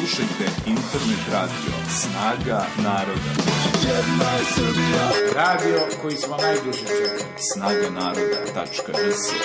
Slušajte internet radio Snaga naroda. Jedna je Srbija. Radio koji smo najduže čekali. snaganaroda.rs.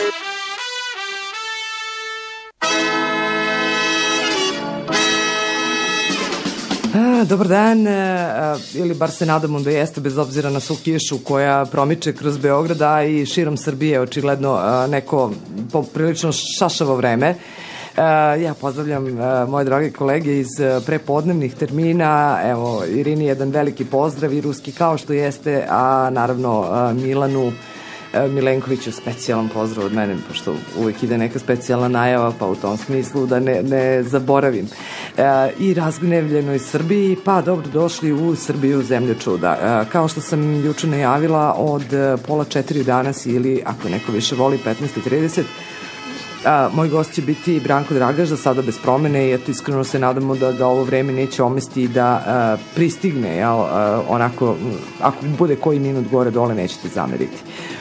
Dobar dan, ili bar se nadamo da jeste, bez obzira na svu kišu koja promiče kroz Beograda i širom Srbije, očigledno neko poprilično šašavo vreme. Ja pozdravljam moje drage kolege iz prepodnevnih termina, evo Irini jedan veliki pozdrav i ruski kao što jeste, a naravno Milanu Milenkoviću specijalan pozdrav od mene, pošto uvijek ide neka specijalna najava, pa u tom smislu da ne zaboravim. I razgnevljenoj Srbiji, pa dobro došli u Srbiju, zemlju čuda. Kao što sam juče najavila, od 3:30 danas, ili ako neko više voli 15:30, moj gost će biti Branko Dragaš, za sada bez promene, i eto iskreno se nadamo da ga ovo vreme neće omesti i da pristigne, onako, ako bude koji minut gore dole nećete zameriti.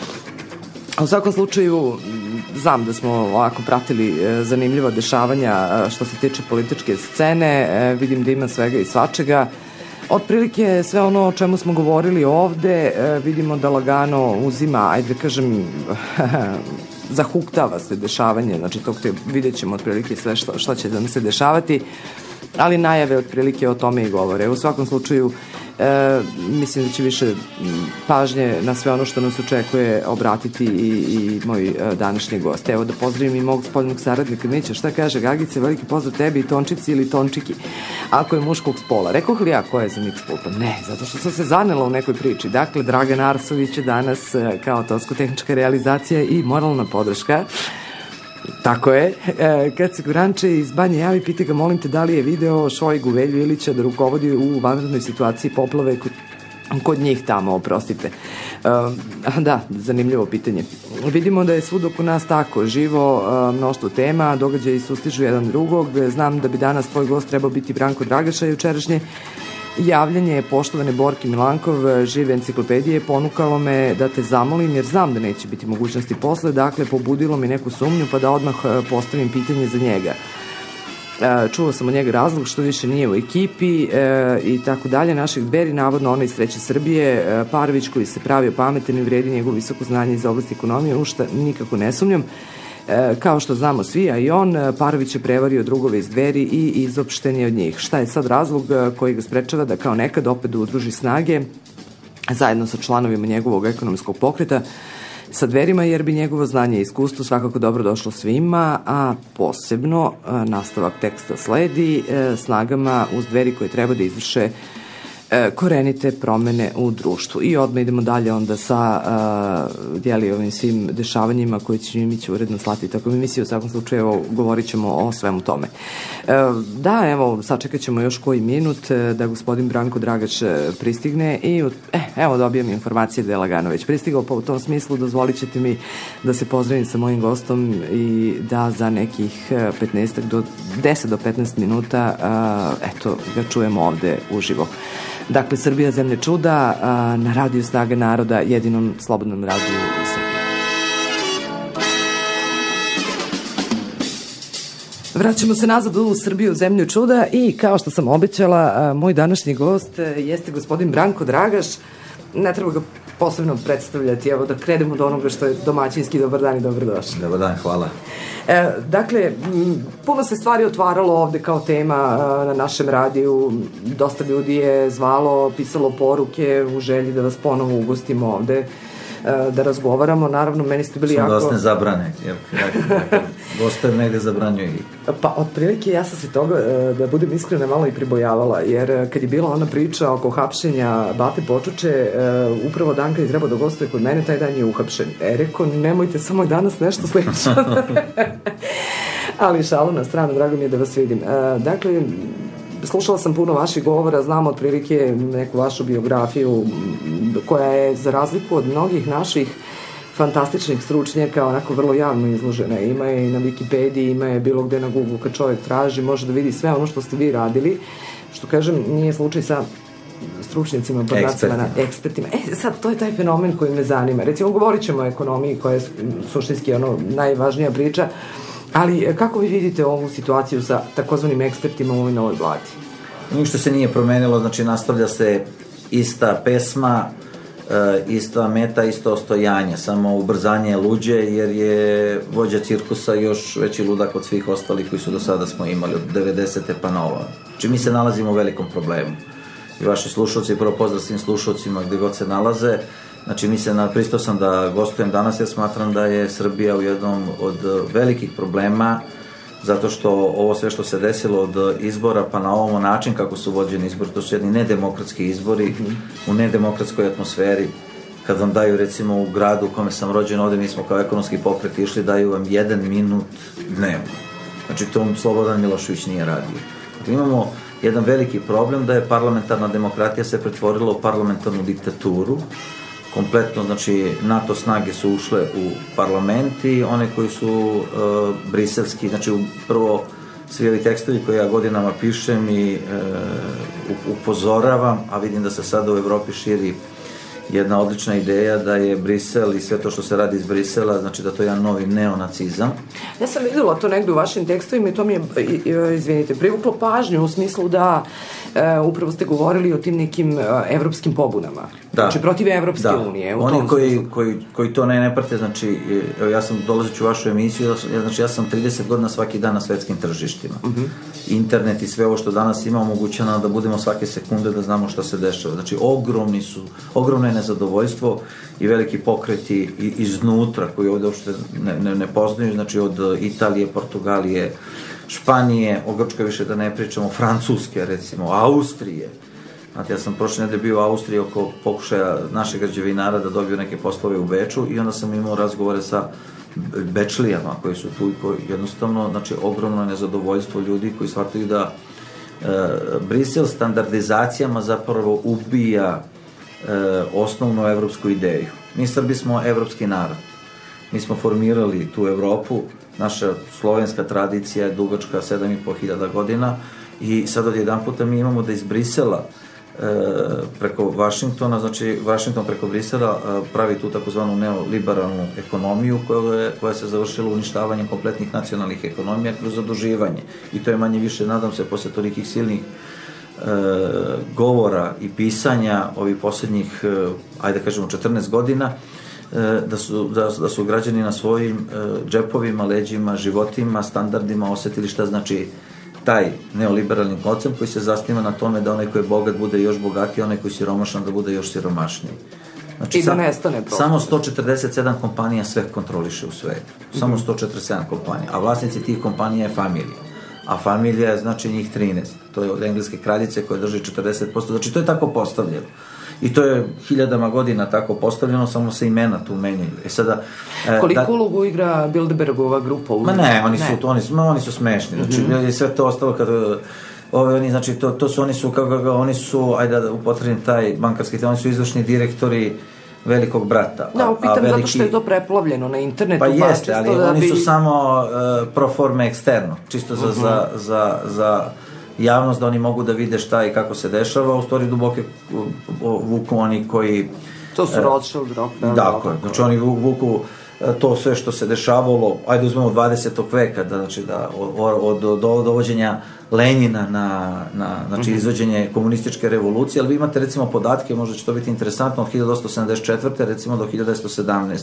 U svakom slučaju, znam da smo ovako pratili zanimljiva dešavanja što se tiče političke scene, vidim da ima svega i svačega. Otprilike sve ono o čemu smo govorili ovde, vidimo da lagano uzima, ajde kažem, zahuktava se dešavanje, znači vidjet ćemo otprilike sve šta će nam se dešavati, ali najave otprilike o tome i govore. U svakom slučaju, mislim da će više pažnje na sve ono što nas očekuje obratiti i moj današnji gost. Evo da pozdravim i mog spoljnog saradnika Mića. Šta kaže Gagice? Veliki pozdrav tebi i Tončici ili Tončiki, ako je muškog spola. Rekao li ja ko je za mix pultom? Ne, zato što sam se zanela u nekoj priči. Dakle, Dragan Arsović je danas kao tonsko-tehnička realizacija i moralna podrška. Tako je. Kad se Granče iz Banje javi, pita ga, molim te, da li je video Šojgu Velju Ilića da rukovodi u vanrednoj situaciji poplave kod njih tamo, oprostite. Da, zanimljivo pitanje. Vidimo da je svud oko nas tako, živo, mnoštvo tema, događaji sustižu jedan drugog. Znam da bi danas tvoj gost trebao biti Branko Dragaša, jučerašnje javljanje poštovane Borke Milankov, žive enciklopedije, ponukalo me da te zamolim, jer znam da neće biti mogućnosti posle, dakle pobudilo mi neku sumnju pa da odmah postavim pitanje za njega. Čuo sam od njega razlog što više nije u ekipi i tako dalje, naših Dveri, navodno ona iz Treće Srbije, Parović koji se pravio pametan i vredi njegovo visoko znanje iz oblasti ekonomije, u šta nikako ne sumnjam. Kao što znamo svi, a i on, Parović je prevario drugove iz Dveri i izopšten je od njih. Šta je sad razlog koji ga sprečava da kao nekad opet udruži snage zajedno sa članovima njegovog ekonomskog pokreta sa Dverima, jer bi njegovo znanje i iskustvo svakako dobro došlo svima, a posebno nastavak teksta sledi snagama uz Dveri koje treba da izvrše korenite promene u društvu. I odmah idemo dalje onda sa ovim svim dešavanjima koje će Mimić uredno slati tako emisiju. U svakom slučaju govorit ćemo o svemu tome. Da, evo, sačekat ćemo još koji minut da gospodin Branko Dragaš pristigne i evo dobijam informacije da je lagano već pristigao, pa u tom smislu dozvolit ćete mi da se pozdravim sa mojim gostom i da za nekih 10 do 15 minuta eto ga čujemo ovde uživo. Dakle, Srbija, zemlje čuda, na radiju Snaga naroda, jedinom slobodnom radiju u Srbiji. Vraćamo se nazad u Srbiju, zemlju čuda, i kao što sam obećala, moj današnji gost jeste gospodin Branko Dragaš. Ne treba ga posebno predstavljati, evo da krenemo do onoga što je domaćinski. Dobar dan i dobrodošli. Dobar dan, hvala. Dakle, puno se stvari otvaralo ovde kao tema na našem radiju, dosta ljudi je zvalo, pisalo poruke u želji da vas ponovo ugostimo ovde, da razgovaramo. Naravno, meni ste bili jako... Sam dosta zabrane, gostujem negde zabranjuje i... Pa, otprilike, ja sam se toga, da budem iskrena, malo i pribojavala, jer kad je bila ona priča oko hapšenja Bate Počuče, upravo dan kad je trebao da gostuje kod mene, taj dan je uhapšen. Rekao, nemojte samo danas nešto slično. Ali šalu na stranu, drago mi je da vas vidim. Dakle, slušala sam puno vaših govora, znam otprilike neku vašu biografiju koja je, za razliku od mnogih naših fantastičnih stručnjaka, onako vrlo javno izložena. Ima je i na Wikipediji, ima je bilo gde na Google, kad čovjek traži, može da vidi sve ono što ste vi radili. Što kažem, nije slučaj sa stručnjacima, ekspertima. Sad, to je taj fenomen koji me zanima. Recimo, govorit ćemo o ekonomiji koja je suštinski najvažnija priča, Ali kako vi vidite ovu situaciju sa takozvanim ekspertima u ovoj novoj vladi? Ništa se nije promenilo, znači nastavlja se ista pesma, ista meta, isto ostojanje, samo ubrzanje je luđe jer je vođa cirkusa još veći ludak od svih ostalih koji su do sada smo imali, od 90. pa na ovo. Znači mi se nalazimo u velikom problemu. I vaši slušalci, prvo pozdrav svim slušalcima gde god se nalaze. Znači pristao sam da gostujem danas jer smatram da je Srbija u jednom od velikih problema zato što ovo sve što se desilo od izbora pa na ovom način kako su vođeni izbori, to su jedni nedemokratski izbori u nedemokratskoj atmosferi. Kad vam daju recimo u gradu u kome sam rođen, ovde mi smo kao ekonomski pokret išli, daju vam 1 minut dnevno. Znači to Slobodan Milošević nije radio. Dakle, imamo jedan veliki problem da je parlamentarna demokratija se pretvorila u parlamentarnu diktaturu. Kompletno, znači, NATO snage su ušle u parlament i one koji su briselski, znači, prvo, svi ovi tekstovi koje ja godinama pišem i upozoravam, a vidim da se sada u Evropi širi jedna odlična ideja da je Brisel i sve to što se radi iz Brisela, znači da to je jedan novi neonacizam. Ja sam videla to negde u vašim tekstovima i to mi je, izvinite, privuklo pažnju u smislu da upravo ste govorili o tim nekim evropskim pobunama. Da. Znači protiv Evropske unije. Oni koji to ne prate, znači ja sam dolazeći u vašu emisiju, znači ja sam 30 godina svaki dan na svetskim tržištima. Internet i sve ovo što danas ima omogućava nam da budemo svake sekunde da znamo šta se dešava. Znači ogromno je nezadovoljstvo i veliki pokreti iznutra koji ovde uopšte ne poznaju, znači od Italije, Portugalije, Španije, o Grčkoj više da ne pričamo, Francuske recimo, Austrije. Znate, ja sam prošle nedelje bio u Austriji oko pokušaja našeg građevinara da dobiju neke poslove u Beču i onda sam imao razgovore sa Bečlijama koji su tu i koji jednostavno, znači ogromno nezadovoljstvo ljudi koji shvataju da Brisel standardizacijama zapravo ubija osnovnu evropsku ideju. Mi Srbi smo evropski narod. Mi smo formirali tu Evropu, naša slovenska tradicija je dugačka 7.500 godina i sad od jedan puta mi imamo da iz Brisela preko Vašingtona, znači Vašington preko Brisela pravi tu takozvanu neoliberalnu ekonomiju koja se završila uništavanjem kompletnih nacionalnih ekonomija kroz zaduživanje. I to je manje više, nadam se, posle tolikih silnih govora i pisanja ovih posljednjih, ajde kažemo 14 godina, da su građani na svojim džepovima, leđima, životima, standardima osetili šta znači taj neoliberalni koncept koji se zasniva na tome da onaj koji je bogat bude još bogatiji, onaj koji je siromašan da bude još siromašniji. Znači, i da nestane prosto. Samo 147 kompanija sve kontroliše u svetu. Samo 147 kompanija. A vlasnici tih kompanija je familija. A familija je znači njih 13. To je od engleske kraljice koja drži 40%. Znači to je tako postavljeno. I to je hiljadama godina tako postavljeno, samo se imena tu menjaju. Koliko ulogu igra Bilderbergova grupa? Ma ne, oni su smešni. Znači, sve to ostalo kada... Znači, oni su, ajde da upotrebim taj bankarski, oni su izvršni direktori Velikog brata. Da, upitam zato što je to preplavljeno na internetu. Pa jeste, ali oni su samo pro forme eksterno, čisto za javnost da oni mogu da vide šta i kako se dešava, u stvari duboke vuku oni koji... To su Rothschild, Rockefeller. Dakle, znači oni vuku to sve što se dešavalo, ajde uzmemo 20. veka, znači da od dovođenja Lenjina znači izvođenje komunističke revolucije, ali vi imate recimo podatke, možda će to biti interesantno, od 1874. recimo do 1917.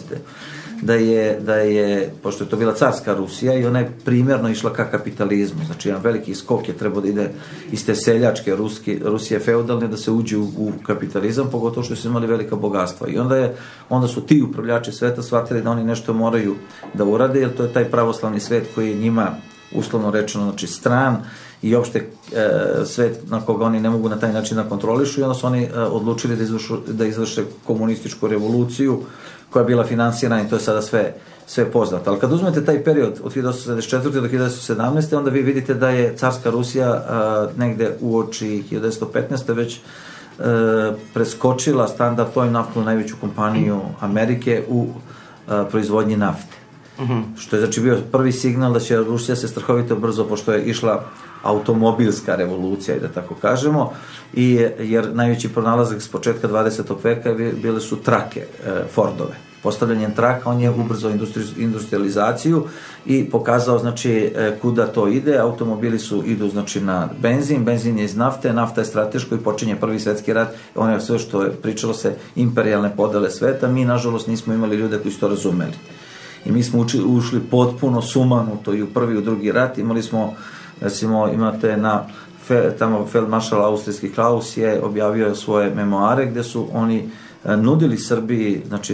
Da je, pošto je to bila carska Rusija i ona je primjerno išla ka kapitalizmu, znači jedan veliki skok je trebao da ide iz te seljačke Rusije feudalne da se uđe u kapitalizam, pogotovo što su imali velika bogatstva i onda su ti upravljači sveta shvatili da oni nešto moraju da urade, jer to je taj pravoslavni svet koji je njima uslovno rečeno, znači stran i opšte svet na koga oni ne mogu na taj način da kontrolišu i onda su oni odlučili da izvrše komunističku revoluciju koja je bila finansirana i to je sada sve poznato. Ali kad uzmete taj period od 1874. do 1917. onda vi vidite da je carska Rusija negde uoči 1915. već preskočila standard, to je naftnu najveću kompaniju Amerike u proizvodnji nafte. Što je znači bio prvi signal da će Rusija se strahovito brzo, pošto je išla automobilska revolucija, da tako kažemo, jer najveći pronalazak s početka 20. veka bile su trake Fordove. postavljanjem traka, on je ubrzao industrializaciju i pokazao, znači, kuda to ide. Automobili idu, znači, na benzin je iz nafte, nafta je strateško i počinje Prvi svetski rat, ono je sve što je pričalo se imperijalne podele sveta. Mi, nažalost, nismo imali ljude koji su to razumeli. I mi smo ušli potpuno sumanuto i u Prvi i u Drugi rat. Imali smo, recimo, imate tamo feldmaršal austrijski Klaus je objavio svoje memoare gde su oni nudili Srbiji, znači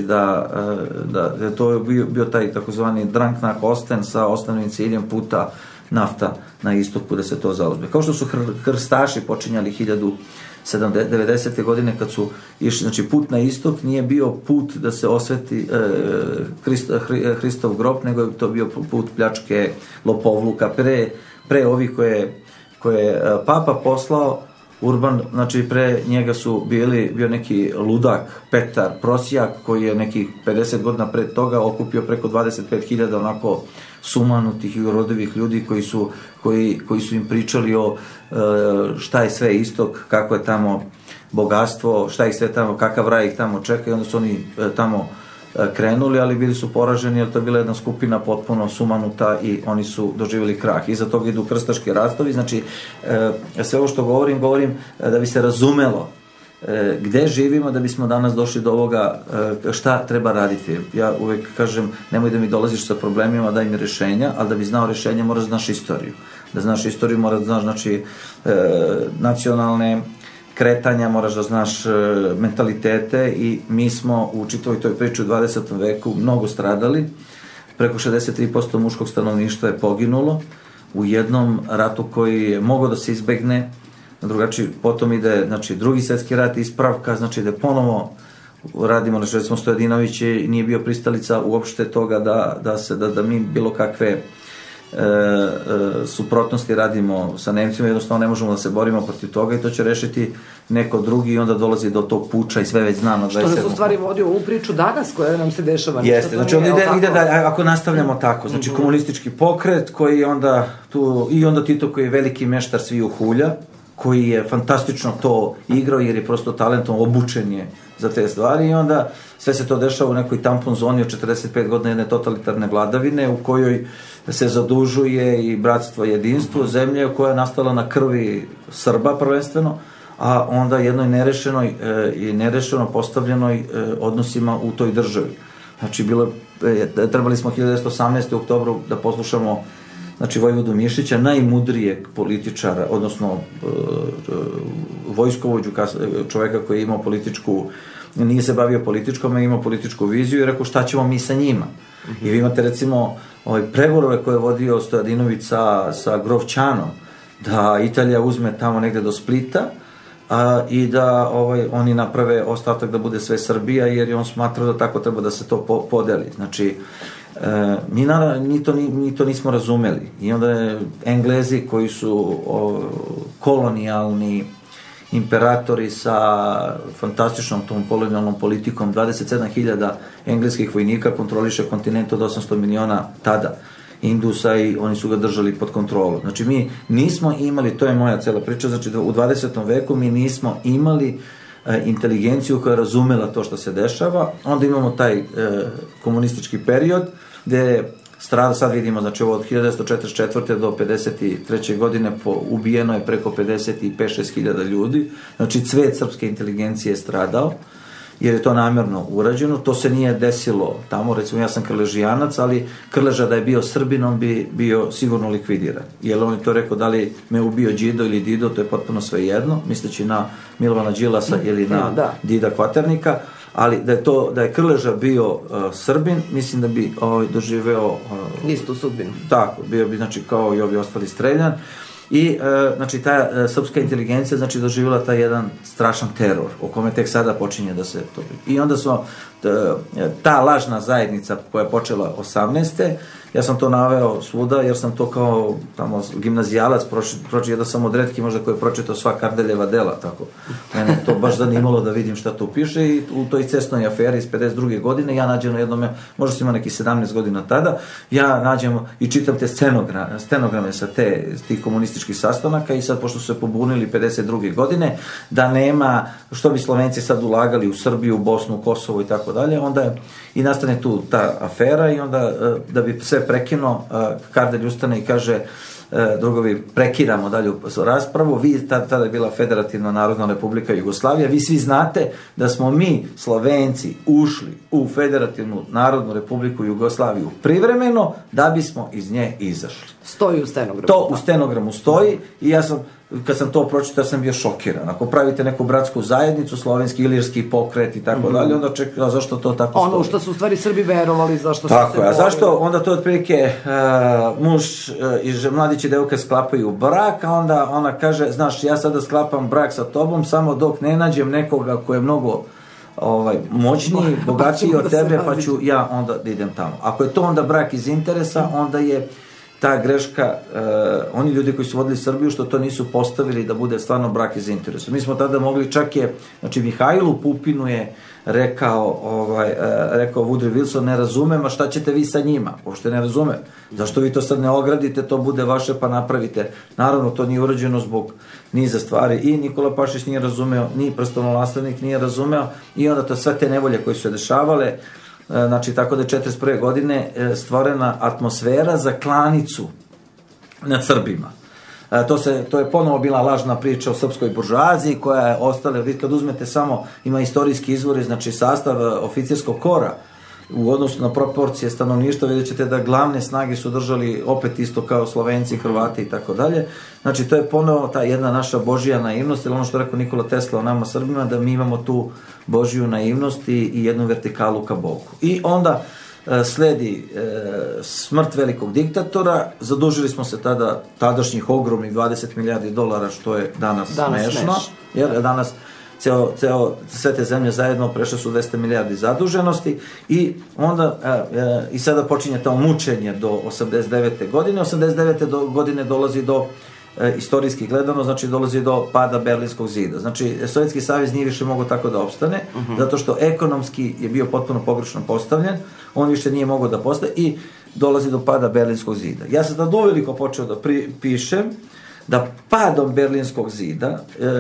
da to je bio taj takozvani Drang nach Osten sa osnovnim ciljem puta nafta na istoku da se to zauzme. Kao što su krstaši počinjali 1990. godine kad su išli, znači put na istok nije bio put da se osveti Hristov grob, nego je to bio put pljačke, lopovluka, pre ovih koje je Papa poslao. Urban, znači pre njega bio neki ludak Petar Prosjak koji je nekih 50 godina pre toga okupio preko 25.000 onako sumanutih i urodivih ljudi koji su im pričali o šta je sve istok, kako je tamo bogatstvo, šta ih sve tamo, kakav raj ih tamo čeka i onda su oni tamo krenuli, ali bili su poraženi jer to je bila jedna skupina potpuno sumanuta i oni su doživjeli krah. Iza toga idu krstaški ratovi, znači sve ovo što govorim da bi se razumelo gde živimo, da bismo danas došli do ovoga šta treba raditi. Ja uvek kažem, nemoj da mi dolaziš sa problemima, daj mi rešenja, ali da bi znao rešenja moraš da znaš istoriju. Da znaš istoriju moraš da znaš, znači, nacionalne kretanja, moraš da znaš mentalitete i mi smo u čitavoj toj priči u 20. veku mnogo stradali. Preko 63% muškog stanovništva je poginulo u jednom ratu koji je mogao da se izbegne. Drugačije, potom ide, znači, Drugi svetski rat, ispravka, znači da ponovo radimo, znači recimo Stojadinović nije bio pristalica uopšte toga da mi bilo kakve suprotnosti radimo sa Nemcima, jednostavno ne možemo da se borimo protiv toga i to će rešiti neko drugi i onda dolazi do tog puča i sve već znamo. Što nas u stvari vodi ovu priču danas koja nam se dešava. Jeste, znači onda ide dalje, ako nastavljamo tako, znači komunistički pokret koji je onda tu, i onda Tito koji je veliki meštar sviju hulja, koji je fantastično to igrao jer je prosto talentom obučen je za te stvari i onda sve se to dešava u nekoj tampon zoni od 45 godina jedne totalitarne vladavine u kojoj se zadužuje i bratstvo i jedinstvo zemlje koja je nastala na krvi Srba prvenstveno, a onda jednoj nerešeno postavljenoj odnosima u toj državi. Znači, trebali smo 1918. u oktobru da poslušamo, znači, Vojvodu Mišića, najmudrijeg političara, odnosno vojskovođu, čoveka koji je imao nije se bavio političkom, a imao političku viziju i rekao šta ćemo mi sa njima. I vi imate recimo pregovore koje je vodio Stojadinović sa Grovčanom, da Italija uzme tamo negde do Splita i da oni naprave ostatak da bude sve Srbija, jer je on smatrao da tako treba da se to podeli. Znači, mi to nismo razumeli. I onda Englezi koji su kolonijalni imperatori sa fantastičnom tom kolonijalnom politikom, 27.000 engleskih vojnika kontroliše kontinent od 800 miliona tada Indusa i oni su ga držali pod kontrolom. Znači mi nismo imali, to je moja cela priča, znači u 20. veku mi nismo imali inteligenciju koja je razumela to što se dešava. Onda imamo taj komunistički period gde je sad vidimo, znači ovo od 1944. do 53. godine ubijeno je preko 55-6 hiljada ljudi, znači cvet srpske inteligencije je stradao, jer je to namerno urađeno, to se nije desilo tamo, recimo ja sam Krležijanac, ali Krleža da je bio Srbinom bi bio sigurno likvidiran, jer on je to rekao da li me ubio Đido ili Dido, to je potpuno sve jedno, misleći na Milovana Đilasa ili na Dida Kvaternika, ali da je Krleža bio Srbin, mislim da bi doživeo istu sudbinu. Tako, bio bi, znači, kao i ovi ostali streljan. I, znači, ta srpska inteligencija, znači, doživjela taj jedan strašan teror, o kome tek sada počinje da se to... I onda smo, ta lažna zajednica koja je počela 18. Ja sam to naveo svuda, jer sam to kao tamo gimnazijalac pročitao sam od retkih možda koji je pročitao sva Kardeljeva dela, tako. Mene to baš zanimalo da vidim šta tu piše i u toj cesnoj aferi iz 52. godine ja nađem na jednom, možda sam imao neki 17 godina tada, ja nađem i čitam te stenograme sa tih komunističkih sastanaka i sad pošto su se pobunili 52. godine, da nema, što bi Slovenci sad ulagali u Srbiju, Bosnu, Kosovo i tako dalje, onda je, i nastane tu ta afera i onda da bi sve prekinuo, Kardelj ustane i kaže, drugovi, prekidamo dalje raspravu, vi, tada je bila Federativna narodna republika Jugoslavija, vi svi znate da smo mi, Slovenci, ušli u Federativnu narodnu republiku Jugoslaviju privremeno, da bismo iz nje izašli. Stoji u stenogramu. To u stenogramu stoji i ja sam, kad sam to pročitao, sam bio šokiran. Ako pravite neku bratsku zajednicu, slovenski, ilirski pokret i tako dalje, onda čekaj, zašto to tako stoji? Ono što su u stvari Srbi verovali, zašto tako su se borili. A zašto onda to otprilike muž i mladić i devojka sklapaju brak, a onda ona kaže, znaš, ja sada sklapam brak sa tobom samo dok ne nađem nekoga ko je mnogo moćniji, bogatiji od tebe, pa ću ja onda da idem tamo. Ako je to onda brak iz interesa, onda je ta greška, oni ljudi koji su vodili Srbiju, što to nisu postavili da bude stvarno brak iz interesa. Mi smo tada mogli, čak je, znači Mihajlu Pupinu je rekao Woodrow Wilson, ne razumem, a šta ćete vi sa njima? Uopšte ne razumem. Zašto vi to sad ne ogradite, to bude vaše, pa napravite. Naravno, to nije urađeno zbog niza stvari i Nikola Pašić nije razumeo, ni prestolonaslednik nije razumeo i onda to sve te nevolje koje su se dešavale, znači tako da je 1941. godine stvorena atmosfera za klanicu nad Srbima. To je ponovo bila lažna priča o srpskoj buržoaziji koja je ostala, vi kad uzmete samo, ima istorijski izvori, znači sastav oficirskog kora u odnosu na proporcije stanovništva, vidjet ćete da glavne snage su držali opet isto kao Slovenci, Hrvati i tako dalje. Znači to je ponovo ta jedna naša božija naivnost, ili ono što rekao Nikola Tesla o nama Srbima, da mi imamo tu božiju naivnost i jednu vertikalu ka Bogu. I onda sledi smrt velikog diktatora, zadužili smo se tada tadašnjih ogromnih $20 milijardi, što je danas smešno, jer danas sve te zemlje zajedno prešle su 200 milijardi zaduženosti i onda i sada počinje to mučenje do 89. godine. 89. godine dolazi do istorijski gledano, znači dolazi do pada Berlinskog zida. Znači, Sovjetski savez nije više mogao tako da opstane, zato što ekonomski je bio potpuno pogrešno postavljen, on više nije mogao da postane i dolazi do pada Berlinskog zida. Ja sam tad uveliko počeo da pišem da padom Berlinskog zida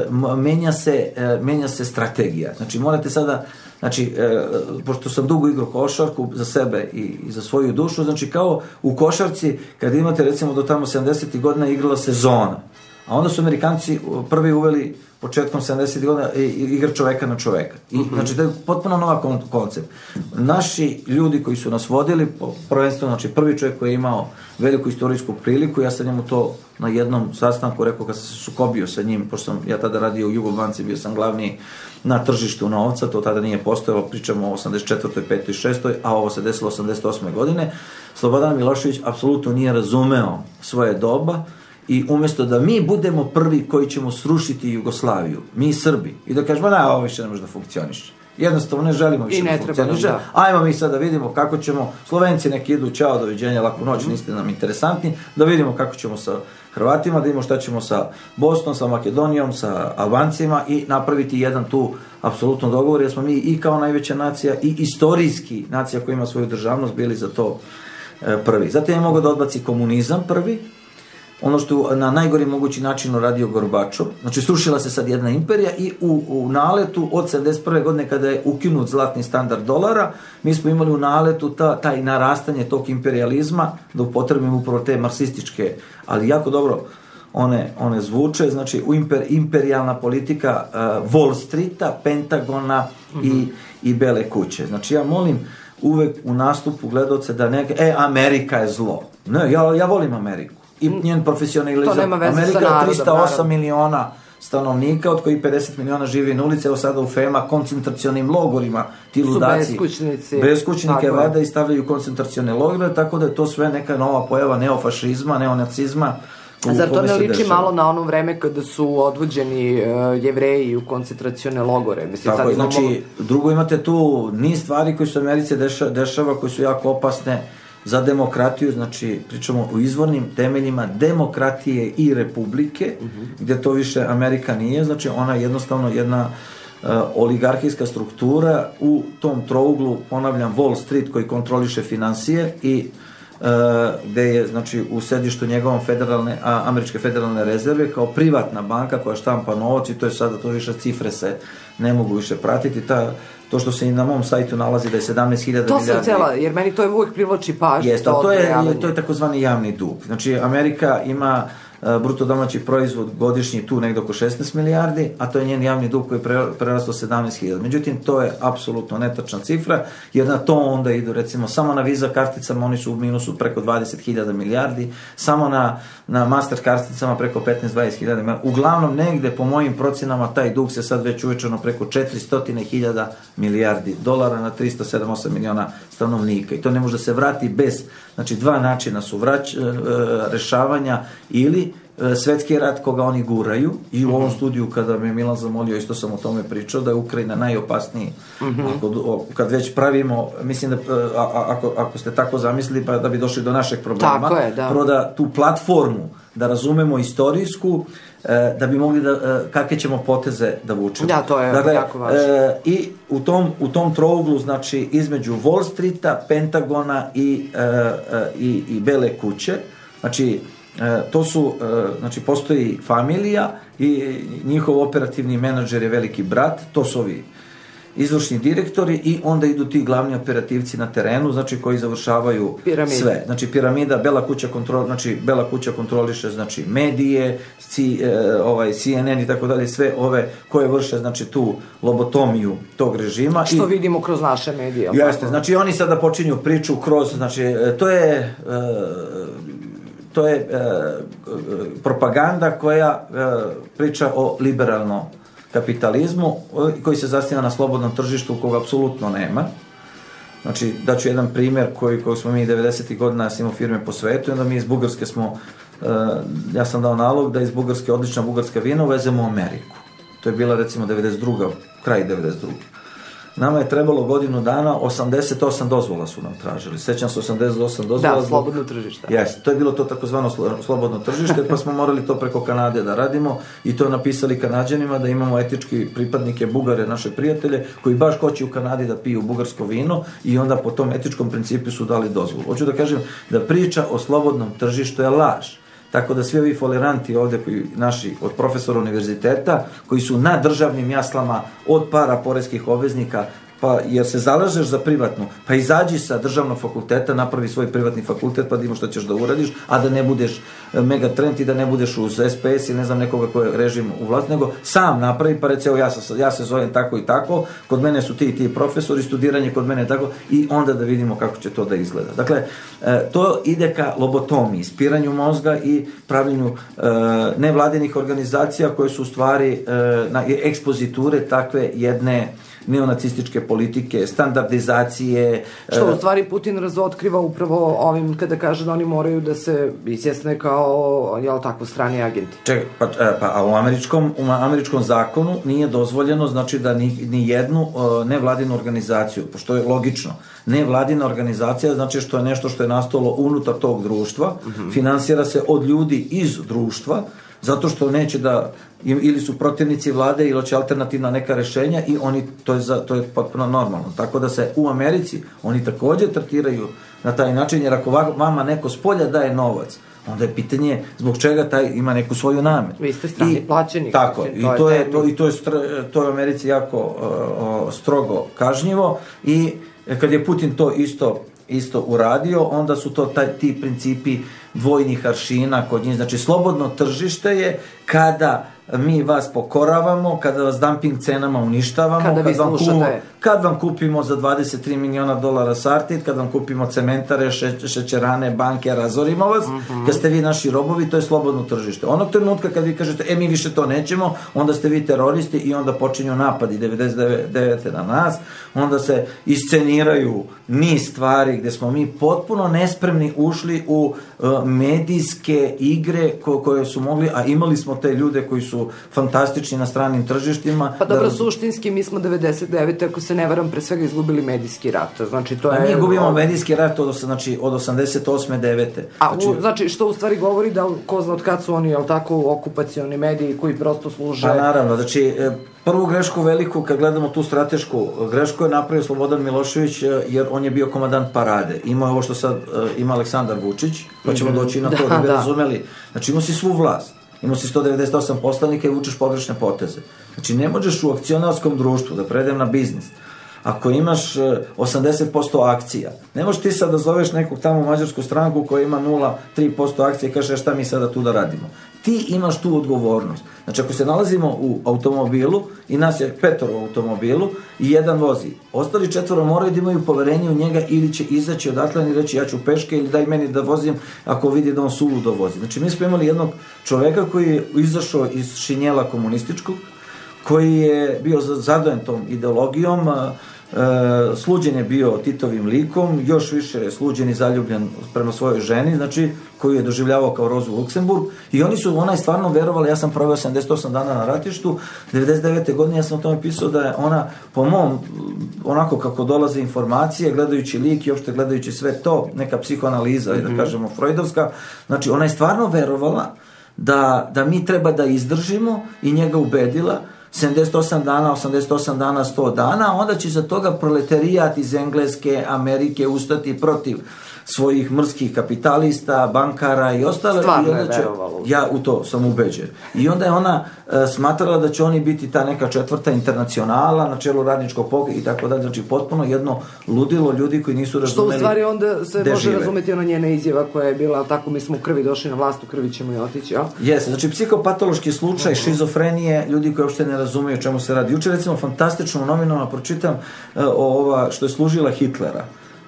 menja se strategija. Znači, morate sada, znači, pošto sam dugo igrao košarku za sebe i za svoju dušu, znači kao u košarci, kad imate recimo do tamo 70. godina igrala sezona, a onda su Amerikanci prvi uveli početkom 70. godina igra čoveka na čoveka. I, znači, to je potpuno nova koncept. Naši ljudi koji su nas vodili, prvenstveno, znači, prvi čovjek koji je imao veliku istorijsku priliku, ja sam njemu to na jednom sastanku rekao, kad sam se sukobio sa njim, pošto sam ja tada radio u Jugobanci, bio sam glavni na tržištu novca, to tada nije postojalo, pričamo o 84. 5. i 6. a ovo se desilo 88. godine. Slobodan Milošević apsolutno nije razumeo svoje doba i umjesto da mi budemo prvi koji ćemo srušiti Jugoslaviju, mi Srbi, i da kažemo, ovo više ne može da funkcioniše. Jednostavno ne želimo više da funkcioniše. Ajmo mi sad da vidimo kako ćemo, Slovenci neki idu, čao, doviđenja, laku noć, niste nam interesantni, da vidimo kako ćemo sa Hrvatima, da vidimo šta ćemo sa Bosnom, sa Makedonijom, sa Albancima i napraviti jedan tu apsolutno dogovor, jer smo mi i kao najveća nacija i istorijski nacija koja ima svoju državnost bili za to prvi. Zatim je mogao da odbaci komunizam prvi, ono što na najgori mogući način uradio Gorbačov, znači srušila se sad jedna imperija i u naletu od 71. godine kada je ukinut zlatni standard dolara, mi smo imali u naletu taj narastanje tog imperializma, da upotrebimo upravo te marksističke, ali jako dobro one zvuče, znači imperijalna politika Wall Streeta, Pentagona i Bele kuće. Znači ja molim uvek u nastupu gledalce da Amerika je zlo. Ne, ja volim Ameriku. I njen profesionalizam. Amerika je 308 miliona stanovnika, od kojih 50 miliona živi na ulici, evo sada u FEMA koncentracionim logorima, ti ludaci beskućnike vade i stavljaju koncentracione logore, tako da je to sve neka nova pojava neofašizma, neonacizma. Zar to ne liči malo na ono vreme kada su odvođeni Jevreji u koncentracione logore? Tako je, znači, drugo imate tu niz stvari koji su u Americi dešava, koji su jako opasne. za demokratiju, znači pričamo o izvornim temeljima demokratije i republike, gde to više Amerika nije, znači ona je jednostavno jedna oligarhijska struktura u tom trouglu, ponavljam, Wall Street koji kontroliše finansije i gde je, znači, u sedištu njegovom američke federalne rezerve kao privatna banka koja štampa novac i to je sada, to više cifre se ne mogu više pratiti, to što se i na mom sajtu nalazi da je 17.000 milijardi. To sam htjela, jer meni to je uvijek privlači pažnju. Jeste, to je takozvani javni dug. Znači, Amerika ima bruto domaći proizvod godišnji tu negdje oko 16 milijardi, a to je njen javni dug koji je prerastao 17.000. Međutim, to je apsolutno netačna cifra, jer na to onda idu, recimo, samo na Visa karticama oni su u minusu preko 20.000 milijardi, samo na Master karticama preko 15-20.000 milijardi. Uglavnom, negde, po mojim procjenama, taj dug se sad već uvećano preko 400.000 milijardi dolara na 307-8 miliona stanovnika. I to ne može da se vrati bez, znači, dva načina su rešavanja ili svetski rat koga oni guraju i u ovom studiju kada me Milan zamolio, isto sam o tome pričao, da je Ukrajina najopasniji. Kad već pravimo, mislim da ako ste tako zamislili, pa da bi došli do našeg problema, prvo da tu platformu da razumemo istorijsku, da bi mogli kakve ćemo poteze da vučemo. Da, to je jako važno. I u tom trouglu, znači, između Wall Streeta, Pentagona i Bele kuće, znači, to su, znači, postoji familija i njihov operativni menadžer je veliki brat, to su ovi izvršni direktori i onda idu ti glavni operativci na terenu, znači, koji završavaju sve. Znači, piramida, Bela kuća kontroliše, znači, medije, CNN i tako dalje, sve ove koje vrše, znači, tu lobotomiju tog režima. Što vidimo kroz naše medije. Jeste, znači, oni sada počinju priču kroz, znači, to je propaganda koja priča o liberalnom kapitalizmu koji se zasniva na slobodnom tržištu koga apsolutno nema. Znači, daću jedan primjer koji smo mi 90. godina, ja sam imao firme po svetu i onda mi iz Bugarske ja sam dao nalog da iz Bugarske odlična bugarska vina uvezemo u Ameriku. To je bila, recimo, 92. kraj 92. Nama je trebalo godinu dana, 88 dozvola su nam tražili. Sećam se, 88 dozvola. Da, slobodno tržište. Jeste, to je bilo to takozvano slobodno tržište, pa smo morali to preko Kanade da radimo i to napisali Kanađanima da imamo etički pripadnike Bugare, naše prijatelje, koji baš hoće u Kanadi da piju bugarsko vino i onda po tom etičkom principu su dali dozvolu. Hoću da kažem da priča o slobodnom tržištu je laž. Tako da svi ovi foliranti ovde, naši od profesora univerziteta, koji su na državnim jaslama od para poreskih obveznika, pa jer se zalažeš za privatnu, pa izađi sa državnog fakulteta, napravi svoj privatni fakultet, pa da imaš što ćeš da uradiš, a da ne budeš megatrend i da ne budeš uz SPS i ne znam nekoga koji je režim u vlasti, nego sam napravi, pa reci, evo ja se zovem tako i tako, kod mene su ti profesori, studiranje kod mene je tako, i onda da vidimo kako će to da izgleda. Dakle, to ide ka lobotomiji, spiranju mozga i pravljenju nevladinih organizacija koje su u stvari ekspoziture takve jedne neonacističke politike, standardizacije. Što u stvari Putin razotkriva upravo ovim kada kaže da oni moraju da se izjasne kao, jel tako, strani agenti. Čekaj, a u američkom zakonu nije dozvoljeno, znači da ni jednu nevladinu organizaciju, pošto je logično, nevladina organizacija znači što je nešto što je nastalo unutar tog društva, finansira se od ljudi iz društva, zato što neće da, ili su protivnici vlade ili hoće alternativna neka rešenja i oni, to je potpuno normalno. Tako da se u Americi oni također tretiraju na taj način, jer ako vama neko s polja daje novac, onda je pitanje zbog čega taj ima neku svoju nameru. Vi ste strani plaćenik. Tako, i to je u Americi jako strogo kažnjivo i kad je Putin to isto uradio, onda su to ti principi dvojnih aršina kod njih. Znači, slobodno tržište je kada mi vas pokoravamo, kada vas dumping cenama uništavamo, kad vam kupimo za 23 miliona dolara Sartid, kad vam kupimo cementare, šećerane, banke, razorimo vas, kad ste vi naši robovi, to je slobodno tržište. Onog trenutka kad vi kažete, mi više to nećemo, onda ste vi teroristi i onda počinju napadi 99. na nas, onda se isceniraju niz stvari gde smo mi potpuno nespremni ušli u medijske igre koje su mogli, a imali smo te ljude koji su fantastični na stranim tržištima. Pa dobro, suštinski mi smo 99. ako se ne varam, pre svega izgubili medijski rat. Znači, to je... Mi gubimo medijski rat od 88. 9. Znači, što u stvari govori da ko zna od kad su oni, jel tako, okupacioni mediji koji prosto služe... Pa naravno, znači, prvu grešku veliku, kad gledamo tu stratešku grešku, je napravio Slobodan Milošević, jer on je bio komandant parade. Imao je ovo što sad ima Aleksandar Vučić, pa ćemo doći na to da bi razumeli. Znači, imao si svu vlast, imao si 198 poslanika i vučeš pogrešne poteze. Znači, ne možeš u akcionarskom društvu da predem na biznis. Ako imaš 80% akcija, ne možeš ti sad da zoveš nekog tamo mađarsku stranku koja ima 0,3% akcija i kaže šta mi sada tu da radimo. Ti imaš tu odgovornost. Znači, ako se nalazimo u automobilu i nas je 5 u automobilu i jedan vozi, ostali 4 moraju da imaju poverenje u njega ili će izaći odatle i reći ja ću peške ili daj meni da vozim ako vidi da on suludo vozi. Znači, mi smo imali jednog čoveka koji je izašao iz šinjela komunističkog, koji je bio zadojen tom ideologijom, sluđen je bio Titovim likom, još više je sluđen i zaljubljen prema svojoj ženi, znači, koju je doživljavao kao Rozu Luksemburg, i ona je stvarno verovala. Ja sam proveo 88 dana na ratištu, 99. godine ja sam o tome pisao da je ona, po mom, onako kako dolaze informacije, gledajući lik i uopšte gledajući sve to, neka psihoanaliza, da kažemo freudovska, znači, ona je stvarno verovala da mi treba da izdržimo i njega ubedila 78 dana, 88 dana, 100 dana, onda će za toga proletarijat iz Engleske, Amerike ustati protiv svojih mrskih kapitalista, bankara i ostale. Stvarno je verovalo. Ja u to sam ubeđen. I onda je ona smatrala da će oni biti ta neka 4. internacionala na čelu radničkog pokreta i tako dalje. Znači, potpuno jedno ludilo ljudi koji nisu razumeli. Što u stvari onda se može razumeti ona njena izjava koja je bila, tako mi smo u krvi došli na vlast, u krvi ćemo i otići, ja? Jeste, znači psihopatološki slučaj šizofrenije, ljudi koji uopšte ne razumeju o čemu se radi. Juče, recimo, fantastično u novinama pročitam ova što je služila Hitlera.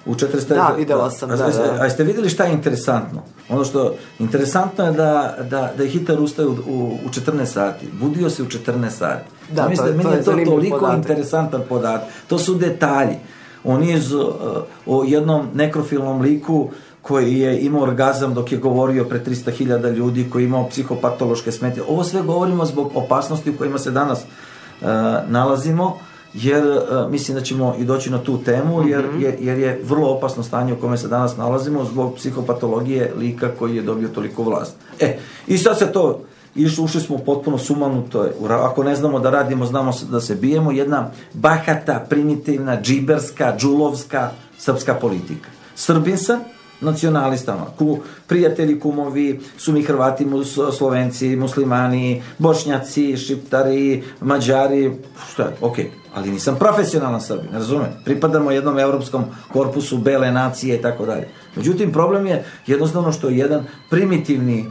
Da, videla sam, da. A jeste vidjeli šta je interesantno? Ono što interesantno je da je Hitler ustao u 14 sati. Budio se u 14 sati. Da, meni je to toliko interesantan podatak. To su detalji. On je o jednom nekrofilnom liku koji je imao orgazam dok je govorio pred 300.000 ljudi, koji je imao psihopatološke smetnje. Ovo sve govorimo zbog opasnosti u kojima se danas nalazimo, jer mislim da ćemo i doći na tu temu, jer je vrlo opasno stanje u kome se danas nalazimo zbog psihopatologije lika koji je dobio toliko vlast. I sad se to, ušli smo potpuno sumanuto, ako ne znamo da radimo, znamo da se bijemo, jedna bahata, primitivna, džiberska, džulovska srpska politika. Srbin sam, nacionalistama, prijatelji, kumovi su mi Hrvati, Slovenci, muslimani, Bošnjaci, Šiptari, Mađari, ali nisam profesionalan Srbin, razumem, pripadamo jednom evropskom korpusu bele nacije i tako dalje. Međutim, problem je jednostavno što je jedan primitivni,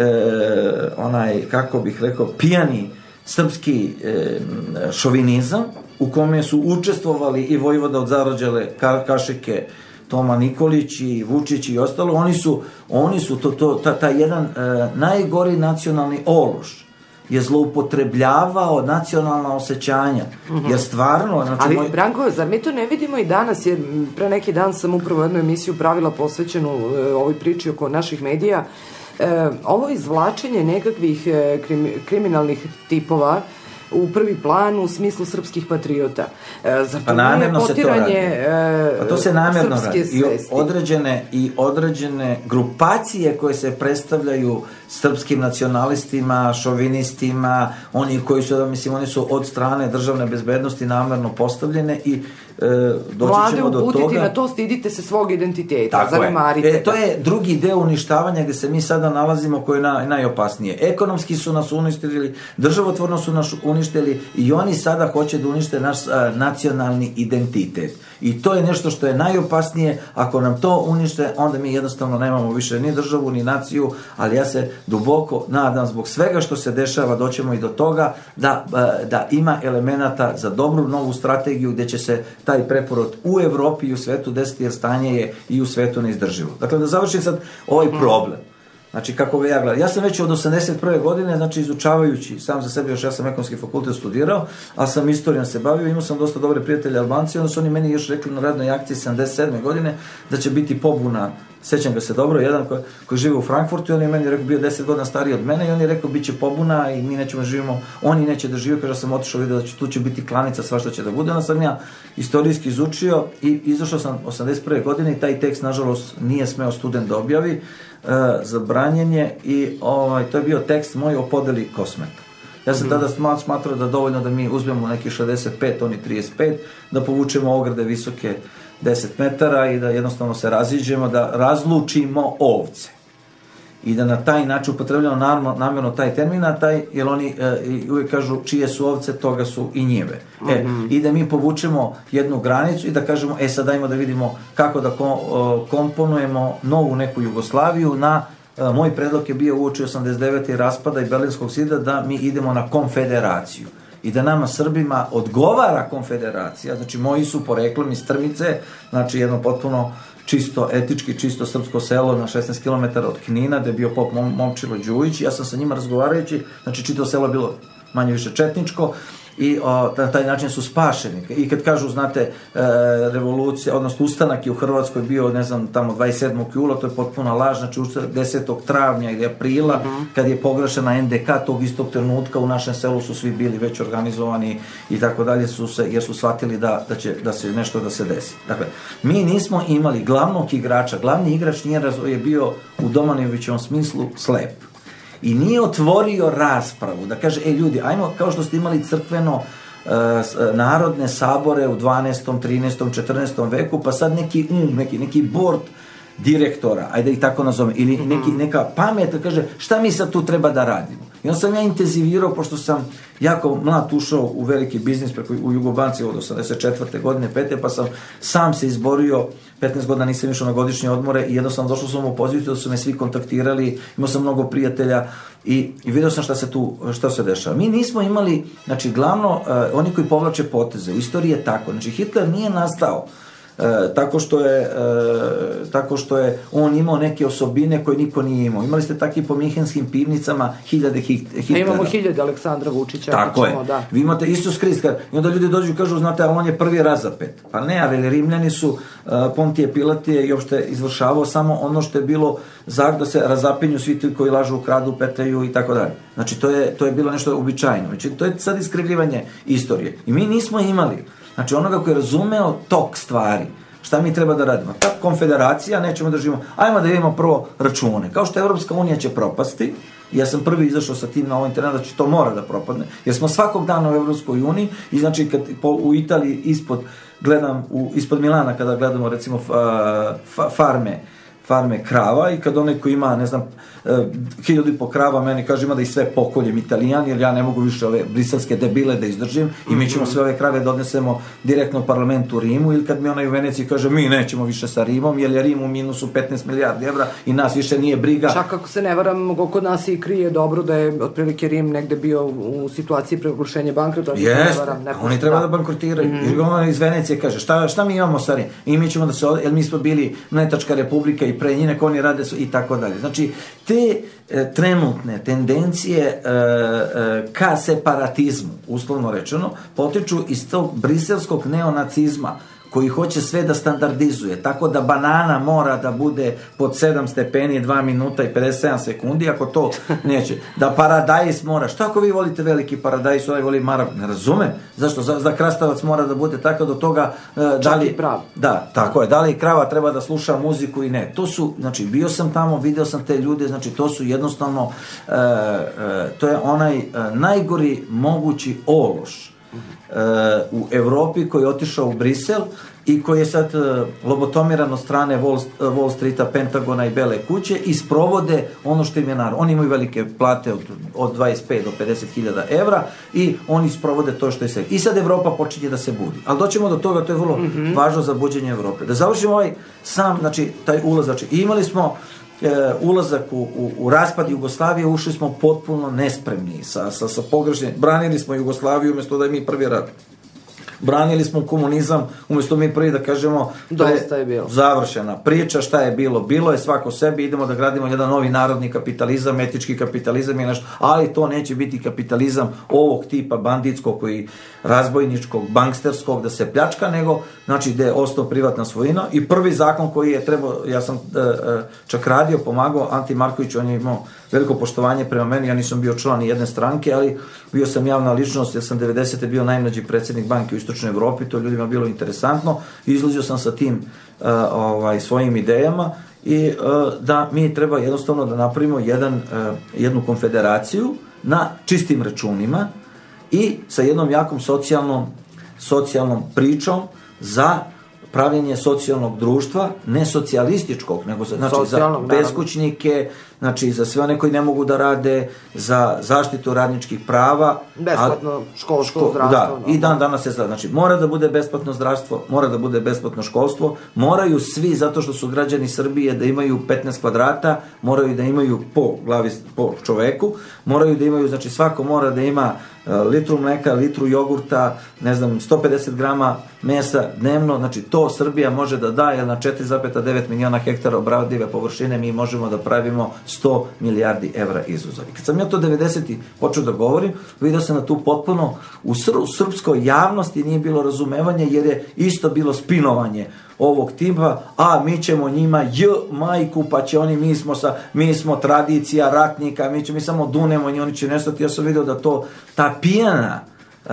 kako bih rekao, pijani srpski šovinizam, u kome su učestvovali i vojvoda od Zarađale, Kašike, Toma Nikolić i Vučić i ostalo, oni su taj jedan najgori nacionalni ološ je zloupotrebljavao nacionalna osjećanja, jer stvarno... Ali, Branko, zar mi to ne vidimo i danas, jer pre neki dan sam upravo jednu emisiju pravila posvećenu ovoj priči oko naših medija, ovo izvlačenje nekakvih kriminalnih tipova u prvi plan u smislu srpskih patriota. Zar to nije potiranje to se namjerno srpske svesti? I određene grupacije koje se predstavljaju srpskim nacionalistima, šovinistima, oni koji su, oni su od strane državne bezbednosti namjerno postavljene i doći ćemo do toga... Mlade uputiti na to, stidite se svog identiteta, zanemarite. To je drugi deo uništavanja gde se mi sada nalazimo, koje je najopasnije. Ekonomski su nas uništili, državotvorno su nas uništili i oni sada hoće da unište naš nacionalni identitet. I to je nešto što je najopasnije. Ako nam to unište, onda mi jednostavno nemamo više ni državu, ni naciju, ali ja se duboko nadam, zbog svega što se dešava, doćemo i do toga da ima elemenata za dobru novu strategiju gde će se taj preporod u Evropi i u svetu desiti, jer stanje je i u svetu neizdrživo. Dakle, da završim sad ovaj problem. Znači, kako ga ja gledam. Ja sam već od 81. godine, znači, izučavajući sam za sebe, još ja sam ekonomski fakultet studirao, ali sam istorijom se bavio, imao sam dosta dobre prijatelje Albanci, onda su oni meni još rekli na radnoj akciji 77. godine da će biti pobuna sećam ga se dobro, jedan koji žive u Frankfurtu, i on je meni rekao, bio 10 godina stariji od mene, i on je rekao, bit će pobuna i mi nećemo živimo, oni neće da žive, kaže, sam otišao, vidio da tu će biti klanica, svašta će da bude, onda sam ja istorijski izučio i izašao sam 81. godine i taj tekst, nažalost, nije smeo student da objavi, zabranjen je, i to je bio tekst moj o podeli Kosmeta. Ja sam tada smatrao da dovoljno da mi uzmemo neki 65, oni 35, da povučemo ograde visoke 10 metara i da jednostavno se raziđemo, da razlučimo ovce. I da na taj način upotrebljamo namjerno taj termin, jer oni uvijek kažu čije su ovce, toga su i njive. I da mi povučemo jednu granicu i da kažemo, sad dajmo da vidimo kako da komponujemo novu neku Jugoslaviju moj predlog je bio uoči 89. raspada i Berlinskog zida da mi idemo na konfederaciju i da nama Srbima odgovara konfederacija, znači moji su poreklom iz Trmice, znači jedno potpuno čisto etički, čisto srpsko selo na 16 km od Knina, gde je bio pop Momčilo Đujić, ja sam sa njima razgovarajući, znači čito selo je bilo manje više četničko, i na taj način su spašeni. I kad kažu, znate, revolucija, odnosno ustanak je u Hrvatskoj bio, ne znam, tamo 27. jula, to je potpuna laž, znači 10. travnja ili aprila, kad je poglašena NDK, tog istog trenutka u našem selu su svi bili već organizovani i tako dalje, jer su shvatili da će nešto da se desi. Dakle, mi nismo imali glavnog igrača, glavni igrač je bio u Domanovićevom smislu slep. I nije otvorio raspravu, da kaže, ljudi, ajmo, kao što ste imali crkveno narodne sabore u 12., 13., 14. veku, pa sad neki board direktora, ajde ih tako nazovem, ili neka pamet, da kaže, šta mi sad tu treba da radimo? I onda sam ja intenzivirao, pošto sam jako mlad ušao u veliki biznis u Jugobanci od 84. godine, 5. pa sam sam se izborio, 15 godina nisam išao na godišnje odmore i jednostavno došao sam u poziciju da su me svi kontaktirali, imao sam mnogo prijatelja i vidio sam šta se dešava. Mi nismo imali, znači glavno, oni koji povlače poteze, u istoriji je tako, znači Hitler nije nastao tako što je on imao neke osobine koje niko nije imao. Imali ste takvi po minhenskim pivnicama hiljade Hitlera. Imamo hiljade Aleksandra Vučića. Tako je. Vi imate Isus Hrist. I onda ljudi dođu i kažu, znate, on je prvi razapet. Pa ne, ali Rimljani su, Pontije Pilatije i uopšte izvršavao samo ono što je bilo da se razapinju svi ti koji lažu, kradu, petaju i tako dalje. Znači, to je bilo nešto uobičajeno. Znači, to je sad iskrivljivanje istorije. I mi nismo imali, znači, onoga koji je razumeo tok stvari, šta mi treba da radimo? Ta konfederacija, nećemo da živimo, ajmo da vidimo prvo račune. Kao što Evropska unija će propasti, ja sam prvi izašao sa tim na ovo internetu, znači to mora da propadne, jer smo svakog dana u Evropskoj uniji i znači kad u Italiji ispod Milana kada gledamo recimo farme krava i kad onaj ko ima, ne znam, 1000 krava, meni kaže ima da ih sve pokoljem Italijan, jer ja ne mogu više ove briselske debile da izdržim i mi ćemo sve ove krave da odnesemo direktno u parlamentu u Rimu, ili kad mi onaj u Veneciji kaže mi nećemo više sa Rimom, jer je Rim u minusu 15 milijardi evra i nas više nije briga. Čak ako se ne varam, kod nas i krije dobro da je otprilike Rim negde bio u situaciji proglašenja bankrota. Jeste, oni treba da bankrotiraju. Jer ono iz Venecije kaže šta mi imamo sa Rim? I mi ćemo da se, jer mi smo bili Mletačka republika i pre njih, oni rade i tako dalje. Znači, te trenutne tendencije ka separatizmu, uslovno rečeno, potiču iz tog briselskog neonacizma koji hoće sve da standardizuje, tako da banana mora da bude pod 7 stepeni 2 minuta i 57 sekundi, ako to neće. Da paradajz mora, šta ako vi volite veliki paradajz, ovaj voli marav, ne razumem, zašto? Da krastavac mora da bude tako do toga, čak i prav. Da, tako je, da li krava treba da sluša muziku i ne. To su, znači, bio sam tamo, video sam te ljude, znači, to su jednostavno, to je onaj najgori mogući ološ u Evropi koji je otišao u Brisel i koji je sad lobotomiran od strane Wall Streeta, Pentagona i Bele kuće i sprovode ono što im je narod. Oni imaju velike plate od 25 do 50.000 evra i oni sprovode to što je sve. I sad Evropa počinje da se budi. Ali doćemo do toga, to je vrlo važno za buđenje Evrope. Da završimo ovaj sam, znači, taj ulaz. Znači, imali smo ulazak u raspad Jugoslavije, ušli smo potpuno nespremni, sa pogrešnim, branili smo Jugoslaviju umjesto da je mi prvi rat branili smo komunizam, umjesto mi prvi da kažemo dosta je bilo. Završena priča, šta je bilo, bilo je svako sebi, idemo da gradimo jedan novi narodni kapitalizam, etički kapitalizam i nešto, ali to neće biti kapitalizam ovog tipa banditskog i razbojničkog, banksterskog, da se pljačka, nego, znači, gde je ostao privatna svojina. I prvi zakon koji je trebao, ja sam čak radio, pomagao, Anti Marković, on je imao veliko poštovanje prema meni, ja nisam bio član ni jedne stranke, ali bio sam javna ličnost, jer sam 90. bio najmlađi predsjednik banke u Istočnoj Evropi, to ljudima bilo interesantno, i izlazio sam sa tim svojim idejama i da mi treba jednostavno da napravimo jednu konfederaciju na čistim računima i sa jednom jakom socijalnom pričom za pravljenje socijalnog društva, ne socijalističkog, nego znači za beskućnike, znači za sve one koji ne mogu da rade, za zaštitu radničkih prava. Besplatno školsko zdravstvo. Da, i dan danas je znači mora da bude besplatno zdravstvo, mora da bude besplatno školstvo, moraju svi, zato što su građani Srbije, da imaju 15 kvadrata, moraju da imaju po glavi, po čoveku, moraju da imaju, znači svako mora da ima litru mleka, litru jogurta, ne znam, 150 grama mesa dnevno, znači to Srbija može da da, jer na 4,9 miliona hektara obradive površine mi možemo da pravimo 100 milijardi evra izvoza. I kad sam ja to 90. počeo da govorim, vidio sam da tu potpuno u srpskoj javnosti nije bilo razumevanje, jer je isto bilo spinovanje ovog tipa, a mi ćemo njima majku, pa će oni, mi smo tradicija ratnika, mi samo dunemo i oni će nestati. Ja sam vidio da to, ta pijana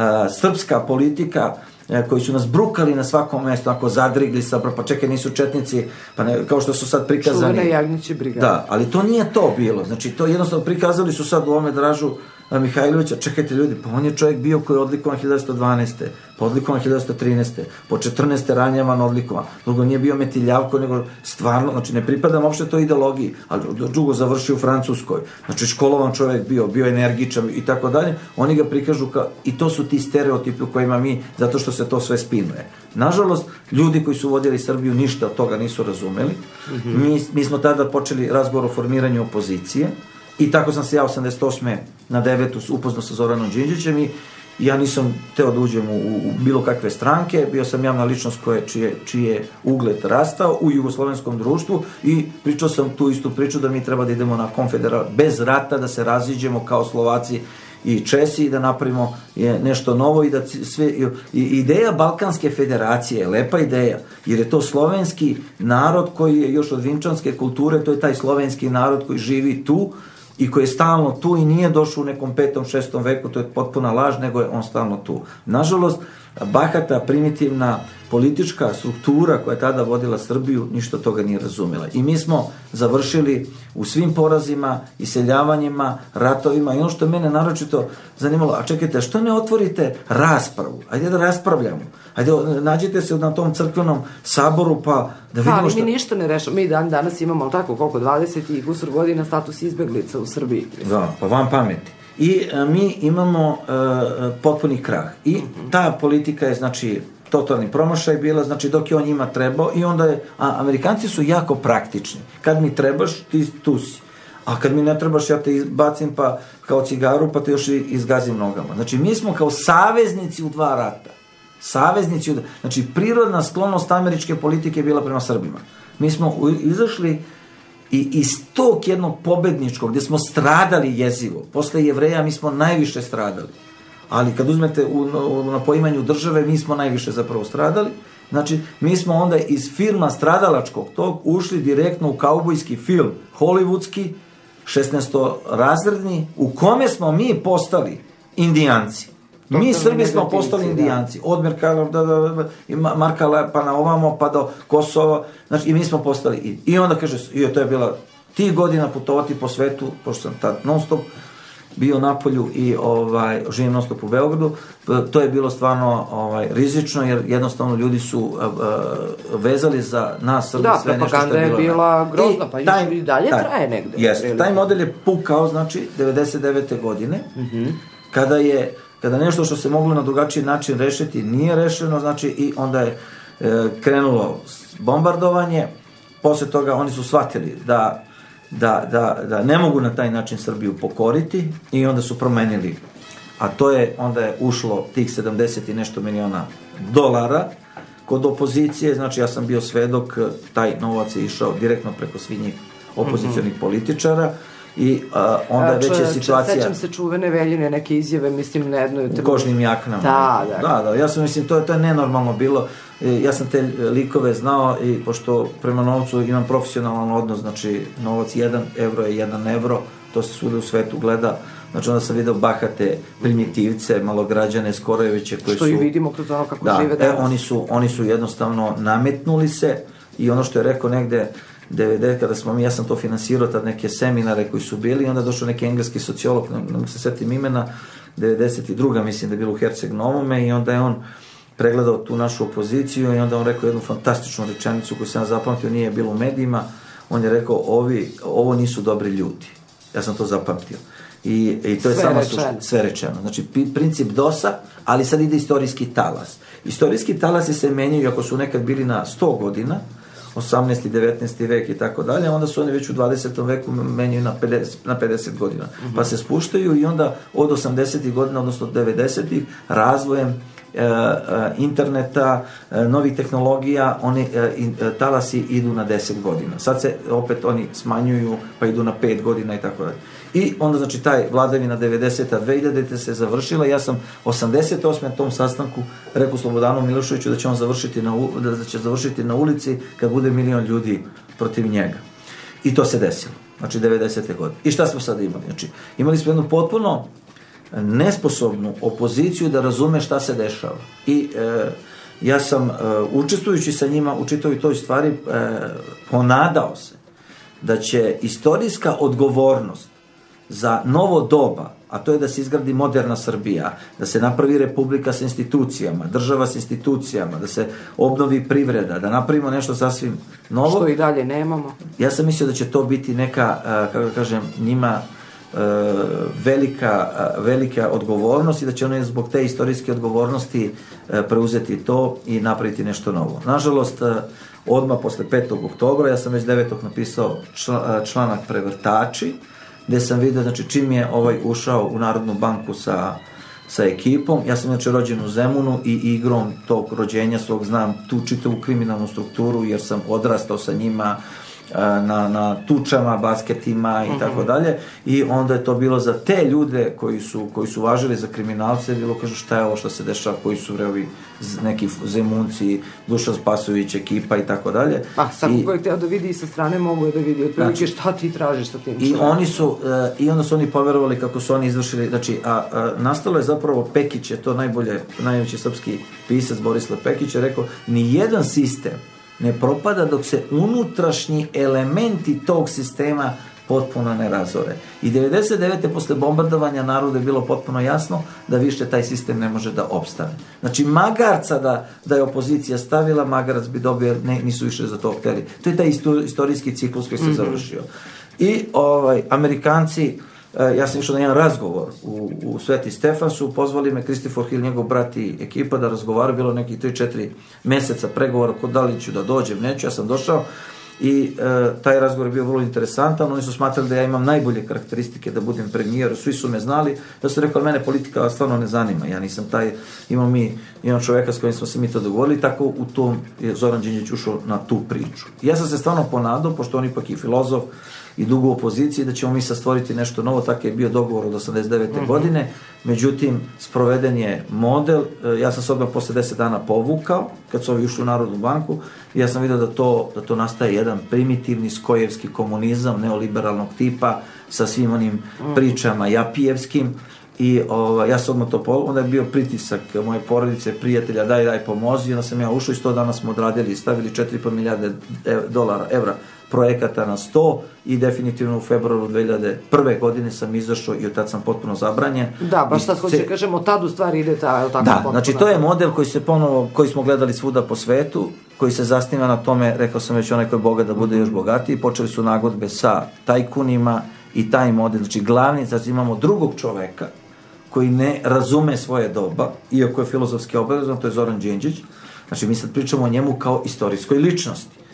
srpska politika, koji su nas brukali na svakom mjestu, ako zadrigli sa, pa čekaj, nisu četnici, pa ne, kao što su sad prikazani. Čuvene Jagnjeće brigade. Da, ali to nije to bilo, znači to jednostavno prikazali su sad u ovome Dražu Mihajlovića, čekajte ljudi, pa on je čovjek bio koji je odlikovan 1912. Pa odlikovan 1913. Po 14. ranjavan odlikovan. Drugo, nije bio metiljavko, nego stvarno, znači ne pripadam uopšte toj ideologiji, ali drugo završio u Francuskoj. Znači školovan čovjek bio energičan i tako dalje. Oni ga prikažu kao, i to su ti stereotipi u kojima mi, zato što se to sve spinuje. Nažalost, ljudi koji su vodili Srbiju ništa od toga nisu razumeli. Mi smo tada počeli razgovor o formiranju opozicije. I tako sam se ja 88. na 9. upoznao sa Zoranom Đinđićem i ja nisam teo da uđem u bilo kakve stranke, bio sam javna ličnost čiji je ugled rastao u jugoslovenskom društvu i pričao sam tu istu priču da mi treba da idemo na konfederaciju bez rata, da se raziđemo kao Slovaci i Česi i da napravimo nešto novo i da sve, ideja Balkanske federacije je lepa ideja, jer je to slovenski narod koji je još od vinčanske kulture, to je taj slovenski narod koji živi tu i koji je stalno tu i nije došao u nekom 5. 6. veku, to je potpuna laž, nego je on stalno tu. Nažalost, bahata, primitivna politička struktura koja je tada vodila Srbiju, ništa toga nije razumela. I mi smo završili u svim porazima, iseljavanjima, ratovima i ono što je mene naročito zanimalo, a čekajte, što ne otvorite raspravu? Ajde da raspravljamo. Ajde, nađite se na tom crkvenom saboru pa da vidimo što... Mi ništa ne rešamo. Mi danas imamo, ali tako, koliko, 20 i kusur godina status izbeglica u Srbiji. Da, pa vam pameti. I mi imamo potpuni krah. I ta politika je, znači, totalni promašaj bila, znači dok je on njima trebao i onda je, Amerikanci su jako praktični. Kad mi trebaš, ti tu si. A kad mi ne trebaš, ja te bacim pa kao cigaru, pa te još i izgazim nogama. Znači, mi smo kao saveznici u 2 rata. Znači, prirodna sklonost američke politike je bila prema Srbima. Mi smo izašli i iz tog jednog pobedničkog, gdje smo stradali jezivo. Posle Jevreja mi smo najviše stradali. Ali kad uzmete na poimanju države, mi smo najviše zapravo stradali. Znači, mi smo onda iz filma stradalačkog tog ušli direktno u kaubojski film, hollywoodski, 16-razredni, u kome smo mi postali indijanci. Mi Srbi smo postali indijanci. Od Markala pa na ovamo, pa do Kosova. Znači, i mi smo postali. I onda kaže, to je bila tih godina putovati po svetu, pošto sam tad non stop bio na polju i živim non stop u Beogradu. To je bilo stvarno rizično, jer jednostavno ljudi su vezali za nas Srbi sve nešto što je bilo. Da, propaganda je bila grozna, pa i dalje traje negde. Jeste, taj model je pukao, znači, 99. godine, kada nešto što se moglo na drugačiji način rešiti nije rešeno, znači, i onda je krenulo bombardovanje. Posle toga oni su shvatili da ne mogu na taj način Srbiju pokoriti i onda su promenili. A to je, onda je ušlo tih 70 i nešto miliona dolara kod opozicije, znači ja sam bio svedok, taj novac je išao direktno preko svih njih opozicionih političara i onda već je situacija... Sećam se čuvene Veljine neke izjave, mislim, na jednoj... U kožnim jaknama. Da, ja sam, mislim, to je nenormalno bilo. Ja sam te likove znao i pošto prema novcu imam profesionalan odnos, znači novac 1 evro je 1 evro, to se svuda u svetu gleda. Znači onda sam vidio bahate primitivce, malograđane, Skorojeviće koji su... Što i vidimo kroz ono kako žive danas. Oni su jednostavno nametnuli se i ono što je rekao negde 90, kada smo ja sam to finansirao, tad neke seminare koji su bili i onda došao neki engleski sociolog, ne mogu se setim imena, 92. mislim da je bilo u Herceg Novome i onda je on pregledao tu našu opoziciju i onda on rekao jednu fantastičnu rečenicu koju sam zapamtio, nije bilo u medijima, on je rekao ovo nisu dobri ljudi. Ja sam to zapamtio. I to je samo sve rečeno. Znači, princip DOS-a, ali sad ide istorijski talas. Istorijski talasi se menjaju, ako su nekad bili na 100 godina, 18. 19. vek i tako dalje, onda su oni već u 20. veku menjaju na 50 godina. Pa se spuštaju i onda od 80. godina, odnosno 90. razvojem interneta, novih tehnologija, talasi idu na 10 godina. Sad se opet oni smanjuju, pa idu na 5 godina i tako dalje. I onda, znači, taj vladavina 90. 2000. se završila. Ja sam 88. na tom sastanku rekao Slobodanu Miloševiću da će on završiti na ulici kad bude 1 milion ljudi protiv njega. I to se desilo. Znači, 90. godine. I šta smo sad imali? Znači, imali smo jednu potpuno nesposobnu opoziciju da razume šta se dešava. I ja sam, učestvujući sa njima u čitavoj toj stvari, ponadao se da će istorijska odgovornost za novo doba, a to je da se izgradi moderna Srbija, da se napravi republika sa institucijama, država sa institucijama, da se obnovi privreda, da napravimo nešto sasvim novo. Što i dalje nemamo. Ja sam mislio da će to biti neka, kako da kažem, njima velika odgovornost i da će oni zbog te istorijske odgovornosti preuzeti to i napraviti nešto novo. Nažalost, odmah posle 5. oktobra, ja sam već 9. napisao članak Prevrtači, gde sam vidio, znači, čim je ušao u Narodnu banku sa ekipom, ja sam inače rođen u Zemunu i igrom tog rođenja svog znam tu čitavu kriminalnu strukturu, jer sam odrastao sa njima na tučama, basketima i tako dalje, i onda je to bilo za te ljude koji su važili za kriminalce, bilo kažu šta je ovo što se dešava, koji su ovi neki Zemunci, Dušan Spasović, ekipa i tako dalje. Svako ko je hteo da vidi sa strane mogu je da vidi otprilike šta ti tražiš sa tim. I onda su oni poverovali kako su oni izvršili, znači, nastalo je zapravo Pekić, je to najveći srpski pisac Borislav Pekić je rekao, ni jedan sistem ne propada dok se unutrašnji elementi tog sistema potpuno ne razore. I 99. posle bombardovanja narodu je bilo potpuno jasno da više taj sistem ne može da opstane. Znači, magarca da je opozicija stavila, magarac bi dobio, nisu više za to hteli. To je taj istorijski ciklus koji se završio. I Amerikanci, ja sam išao na jedan razgovor u Sveti Stefan, su pozvali me Christopher Hill, njegov brat i ekipa da razgovaraju, bilo nekih 3-4 meseca pregovora da li ću da dođem, neću, ja sam došao i taj razgovor je bio vrlo interesantan, oni su smatrali da ja imam najbolje karakteristike da budem premijer, svi su me znali, da su rekao, mene politika stvarno ne zanima, ja nisam taj, imam čoveka s kojim smo se mi to dogovorili, tako u tom je Zoran Đinđić ušao na tu priču. I ja sam se stvarno ponadao, pošto on ipak i filozof i dugo u opoziciji, da ćemo mi sad stvoriti nešto novo, tako je bio dogovor od 89. godine, međutim, sproveden je model, ja sam se odmah posle 10 dana povukao, kad su ovi ušli u Narodnu banku, i ja sam vidio da to nastaje jedan primitivni skojevski komunizam, neoliberalnog tipa, sa svim onim pričama japijevskim, i ja sam odmah to onda je bio pritisak moje porodice, prijatelja, daj pomozi, onda sam ja ušao i 100 dana smo odradili i stavili 4,5 milijarde evra projekata na 100 i definitivno u februaru 2001. godine sam izašao i od tad sam potpuno zabranjen. Da, baš sad hoće kažemo, tad u stvari ide ta, tako? Da, znači to je model koji smo gledali svuda po svetu, koji se zasniva na tome, rekao sam već, onaj koji je bogat da bude još bogatiji, počeli su nagodbe sa tajkunima i taj model, znači glavni, znači imamo drugog čoveka koji ne razume svoje doba, iako je filozofski obrazan, to je Zoran Đinđić. Znači mi sad pričamo o njemu kao istorijskoj ličnosti.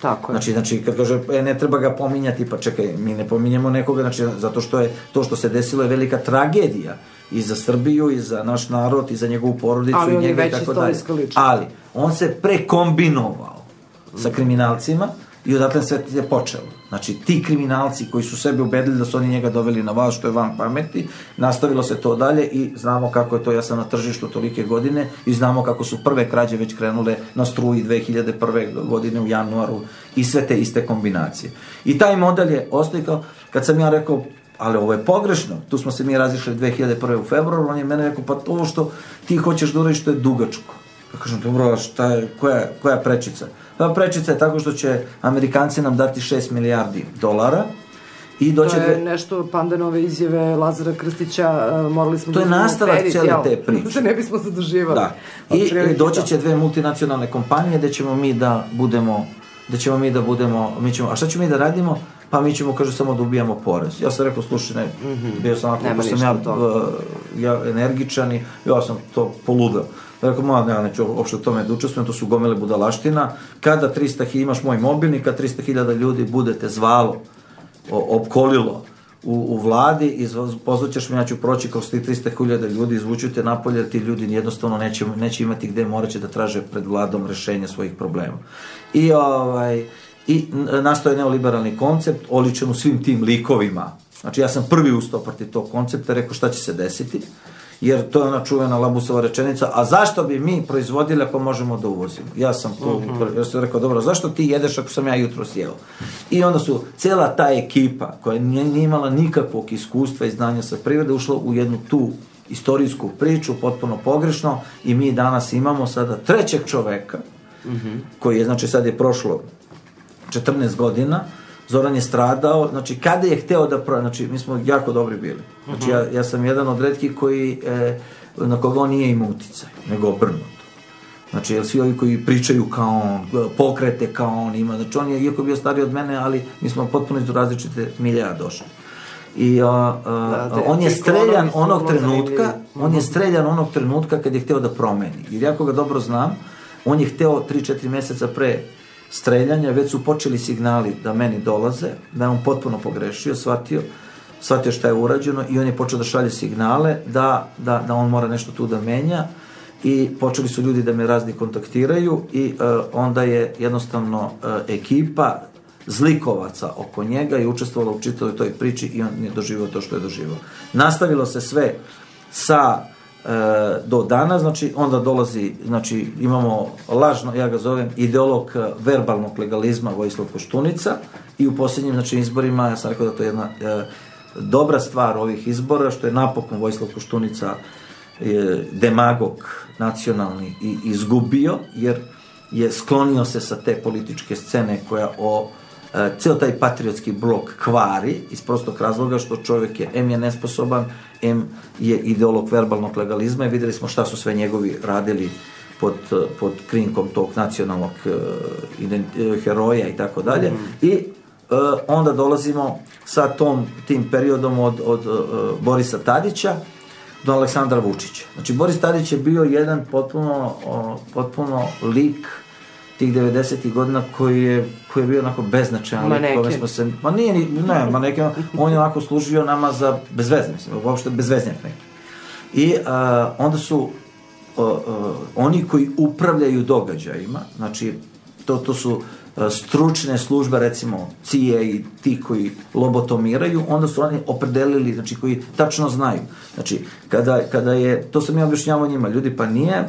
Tako je. Znači, kad kaže, ne treba ga pominjati, pa čekaj, mi ne pominjemo nekoga, znači, zato što je to što se desilo je velika tragedija i za Srbiju, i za naš narod, i za njegovu porodicu, i njega i tako dalje. Ali, on se prekombinovao sa kriminalcima i odatle sve je počelo. Znači, ti kriminalci koji su sebe ubedili da su oni njega doveli na vas, što je van pameti, nastavilo se to dalje i znamo kako je to, ja sam na tržištu tolike godine i znamo kako su prve krađe već krenule na struji 2001. godine u januaru i sve te iste kombinacije. I taj model je oslikao, kad sam ja rekao, ali ovo je pogrešno, tu smo se mi razišli 2001. u februaru, on je mene rekao, pa ovo što ti hoćeš da uradiš, to je dugačko. Ja kažem, dobro, šta je, koja prečica? Pa prečica je tako što će Amerikanci nam dati $6 milijardi i doće... To je nešto Pandanove izjave Lazara Krstića, morali smo... To je nastavak cijele te priče. Da se ne bismo zaduživali. Da. I doći će 2 multinacionalne kompanije gde ćemo mi da budemo, a šta ćemo mi da radimo? Pa mi ćemo, kažu, samo da ubijamo porez. Ja sam rekao, slušaj, ne, bio sam onako, ko sam ja energičan i ja sam to poludeo. Rekao, neću uopšte o tome da učestvujem, to su gomile budalaština. Kada 300.000, imaš moj mobilnik, kada 300.000 ljudi budete zvalo, opkolilo u vladi i pozvaćeš me, ja ću proći kroz tih 300.000 ljudi, izvuću te napolje, jer ti ljudi jednostavno neće imati gde, morat će da traže pred vladom rešenje svojih problema. I nastao je neoliberalni koncept, oličen u svim tim likovima. Znači, ja sam prvi ustao protiv tog koncepta, rekao šta će se desiti, jer to je ona čuvena Labusova rečenica, a zašto bi mi proizvodili ako možemo da uvozimo? Ja sam rekao, dobro, zašto ti jedeš ako sam ja jutro sjeo? I onda su cela ta ekipa, koja nije imala nikakvog iskustva i znanja sa privrede, ušla u jednu tu istorijsku priču, potpuno pogrešno, i mi danas imamo sada trećeg čoveka, koji je, znači, sad je prošlo 14 godina, Zoran je stradao, znači kada je hteo da znači mi smo jako dobri bili. Znači ja sam jedan od retkih na koga on nije imao uticaj, nego obrnuto. Znači, svi ovi koji pričaju kao on, pokrete kao on ima, znači on je, iako bio stariji od mene, ali mi smo potpuno iz različite miljeja došli. I on je streljan onog trenutka kad je hteo da promeni. Jer ja koga dobro znam, on je hteo 3-4 meseca pre streljanja, već su počeli signali da meni dolaze, da je on potpuno pogrešio, shvatio šta je urađeno i on je počeo da šalje signale da on mora nešto tu da menja i počeli su ljudi da me razni kontaktiraju i onda je jednostavno ekipa zlikovaca oko njega i učestvovala u čitavoj toj priči i on je doživao to što je doživao. Nastavilo se sve do dana, znači onda dolazi, znači imamo lažno, ja ga zovem ideolog verbalnog legalizma Vojislav Koštunica i u posljednjim, znači, izborima, ja sam rekao da to je jedna dobra stvar ovih izbora, što je napokon Vojislav Koštunica demagog nacionalni i izgubio, jer je sklonio se sa te političke scene koja ceo taj patriotski blok kvari iz prostog razloga što čovjek je, je nesposoban, je ideolog verbalnog legalizma i videli smo šta su sve njegovi radili pod krinkom tog nacionalnog heroja i tako dalje. I onda dolazimo sa tim periodom od Borisa Tadića do Aleksandra Vučića. Znači, Boris Tadić je bio jedan potpuno lik tih 90. godina koji je bio onako beznačajan. Maneken. On je onako služio nama za bezvezne, uopšte bezveznjak neki. I onda su oni koji upravljaju događajima, znači to su stručne službe, recimo CIA i ti koji lobotomiraju, onda su oni opredelili, znači koji tačno znaju. Znači, kada je, to sam ja objašnjavao njima, ljudi, pa nije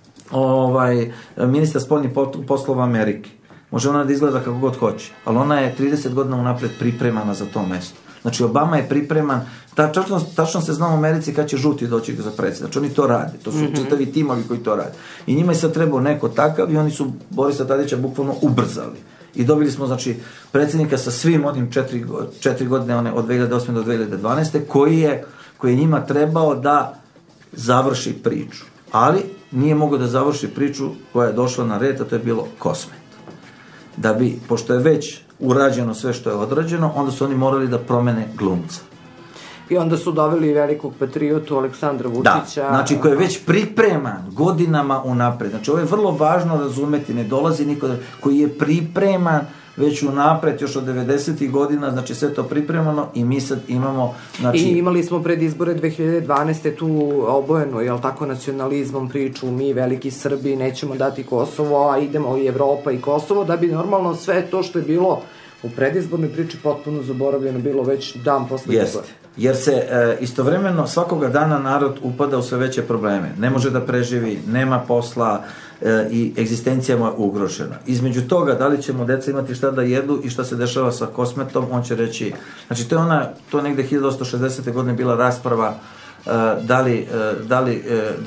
ministar spoljnih poslova Amerike. Može ona da izgleda kako god hoće, ali ona je 30 godina unapred pripremana za to mesto. Znači, Obama je pripreman, tačno se zna u Americi kad će žuti doći za predsjednika. Znači, oni to rade, to su čitavi timovi koji to rade. I njima je sad trebao neko takav i oni su Borisa Tadića bukvalno ubrzali. I dobili smo, znači, predsjednika sa svim onim 4 godine, od 2008. do 2012. koji je njima trebao da završi priču. Ali nije mogao da završi priču koja je došla na red, a to je bilo Kosmet. Da bi, pošto je već urađeno sve što je odrađeno, onda su oni morali da promene glumca. I onda su doveli velikog patriotu Aleksandra Vučića. Da, znači koji je već pripreman godinama unapred. Znači ovo je vrlo važno razumeti, ne dolazi niko koji je pripreman već unapred, još od 90. godina, znači sve to pripremano i mi sad imamo... Znači... I imali smo pred izbore 2012. tu obojenu, jel tako, nacionalizmom priču, mi veliki Srbi nećemo dati Kosovo, a idemo i Evropa i Kosovo, da bi normalno sve to što je bilo u predizbornoj priči potpuno zaboravljeno bilo već dan posle izbora. Jer se istovremeno svakoga dana narod upada u sve veće probleme. Ne može da preživi, nema posla i egzistencija mu je ugrožena. Između toga, da li ćemo deca imati šta da jedu i šta se dešava sa Kosmetom, on će reći, znači to je negde 1860. godine bila rasprava da li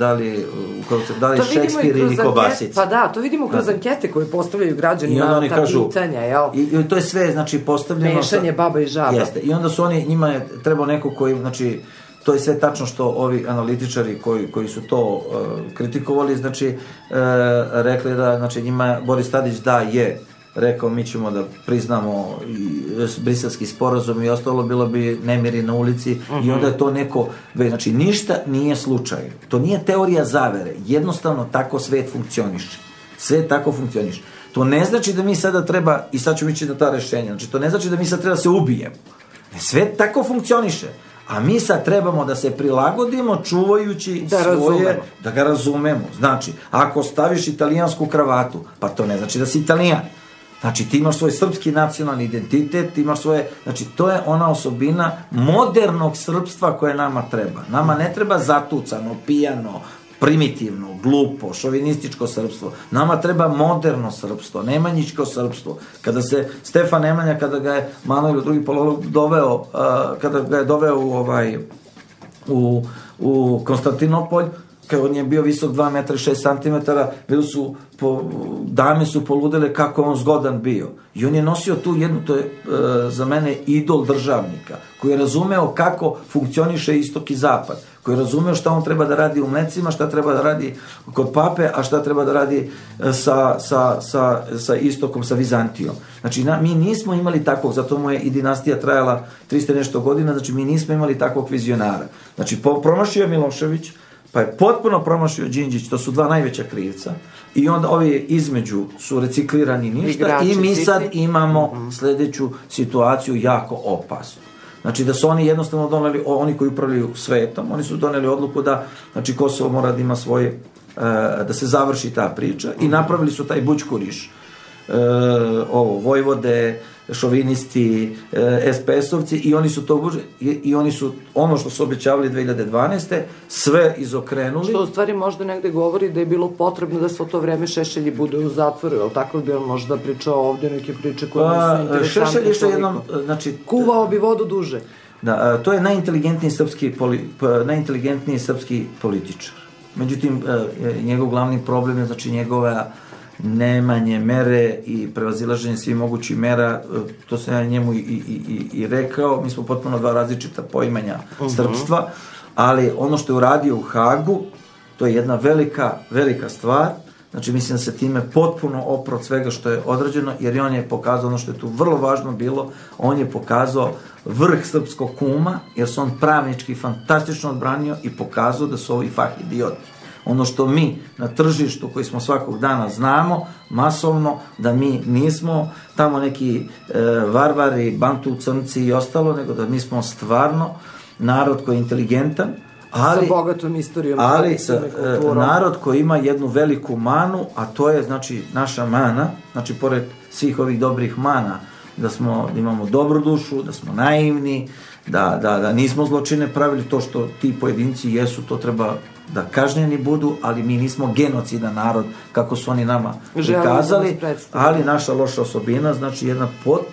Šekspir ili Kobasica. Pa da, to vidimo kroz ankete koje postavljaju građani na ta pitanja, jel? I to je sve, znači, postavljeno... Mešanje baba i žaba. Jeste. I onda su oni, njima je trebao neko koji, znači, to je sve tačno što ovi analitičari koji su to kritikovali, znači, rekli da, znači, njima Boris Tadić da je rekao mi ćemo da priznamo Briselski sporazum i ostalo, bilo bi nemiri na ulici i onda je to neko, znači ništa nije slučaj, to nije teorija zavere, jednostavno tako svet funkcioniše, sve tako funkcioniše. To ne znači da mi sada treba, i sad ću ići na ta rešenja, znači to ne znači da mi sad treba da se ubijemo, sve tako funkcioniše. A mi sad trebamo da se prilagodimo čuvajući svoje, da ga razumemo. Znači, ako staviš italijansku kravatu, pa to ne znači da si Italijan. Znači, ti imaš svoj srpski nacionalni identitet, ti imaš svoje, znači, to je ona osobina modernog srpstva koje nama treba. Nama ne treba zatucano, pijano, primitivno, glupo, šovinističko srpstvo. Nama treba moderno srpstvo, nemanjičko srpstvo. Kada se Stefan Nemanja, kada ga je Manuel II. Palolu doveo, kada ga je doveo u Konstantinopolj, kada on je bio visok 2 metra i 6 santimetara, dame su poludele kako je on zgodan bio. I on je nosio tu jednu, to je za mene idol državnika, koji je razumeo kako funkcioniše istok i zapad, koji je razumeo šta on treba da radi u mlecima, šta treba da radi kod pape, a šta treba da radi sa istokom, sa Vizantijom. Znači, mi nismo imali takvog, zato mu je i dinastija trajala 300 nešto godina, znači mi nismo imali takvog vizionara. Znači, promašio je Milošević, pa je potpuno promašio Đinđić, to su dva najveća krivca, i onda ovi između su reciklirani ništa i mi sad imamo sledeću situaciju jako opasnu. Znači da su oni jednostavno doneli, oni koji upravljaju svetom, oni su doneli odluku da, znači, Kosovo mora da ima svoje, da se završi ta priča i napravili su taj bućkuriš, Vojvode, šovinisti, SPS-ovci, i oni su to, i oni su ono što su obećavali 2012. sve izokrenuli. Što u stvari možda negde govori da je bilo potrebno da se u to vreme Šešelj bude u zatvoru, ali tako bi on možda pričao ovdje neke priče koje nisu interesantne. Šešelj je što jednom, znači... Kuvao bi vodu duže. Da, to je najinteligentniji srpski političar. Međutim, njegov glavni problem je, znači, njegova nemanje mere i prevazilaženje svih mogućih mera, to sam ja njemu i rekao, mi smo potpuno dva različita poimanja srpstva, ali ono što je uradio u Hagu, to je jedna velika stvar, znači mislim da se time potpuno opro od svega što je odrađeno, jer on je pokazao ono što je tu vrlo važno bilo, on je pokazao vrh srpskog kuma, jer se on pravnički fantastično odbranio i pokazao da su ovi fah idioti. Ono što mi na tržištu koji smo svakog dana znamo, masovno, da mi nismo tamo neki varvari, bantu, crnci i ostalo, nego da mi smo stvarno narod koji je inteligentan, sa bogatom istorijom, ali narod koji ima jednu veliku manu, a to je, znači, naša mana, znači, pored svih ovih dobrih mana, da imamo dobru dušu, da smo naivni, da nismo zločine pravili, to što ti pojedinci jesu, to treba da kažnjeni budu, ali mi nismo genocidan narod, kako su oni nama prikazali, ali naša loša osobina, znači jedna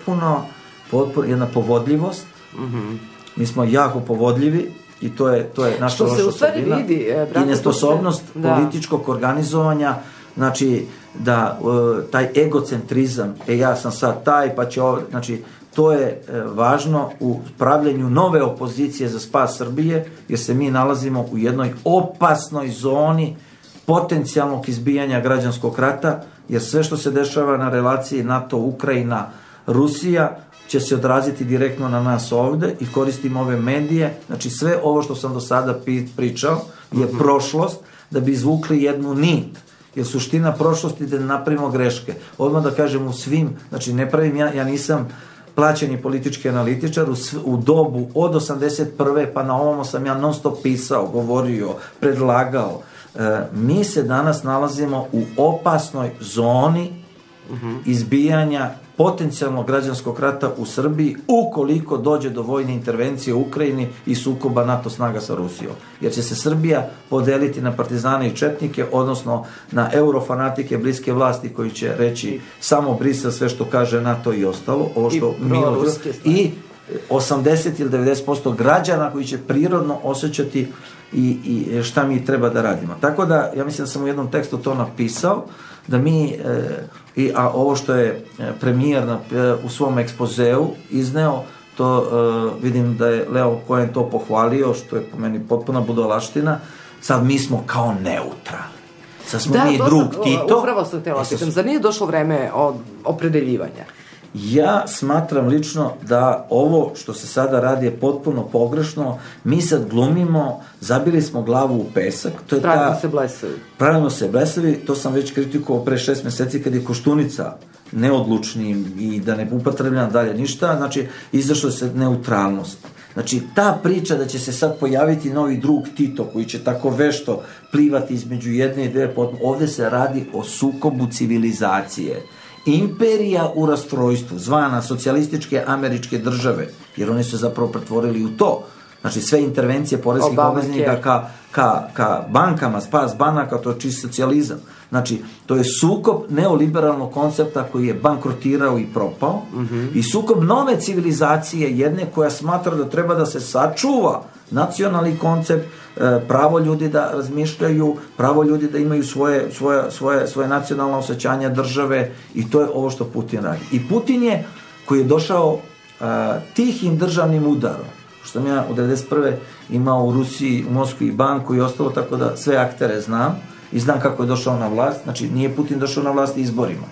jedna povodljivost, mi smo jako povodljivi i to je naša loša osobina i nesposobnost političkog organizovanja, znači da taj egocentrizam, ja sam sad taj, pa će ovo, znači to je važno u pravljenju nove opozicije za spas Srbije, jer se mi nalazimo u jednoj opasnoj zoni potencijalnog izbijanja građanskog rata, jer sve što se dešava na relaciji NATO, Ukrajina, Rusija će se odraziti direktno na nas ovde i koristimo ove medije. Znači sve ovo što sam do sada pričao je prošlost, da bi izvukli jednu nit jer suština prošlosti da ne napravimo greške. Odmah da kažem u svim, znači ne pravim ja nisam plaćeni politički analitičar, u dobu od 81. pa na ovamo sam ja non stop pisao, govorio, predlagao. Mi se danas nalazimo u opasnoj zoni izbijanja potencijalnog građanskog rata u Srbiji ukoliko dođe do vojne intervencije u Ukrajini i sukoba NATO snaga sa Rusijom. Jer će se Srbija podeliti na partizane i četnike, odnosno na eurofanatike bliske vlasti koji će reći samo Brisel, sve što kaže NATO i ostalo, ovo što i 80 ili 90% građana koji će prirodno osjećati i šta mi treba da radimo. Tako da, ja mislim da sam u jednom tekstu to napisao, da mi, a ovo što je premijer u svom ekspozeu izneo, to vidim da je Leo Cohen to pohvalio, što je po meni potpuna budalaština, sad mi smo kao neutralni. Sad smo mi drug Tito. Upravo sam htjela pitam, zar nije došlo vreme od opredeljivanja? Ja smatram lično da ovo što se sada radi je potpuno pogrešno. Mi sad glumimo, zabili smo glavu u pesak. Pravimo se blesavi. To sam već kritikovao pre 6 meseci kad je Koštunica neodlučni i da ne upotrebljam dalje ništa. Znači, izašlo se neutralnost. Znači, ta priča da će se sad pojaviti novi drug Tito koji će tako vešto plivati između jedne i dve potpuno. Ovde se radi o sukobu civilizacije. Imperija u rastrojstvu, zvana socijalističke američke države, jer oni su zapravo pretvorili u to. Znači, sve intervencije poreskih obveznika ka bankama, spas banaka, to je čist socijalizam. Znači, to je sukob neoliberalnog koncepta koji je bankrotirao i propao i sukob nove civilizacije, jedne koja smatra da treba da se sačuva nacionalni koncept, pravo ljudi da razmišljaju, pravo ljudi da imaju svoje nacionalno osjećanje države, i to je ovo što Putin radi. I Putin je, koji je došao tihim državnim udarom, što sam ja u 1991. imao u Rusiji, u Moskvi banku i ostalo, tako da sve aktere znam i znam kako je došao na vlast. Znači, nije Putin došao na vlast izborima.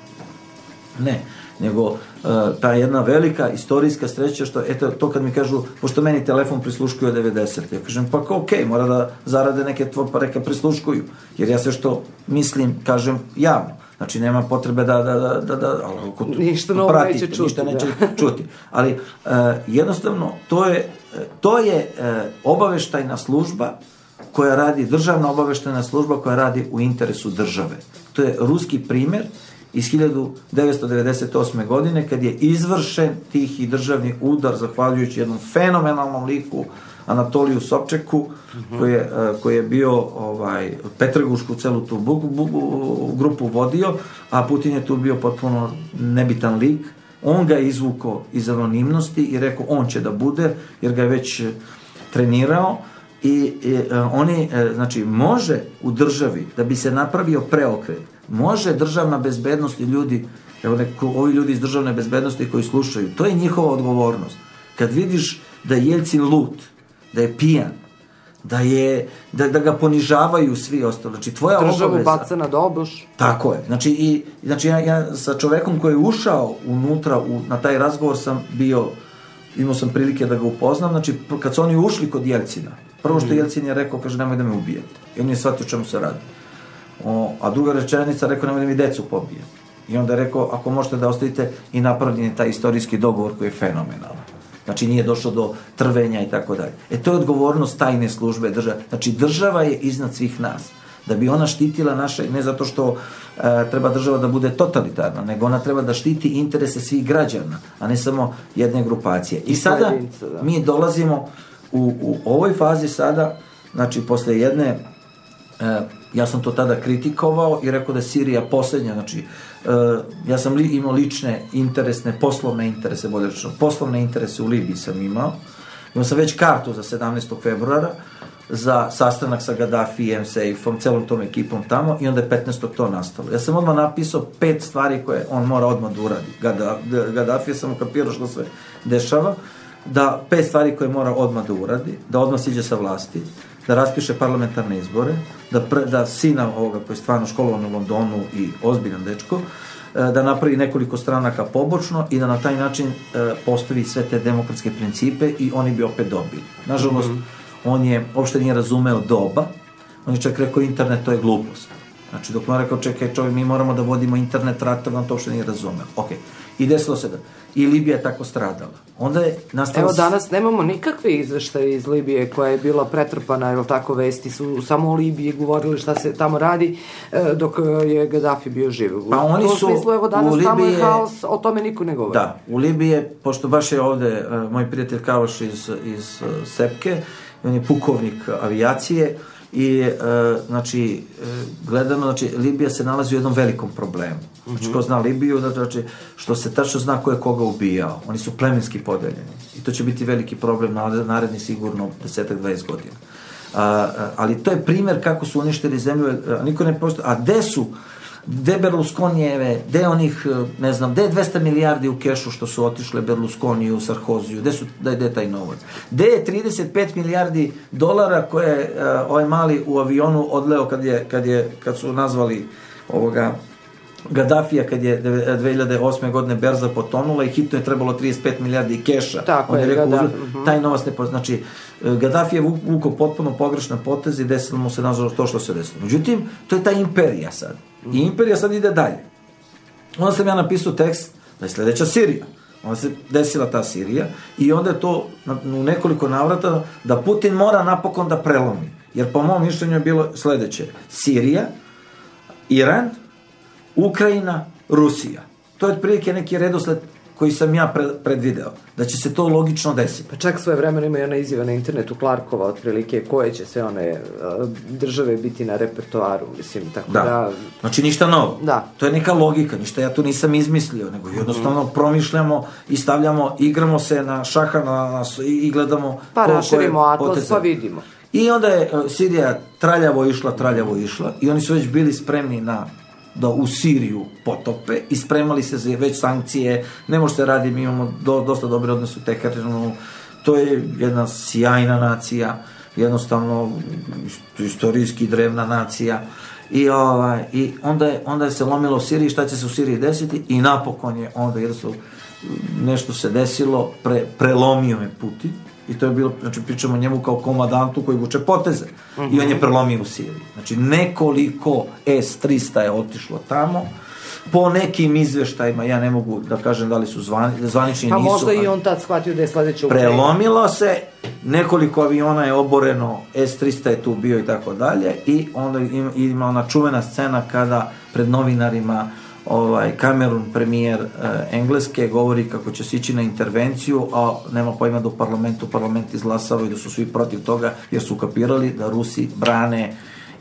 Ne, nego ta jedna velika istorijska sreća što, eto, to kad mi kažu, pošto meni telefon prisluškuju od 90. Ja kažem, pa okej, mora da zarade neke prisluškuju, jer ja sve što mislim, kažem javno. Znači, nema potrebe da ništa novo neće čuti. Ništa neće čuti. Ali, jednostavno, to je obaveštajna služba koja radi, državna obaveštajna služba koja radi u interesu države. To je ruski primer iz 1998. godine, kad je izvršen tihi državni udar zahvaljujući jednom fenomenalnom liku Anatoliju Sobčeku, koji je bio Petrgušku celu tu grupu vodio, a Putin je tu bio potpuno nebitan lik. On ga je izvukao iz anonimnosti i rekao on će da bude, jer ga je već trenirao. I oni, znači, može u državi da bi se napravio preokret, može državna bezbednost i ljudi, evo ovi ljudi iz državne bezbednosti koji slušaju, to je njihova odgovornost. Kad vidiš da je Jeljcin lut, da je pijan, da ga ponižavaju svi ostali, znači tvoja obaveza... Državu baca na doboš. Tako je. Znači ja sa čovekom koji je ušao unutra na taj razgovor sam bio, imao sam prilike da ga upoznam, znači kad su oni ušli kod Jeljcina, prvo što Jeljcin je rekao, kaže, nemoj da me ubijete. I on je shvatio čemu se radi. A druga rečenica rekao, nemoj da mi decu pobije. I onda je rekao, ako možete da ostavite i napravljen je taj istorijski dogovor koji je fenomenalan. Znači, nije došlo do trvenja i tako dalje. To je odgovornost tajne službe države. Znači, država je iznad svih nas. Da bi ona štitila naše, ne zato što treba država da bude totalitarna, nego ona treba da štiti interese svih građana, a ne samo jedne grupacije. I sada mi dolazimo u ovoj fazi sada, znači, posle jedne, ja sam to tada kritikovao i rekao da je Sirija poslednja, znači, ja sam imao lične interesne, poslovne interese, bolje rečeno, poslovne interese u Libiji sam imao sam već kartu za 17. februara, za sastanak sa Gaddafijem, Seifom, celom tom ekipom tamo, i onda je 15. to nastalo. Ja sam odmah napisao 5 stvari koje on mora odmah da uradi. Gaddafije sam ukapirao što se dešava, da 5 stvari koje mora odmah da uradi, da odmah siđe sa vlasti, da raspiše parlamentarne izbore, da sina ovoga koji je stvarno školovan u Londonu i ozbiljan dečko, da napravi nekoliko stranaka pobočno i da na taj način postavi sve te demokratske principe i oni bi opet dobili. Nažalost, on je uopšte nije razumeo doba, on je čak rekao internet to je glupost. Znači, dok mu je rekao, čekaj čovjek, mi moramo da vodimo internet ratov, on to uopšte nije razumeo. Ok, i desilo se da. I Libija je tako stradala. Onda je nastala... Evo, danas nemamo nikakve izveštaje iz Libije koja je bila pretrpana, ili tako, vesti su samo o Libiji govorili šta se tamo radi, dok je Gaddafi bio živ. Pa oni su... U smislu, evo, danas tamo je haos, o tome niko ne govori. Da, u Libiji, pošto baš je ovde moj prijatelj Kavaš iz Sepke, on je pukovnik avijacije, i znači gledano, znači Libija se nalazi u jednom velikom problemu. Znači ko zna Libiju, znači što se tačno zna ko je koga ubijao. Oni su plemenski podeljeni i to će biti veliki problem naredni sigurno 10-20 godina. Ali to je primer kako su uništili zemlju, niko ne postoji. A gde Berlusconijeve, gde onih, ne znam, gde je 200 milijardi u kešu što su otišle Berlusconiju, Sarkoziju, gde je taj novac? Gde je 35 milijardi dolara koje je ovaj mali u avionu odleo kad su nazvali ovoga Gaddafija, kad je 2008. godine berza potonula i hitno je trebalo 35 milijardi keša. Tako on je rekao, taj novac ne poznaje. Znači, Gaddafi je vukao potpuno pogrešna potez i desilo mu se nažalost to što se desilo. Međutim, to je ta imperija sad. I imperija sad ide dalje. Onda sam ja napisao tekst da je sledeća Sirija. Onda se desila ta Sirija i onda je to u nekoliko navrata da Putin mora napokon da prelomi. Jer po mom mišljenju je bilo sledeće. Sirija, Iran, Ukrajina, Rusija. To je otprilike neki redosled koji sam ja predvideo, da će se to logično desiti. Pa čak svoje vremena ima jedna izjava na internetu Clarkova, otprilike, koje će sve one države biti na repertoaru, mislim, tako da... Znači ništa novo. Da. To je neka logika, ništa ja tu nisam izmislio, nego jednostavno promišljamo i stavljamo, igramo se na šaha i gledamo... Pa raširimo atlas, pa vidimo. I onda je Sirija traljavo išla i oni su već bili spremni da u Siriju potope i spremali se za već sankcije, ne može se raditi, mi imamo dosta dobre odnose u Teheranu, to je jedna sjajna nacija, jednostavno istorijski drevna nacija i onda je se lomilo u Siriji, šta će se u Siriji desiti i napokon je onda jednostavno nešto se desilo, prelomio je Putin. I to je bilo, znači pričamo o njemu kao komandantu koji vuče poteze. I on je prelomio u Siriji. Znači nekoliko S-300 je otišlo tamo. Po nekim izveštajima, ja ne mogu da kažem da li su zvanični, pa nisu. Pa možda i on tad shvatio da je sledeće u prelomilo se, nekoliko aviona je oboreno, S-300 je tu bio i tako dalje. I onda ima ona čuvena scena kada pred novinarima Cameron, premijer Engleske, govori kako će se ići na intervenciju, a nema pojma da u parlament izglasava i da su svi protiv toga, jer su kapirali da Rusi brane.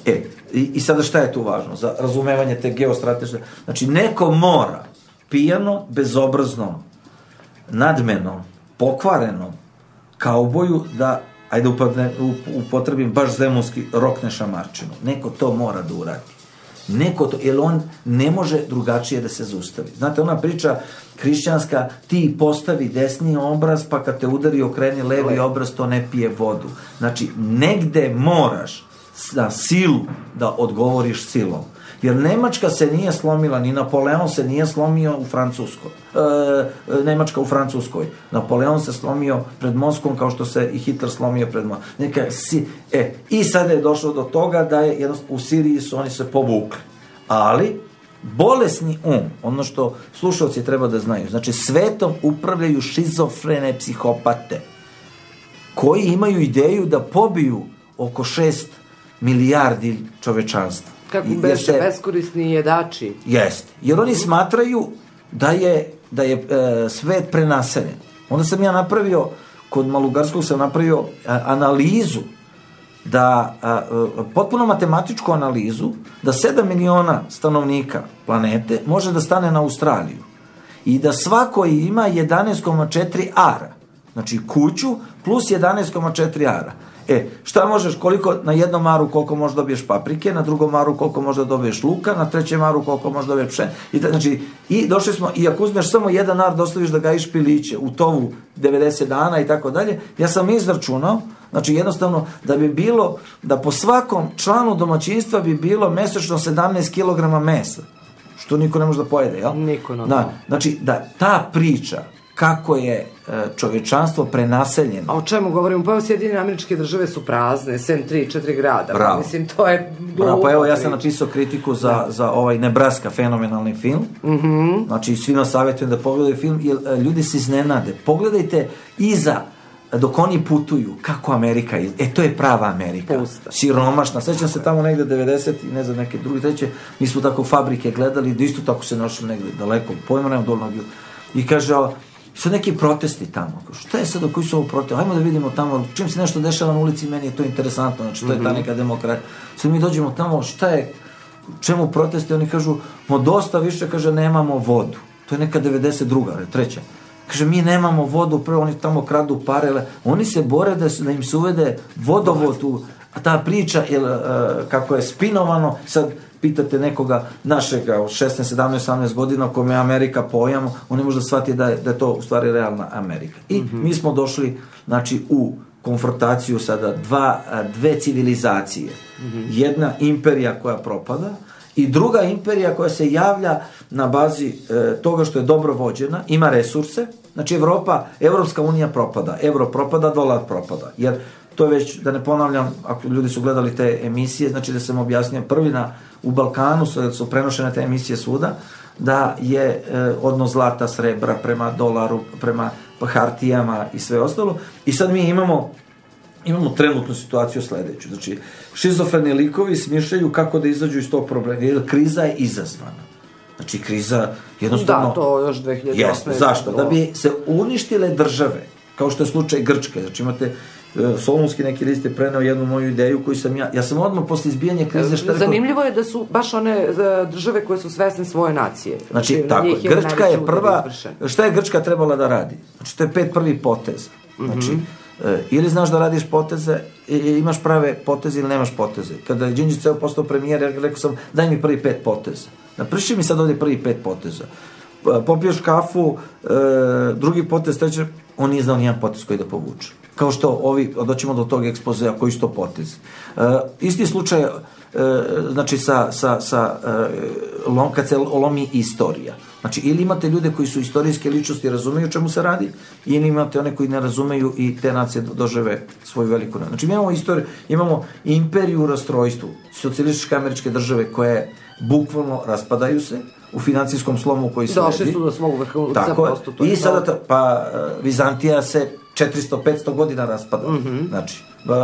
I sada šta je tu važno za razumevanje te geostrateške? Znači, neko mora pijano, bezobraznom, nadmenom, pokvarenom kauboju da, ajde upotrebim baš zemunski, rokne šamarčinu. Neko to mora da uradi. Jer on ne može drugačije da se zaustavi. Znate, ona priča hrišćanska, ti postavi desni obraz, pa kad te udari okreni levi obraz, to ne pije vodu. Znači, negde moraš na silu da odgovoriš silom. Jer Nemačka se nije slomila, ni Napoleon se nije slomio u Francuskoj. Nemačka u Francuskoj. Napoleon se slomio pred Moskvom kao što se i Hitler slomio pred Moskvom. I sada je došlo do toga da je u Siriji su oni se povukli. Ali bolesni ono što slušalci treba da znaju, znači svetom upravljaju šizofrene psihopate koji imaju ideju da pobiju oko 6 milijardi čovečanstva. Kako beše beskorisni jedači. Jeste, jer oni smatraju da je svet prenaseljen. Onda sam ja napravio, kod Malugarskog sam napravio analizu, potpuno matematičku analizu, da 7 miliona stanovnika planete može da stane na Australiju i da svako ima 11,4 ara. Znači kuću plus 11,4 ara. Šta možeš, koliko na jednom aru koliko možeš dobiješ paprike, na drugom aru koliko možeš dobiješ luka, na trećem aru koliko možeš dobiješ pšen. Znači, i došli smo, i ako uzmeš samo jedan ar, dostaviš da gajiš piliće u tovu 90 dana i tako dalje, ja sam izračunao, znači jednostavno da bi bilo, da po svakom članu domaćinstva bi bilo mesečno 17 kg mesa, što niko ne može da pojede, jel? Niko, Znači, da ta priča kako je čovečanstvo prenaseljeno. A o čemu govorimo? Pa Sjedinjene Američke Države su prazne, sem 3-4 grada. Bravo. Mislim, to je Bravo, pa evo, ja sam napisao kritiku za ovaj Nebraska, fenomenalni film. Znači, svi nas savjetujem da pogledaju film, jer ljudi se iznenade. Pogledajte iza, dok oni putuju, kako Amerika je. To je prava Amerika. Pusta. Siromašna. Sećam se tamo negde 90 i ne znam, neke druge, treće, mi smo tako fabrike gledali, da isto tako se našli negde daleko, pojma nemam dovoljno bilo. I kaže, sad neki protesti tamo. Šta je sad, koji su ovo protesti? Hajmo da vidimo tamo, čim se nešto dešava na ulici, meni je to interesantno, znači to je ta neka demokratija. Sad mi dođemo tamo, šta je, čemu protesti? Oni kažu, dosta više, kaže, nemamo vodu. To je neka 92. treća. Kaže, mi nemamo vodu, prvo oni tamo kradu pare, oni se bore da im se uvede vodovod, a ta priča, kako je spinovano, sad pitate nekoga našega od 16, 17, 18 godina kome je Amerika pojam, on ne može da shvati da je to u stvari realna Amerika. I mi smo došli, znači, u konfrontaciju sada dve civilizacije. Jedna imperija koja propada i druga imperija koja se javlja na bazi toga što je dobro vođena, ima resurse. Znači, Evropska unija propada, euro propada, dolar propada. Jer to je već, da ne ponavljam, ako ljudi su gledali te emisije, znači da sam objasnio prvina u Balkanu, su prenošene te emisije svuda, da je odnos zlata, srebra prema dolaru, prema hartijama i sve ostalo. I sad mi imamo trenutnu situaciju sledeću. Znači, šizofreni likovi smišljaju kako da izađu iz tog problema, jer kriza je izazvana. Znači, kriza jednostavno... Da, to još 2008. Jeste, zašto? Da bi se uništile države, kao što je slučaj Grčke. Znači, imate Solunski neki list je preneo jednu moju ideju koju sam ja sam odmah posle izbijanja krize Zanimljivo je da su baš one države koje su svesne svoje nacije. Znači, tako, Grčka je prva, šta je Grčka trebala da radi? Znači, to je 5 prvih poteza. Znači, ili znaš da radiš poteze, imaš prave poteze ili nemaš poteze. Kada je Đinđić ceo postao premijer, ja rekao sam, daj mi prvi 5 poteza. Napriši mi sad ovdje prvi 5 poteza. Popiješ kafu, drugi potez, treći, on nije znao nijedan potez koji da povuče. Kao što doćemo do tog ekspozea, koji su to potez. Isti slučaj, znači, kad se lomi istorija. Znači, ili imate ljude koji su istorijske ličnosti, razumeju o čemu se radi, ili imate one koji ne razumeju i te nacije dožive svoju veliku. Znači, mi imamo istoriju, imamo imperiju u rastrojstvu, socijalističke američke države koje bukvalno raspadaju se u financijskom slomu koji se došli su do svog vrhunca. Tako je. I sada, Vizantija se 400-500 godina raspada. Znači,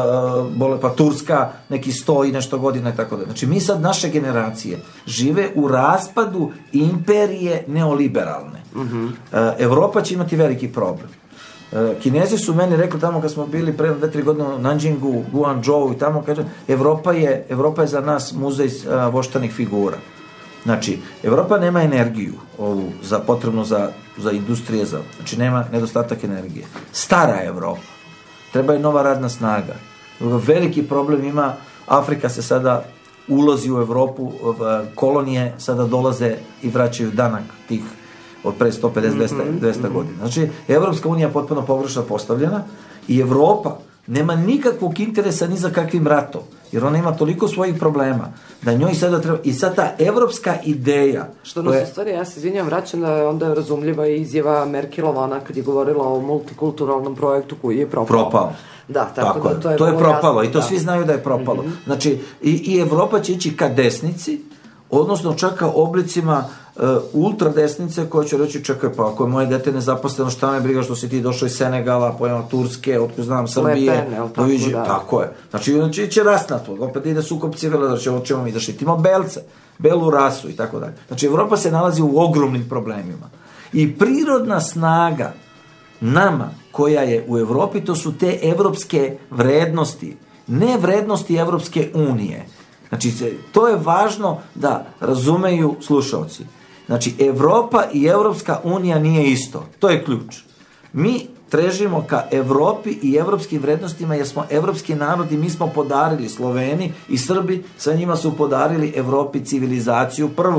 pa Turska neki 100 i nešto godina i tako da. Znači, mi sad, naše generacije žive u raspadu imperije neoliberalne. Evropa će imati veliki problem. Kinezi su meni rekli tamo kad smo bili pre 2-3 godine u Nanjingu, Guangzhou i tamo, kaže, Evropa je za nas muzej voštanih figura. Znači, Evropa nema energiju potrebno za industrije, znači nema nedostatak energije. Stara Evropa, treba je nova radna snaga. Veliki problem ima, Afrika se sada ulazi u Evropu, kolonije sada dolaze i vraćaju danak tih od pre 150-200 godina. Znači, Evropska unija je potpuno pogrešno postavljena i Evropa nema nikakvog interesa ni za kakvim ratom, jer ona ima toliko svojih problema, da njoj sada treba, i sad ta evropska ideja... Što nas u stvari, ja se izvinjam, vraćam da je onda razumljiva izjava Merkelova, ona kad je govorila o multikulturalnom projektu koji je propao. Da, tako da to je propalo i to svi znaju da je propalo. Znači, i Evropa će ići ka desnici, odnosno čak ka oblicima ultradesnice koja će reći, čekaj, pa ako je moje dete nezaposleno, šta me briga što si ti došao iz Senegala, pojema Turske, otko znam, Srbije, tako je. Znači, će rasnato, opet ide sukob civila, znači, ovo ćemo mi da štitimo belce, belu rasu i tako dalje. Znači, Evropa se nalazi u ogromnim problemima. I prirodna snaga nama, koja je u Evropi, to su te evropske vrednosti, ne vrednosti Evropske unije. Znači, to je važno da razumeju slušalci. Znači, Evropa i Evropska unija nije isto. To je ključ. Mi težimo ka Evropi i evropskim vrednostima jer smo evropski narod i mi smo podarili, Sloveni i Srbi, sa njima su podarili Evropi civilizaciju prvu.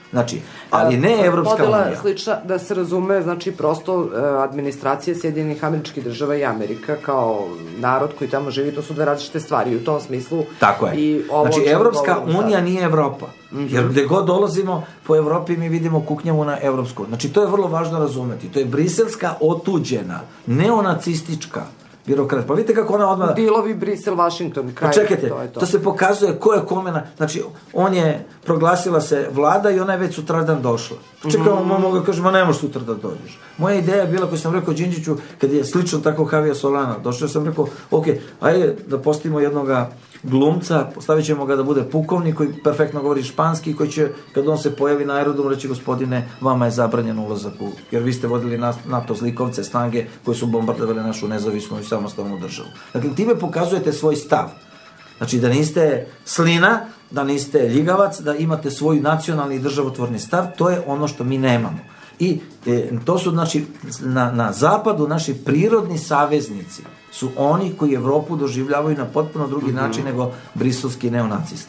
Znači, ali ne Evropska unija. Podela slična, da se razume, znači prosto administracija Sjedinjenih Američkih Država i Amerika kao narod koji tamo živi, to su dve različite stvari i u tom smislu. Tako je. Znači, Evropska unija nije Evropa. Jer gde god dolazimo po Evropi mi vidimo kuknjavu na evropsku. Znači, to je vrlo važno razumeti. To je briselska otuđena, neonacistička birokrat. Pa vidite kako ona odmah... Dilovi Brisel, Washington, kraj. Čekajte, to se pokazuje ko je kome... Znači, proglasila se vlada i ona je već sutradan došla. Čekamo, mogu da kažem, ne možeš sutra da dođeš. Moja ideja je bila, koju sam rekao Đinđiću, kad je slično tako Javier Solana došao, sam rekao, ok, ajde da postavimo jednoga glumca, stavit ćemo ga da bude pukovnik koji perfektno govori španski, koji će, kad on se pojavi na aerodromu, reći, gospodine, vama je zabranjen ulazak jer vi ste vodili NATO zlikovce, snage koji su bombardovali našu nezavisnu i samostalnu državu. Dakle, time pokazujete svoj stav. Znači, da niste slina, da niste ljigavac, da imate svoj nacionalni i državotvorni stav, to je ono što mi nemamo. I to su, znači, na zapadu naši prirodni saveznici su oni koji Evropu doživljavaju na potpuno drugi način nego briselski neonacisti.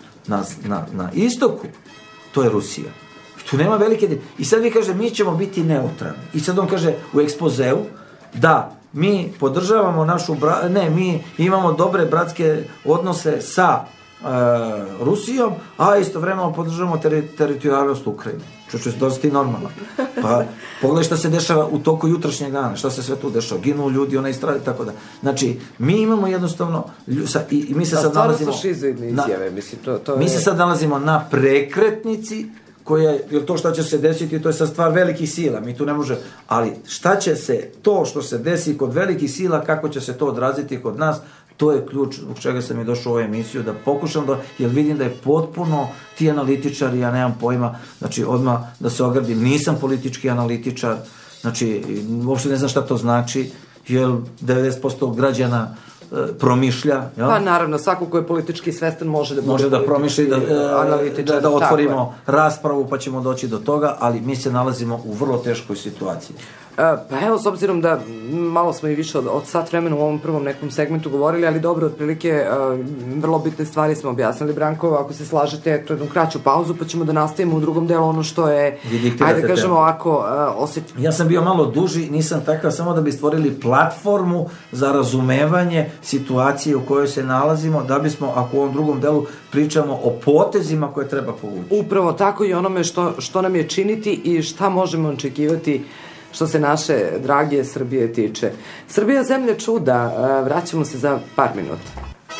Na istoku to je Rusija. Tu nema velike... I sad vi kaže, mi ćemo biti neutralni. I sad on kaže u ekspozeu da mi podržavamo našu... mi imamo dobre bratske odnose sa Rusijom, a istovremeno podržavamo teritorijalnost Ukrajine. Čuče, dosta ti normalno. Pa pogledaj šta se dešava u toku jutrašnjeg dana, šta se sve tu dešava, ginu ljudi, ona istrada i tako da. Znači, mi imamo jednostavno i mi se sad nalazimo... Mi se sad nalazimo na prekretnici koja, jer to šta će se desiti, to je sad stvar velikih sila, mi tu ne može, ali šta će se, to što se desi kod velikih sila, kako će se to odraziti kod nas, to je ključ zbog čega sam i došao u ovu emisiju, da pokušam da, jer vidim da je potpuno ti analitičari, ja nemam pojma, znači odmah da se ogradim, nisam politički analitičar, znači uopšte ne znam šta to znači, jer 90% građana promišlja. Pa naravno, svako ko je politički svestan može da promišlja i da otvorimo raspravu pa ćemo doći do toga, ali mi se nalazimo u vrlo teškoj situaciji. Pa evo, s obzirom da malo smo i više od sat vremena u ovom prvom nekom segmentu govorili, ali dobro, otprilike vrlo bitne stvari smo objasnili. Branko, ako se slažete, to je jednu kraću pauzu, pa ćemo da nastavimo u drugom delu ono što je, ajde kažemo ovako, osjetljivo. Ja sam bio malo duži, nisam takav, samo da bi stvorili platformu za razumevanje situacije u kojoj se nalazimo, da bismo, ako u ovom drugom delu pričamo o potezima koje treba povući. Upravo tako i onome što nam je činiti i šta možemo očekivati što se naše drage Srbije tiče. Srbija zemlja čuda, vraćamo se za par minuta.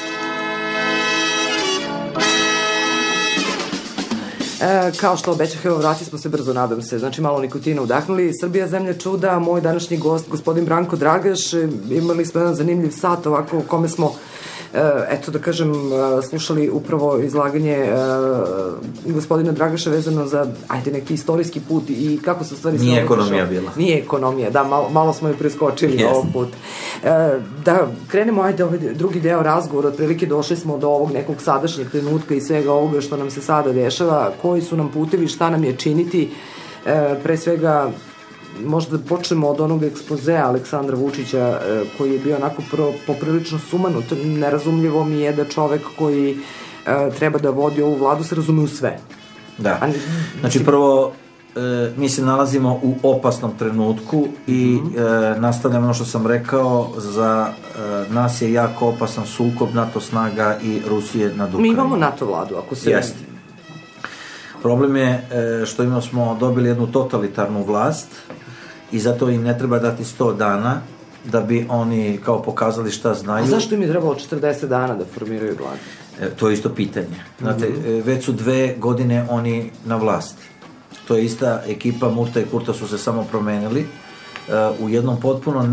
Kao što obećah, evo vraći smo se brzo, nadam se, znači malo nikotina udahnuli. Srbija zemlja čuda, moj današnji gost, gospodin Branko Dragaš, imali smo jedan zanimljiv sat ovako u kome smo eto da kažem, slušali upravo izlaganje gospodina Dragaša vezano za, ajde, neki istorijski put i kako se stvari... Nije ekonomija bila. Nije ekonomija, da, malo smo je preskočili ovog put. Da, krenemo, ajde, ovaj drugi deo razgovora, otprilike došli smo do ovog nekog sadašnjeg trenutka i svega ovoga što nam se sada dešava, koji su nam putevi, šta nam je činiti, pre svega... Možda da počnemo od onog ekspozea Aleksandra Vučića koji je bio onako poprilično sumanut. Nerazumljivo mi je da čovek koji treba da vodi ovu vladu se razume u sve. Da. Znači prvo mi se nalazimo u opasnom trenutku i nastavljamo ono što sam rekao, za nas je jako opasan sukob NATO snaga i Rusije nad Ukrajinom. Mi imamo NATO vladu, ako se... Jeste. Problem je što smo dobili jednu totalitarnu vlast i zato im ne treba dati 100 dana da bi oni kao pokazali šta znaju. A zašto im je trebalo 40 dana da formiraju vladu? To je isto pitanje. Znate, već su 2 godine oni na vlasti. To je ista ekipa, Murta i Kurta su se samo promenili u jednom potpuno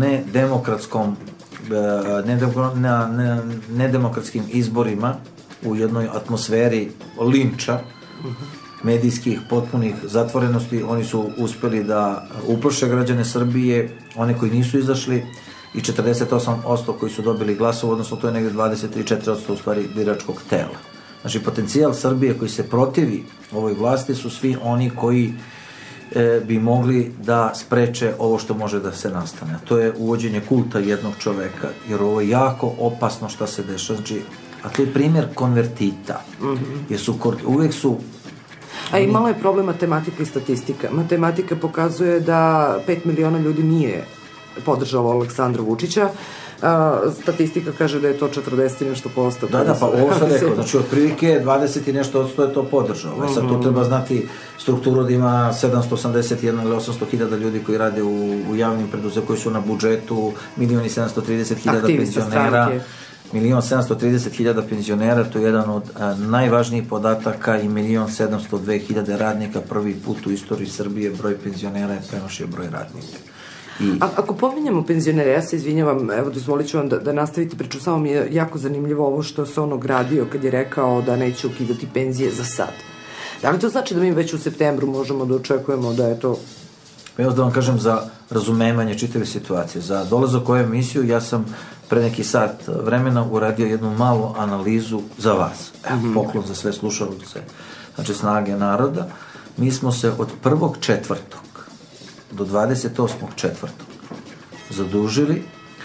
nedemokratskim izborima, u jednoj atmosferi linča, medijskih potpunih zatvorenosti. Oni su uspeli da uplaše građane Srbije, one koji nisu izašli, i 48% koji su dobili glasova, odnosno to je negde 23-4% u stvari biračkog tela. Znači, potencijal Srbije koji se protivi ovoj vlasti su svi oni koji bi mogli da spreče ovo što može da se nastane. To je uvođenje kulta jednog čoveka, jer ovo je jako opasno šta se dešava. Znači, a to je primjer konvertita. Uvek su... A imalo je problem matematika i statistika. Matematika pokazuje da 5 miliona ljudi nije podržalo Aleksandra Vučića. Statistika kaže da je to 40 i nešto posto. Da, pa ovo sam rekao, znači otprilike 20 i nešto odsto je to podržao. Sad tu treba znati strukturu da ima 781 ili 800 hiljada ljudi koji rade u javnim preduzećima, koji su na budžetu, 1.730.000 penzionera. 1.730.000 penzionera, to je jedan od najvažnijih podataka, i 1.702.000 radnika. Prvi put u istoriji Srbije broj penzionera je premašio broj radnika. Ako pominjamo penzionere, ja se izvinjavam, evo dozvolit ću vam da nastavite priču, samo mi je jako zanimljivo ovo što se on ogradio kad je rekao da neće ukidati penzije za sad. Da li to znači da mi već u septembru možemo da očekujemo da je to... Evo da vam kažem, za razumevanje čitave situacije, za dolazak u ovu emisiju, ja sam pre neki sat vremena uradio jednu malu analizu za vas. Poklon za sve slušalice, znači Snage naroda. Mi smo se od 1.4. do 28.4. zadužili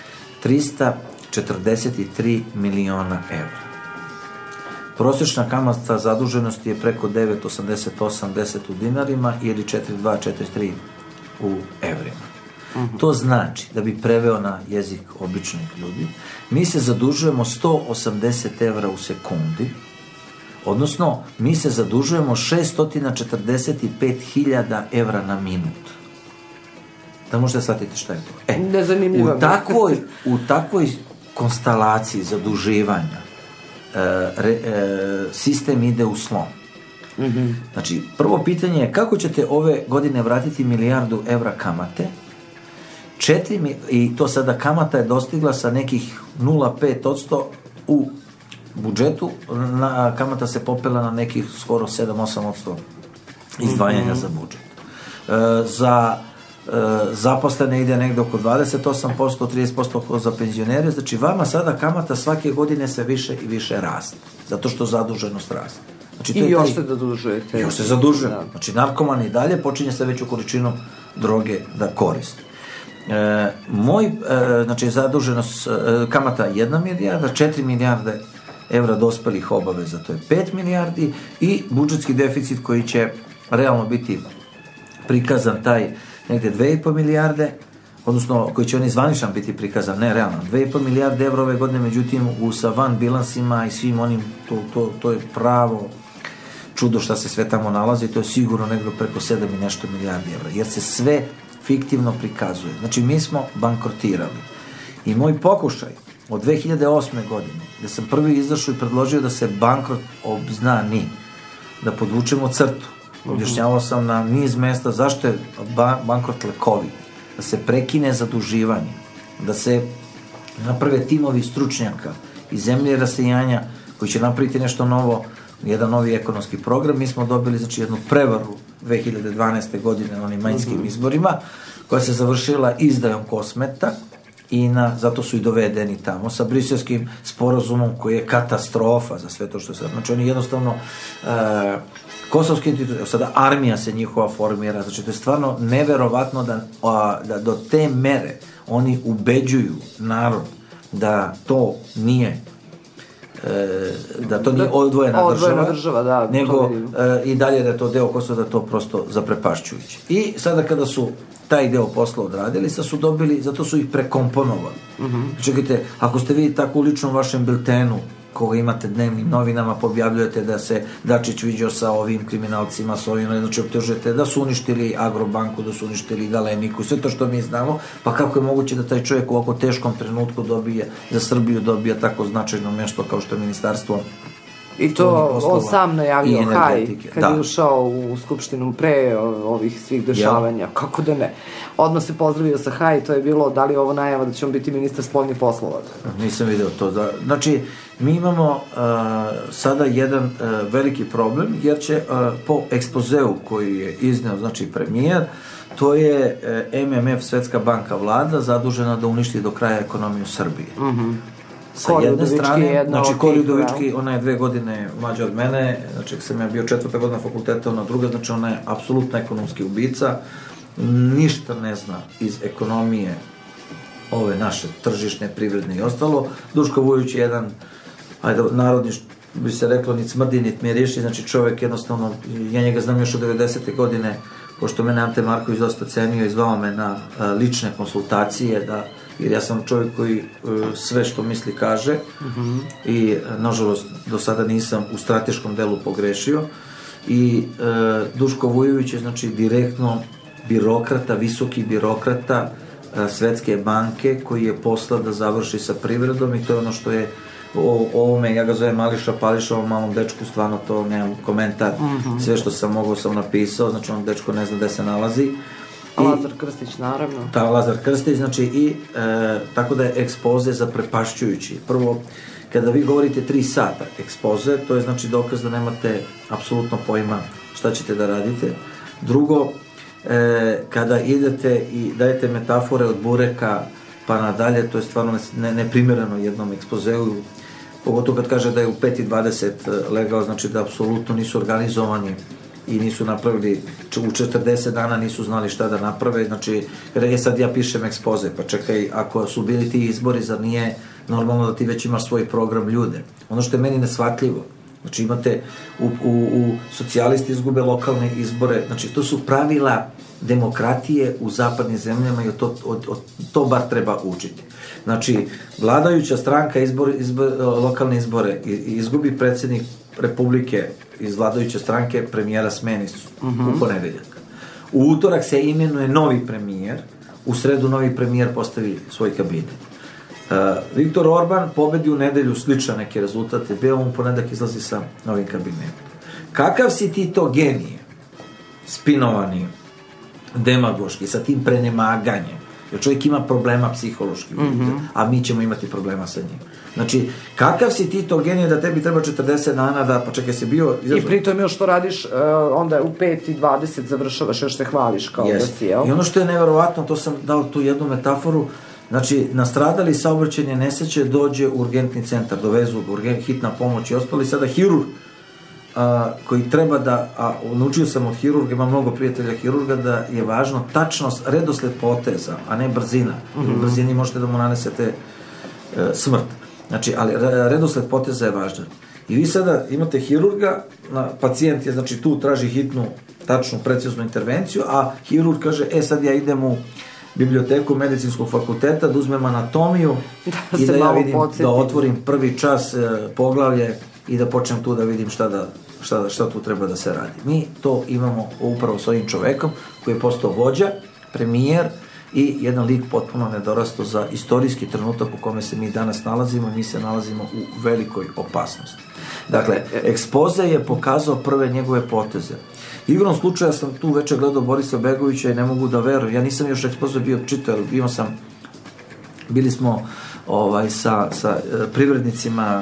343 miliona evra. Prosječna kamatna zaduženost je preko 9,88 u dinarima ili 4,2-4,3 u evrima. To znači, da bi preveo na jezik običnih ljudi, mi se zadužujemo 180 evra u sekundi, odnosno mi se zadužujemo 645.000 evra na minut. Da možete shvatiti šta je to. Nezanimljivo. U takvoj konstalaciji zaduživanja sistem ide u slom. Znači, prvo pitanje je kako ćete ove godine vratiti 1 milijardu evra kamate, i to sada kamata je dostigla sa nekih 0,5% u budžetu, kamata se popela na nekih skoro 7-8% izdvajanja za budžet. Za zaposlene ide negde oko 28%, 30% za penzionere, znači vama sada kamata svake godine se više i više raste, zato što zaduženost raste. Znači, I još se zadužujete. Još se zadužuje. Znači, narkoman i dalje počinje sa veću količinu droge da koristi. Znači, zaduženost, kamata 1 milijarda, 4 milijarde evra dospelih obaveza, to je 5 milijardi, i budžetski deficit koji će realno biti prikazan taj negde 2,5 milijarde, odnosno koji će on zvaničan biti prikazan, ne realno, 2,5 milijarde evra ove godine, međutim sa van bilansima i svim onim, to je pravo čudo šta se sve tamo nalazi, to je sigurno negde preko 7 i nešto milijardi evra, jer se sve fiktivno prikazuje. Znači, mi smo bankrotirali. I moj pokušaj od 2008. godine, gde sam prvi izašao i predložio da se bankrot obznani, da podvučemo crtu, objašnjavao sam na niz mesta zašto je bankrot lekovit, da se prekine zaduživanje, da se naprave timovi stručnjaka iz zemlje i rasejanja koji će napraviti nešto novo, jedan novi ekonomski program. Mi smo dobili, znači, jednu prevaru 2012. godine na onim majskim izborima, koja se završila izdajom kosmeta, i zato su i dovedeni tamo sa briselskim sporazumom koji je katastrofa za sve to što se... Znači, oni jednostavno kosovski institut, sada armija se njihova formira, znači to je stvarno neverovatno da do te mere oni ubeđuju narod da to nije odvojena država, nego i dalje da je to deo Kosova, da je to prosto zaprepašćujuće. I sada kada su taj deo posla odradili, sad su dobili, zato su ih prekomponovali. Čekajte, ako ste vi tako u ličnom vašem biltenu, koga imate dnevnim novinama, objavljujete da se Dačić viđao sa ovim kriminalcima, sa ovim, znači optužujete da su uništili Agrobanku, da su uništili Galeniku, sve to što mi znamo, pa kako je moguće da taj čovjek u ovako teškom trenutku dobije, za Srbiju dobije tako značajno nešto kao što je ministarstvo. I to on sam najavio Haj, kad je ušao u skupštinu pre ovih svih dešavanja, kako da ne. Odmah se pozdravio sa Haj, to je bilo, da li ovo najava da će on biti ministar spoljnih poslova? Nisam vidio to. Znači, mi imamo sada jedan veliki problem, jer će po ekspozeu koji je izneo, znači, premijer, to je MMF, Svetska banka, vlada, zadužena da uništi do kraja ekonomiju Srbije. Sa jedne strane, znači Kori Udovički, ona je 2 godine mlađa od mene, znači sam ja bio 4. godina fakulteta, ona druga, znači ona je apsolutna ekonomski ubica, ništa ne zna iz ekonomije ove naše tržišne, privredne i ostalo. Duško Vujović je jedan narodni bi se reklo, nit smrdi, nit miriši, znači čovjek jednostavno, ja njega znam još od 90. godine, pošto mene Ante Marković dosta cenio i zvao me na lične konsultacije, jer ja sam čovjek koji sve što misli kaže i nažalost do sada nisam u strateškom delu pogrešio i Duško Vujović je znači direktno birokrata, visoki birokrata Svetske banke koji je poslao da završi sa privredom i to je ono što je o ovome, ja ga zovem Mališa Pališa, ovom malom dečku, stvarno to nemam komentar, sve što sam mogao sam napisao, znači on dečko ne zna gde se nalazi. Lazar Krstić, naravno. Da, Lazar Krstić, znači i tako da je ekspoze zaprepašćujući. Prvo, kada vi govorite 3 sata ekspoze, to je znači dokaz da nemate apsolutno pojma šta ćete da radite. Drugo, kada idete i dajete metafore od bureka pa nadalje, to je stvarno neprimjereno jednom ekspozeu, pogotovo kad kaže da je u 5:20 legao, znači da apsolutno nisu organizovani i nisu napravili, u 40 dana nisu znali šta da naprave, znači, sad ja pišem ekspoze, pa čekaj, ako su bili ti izbori, zar nije normalno da ti već imaš svoj program ljude? Ono što je meni nesvatljivo, znači imate, u socijalisti izgube lokalne izbore, znači to su pravila demokratije u zapadnim zemljama i to bar treba učiti. Znači, vladajuća stranka lokalne izbore izgubi predsjednik Republike iz vladajuće stranke, premijera smeni u ponedeljak. U utorak se imenuje novi premijer, u sredu novi premijer postavi svoj kabinet. Viktor Orban pobedi u nedelju sličan neki rezultate, bio u ponedeljak izlazi sa novim kabinetom. Kakav si ti to genije, spinovani, demagoški, sa tim prenemaganjem, jer čovjek ima problema psihološki, a mi ćemo imati problema sa njim. Znači, kakav si ti to genije da tebi treba 40 dana da, pa čekaj si bio... I pritom još što radiš, onda u 5:20 završavaš, još se hvališ kao da si, jel? I ono što je neverovatno, to sam dao tu jednu metaforu, znači, nastradali saobraćajne nesreće dođe u urgentni centar, dovezu hitna pomoć i ostali, sada hirurg koji treba da, naučio sam od hirurga, ima mnogo prijatelja hirurga, da je važno tačnost, redosled poteza, a ne brzina. U brzini možete da mu nanesete smrt. Znači, ali redosled poteza je važan. I vi sada imate hirurga, pacijent je, znači, tu traži hitnu, tačnu, preciznu intervenciju, a hirurg kaže, sad ja idem u biblioteku medicinskog fakulteta, da uzmem anatomiju i da ja vidim, da otvorim prvi čas poglavlje i da počnem tu da vidim šta tu treba da se radi. Mi to imamo upravo s ovim čovekom koji je postao vođa, premijer i jedan lik potpuno nedorasto za istorijski trenutak u kome se mi danas nalazimo i mi se nalazimo u velikoj opasnosti. Dakle, ekspoze je pokazao prve njegove poteze. Igrom slučaja sam tu večer gledao Borisa Begovića i ne mogu da verujem. Ja nisam još ekspoze bio čitao, bili smo sa privrednicima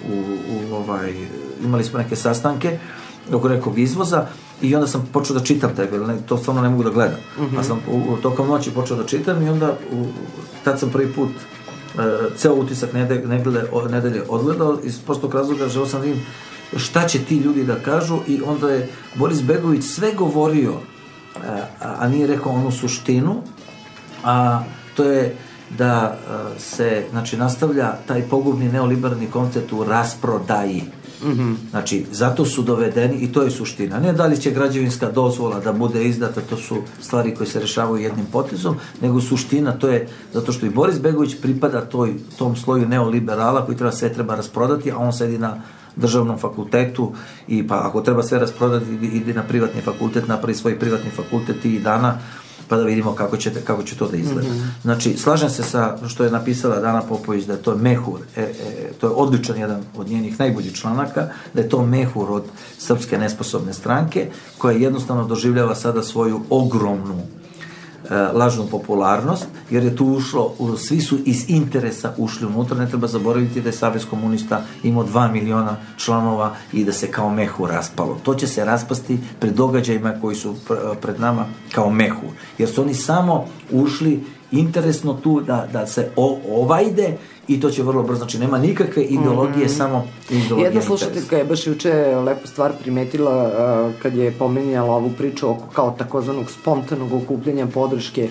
imali smo neke sastanke oko nekog izvoza i onda sam počeo da čitam taj, to stvarno ne mogu da gledam. A sam tokom noći počeo da čitam i onda tad sam prvi put ceo utisak nedelje odgledao iz prostog razloga, želeo sam da vidim šta će ti ljudi da kažu i onda je Boris Begović sve govorio, a nije rekao onu suštinu, a to je da se, znači, nastavlja taj pogubni neoliberalni koncept u rasprodaji. Znači, zato su dovedeni, i to je suština. Ne da li će građevinska dozvola da bude izdata, to su stvari koje se rešavaju jednim potezom, nego suština, to je zato što i Boris Begović pripada tom sloju neoliberala koji treba rasprodati, a on sedi na državnom fakultetu i pa ako treba sve rasprodati, ide na privatni fakultet, napravi svoj privatni fakultet i dana, pa da vidimo kako će to da izgleda. Znači, slažem se sa što je napisala Dana Popović, da je to mehur, to je odličan jedan od njenih najboljih članaka, da je to mehur od Srpske nesposobne stranke, koja jednostavno doživljava sada svoju ogromnu lažnu popularnost, jer je tu ušlo, svi su iz interesa ušli unutra, ne treba zaboraviti da je Savez komunista imao 2 miliona članova i da se kao mehur raspalo. To će se raspasti pred događajima koji su pred nama kao mehur, jer su oni samo ušli interesno tu da se ovajde i to će vrlo brzo, znači nema nikakve ideologije, samo ideologija. Jedna slušateljka je baš juče lepu stvar primetila kad je pominjala ovu priču oko kao takozvanog spontanog okupljanja podrške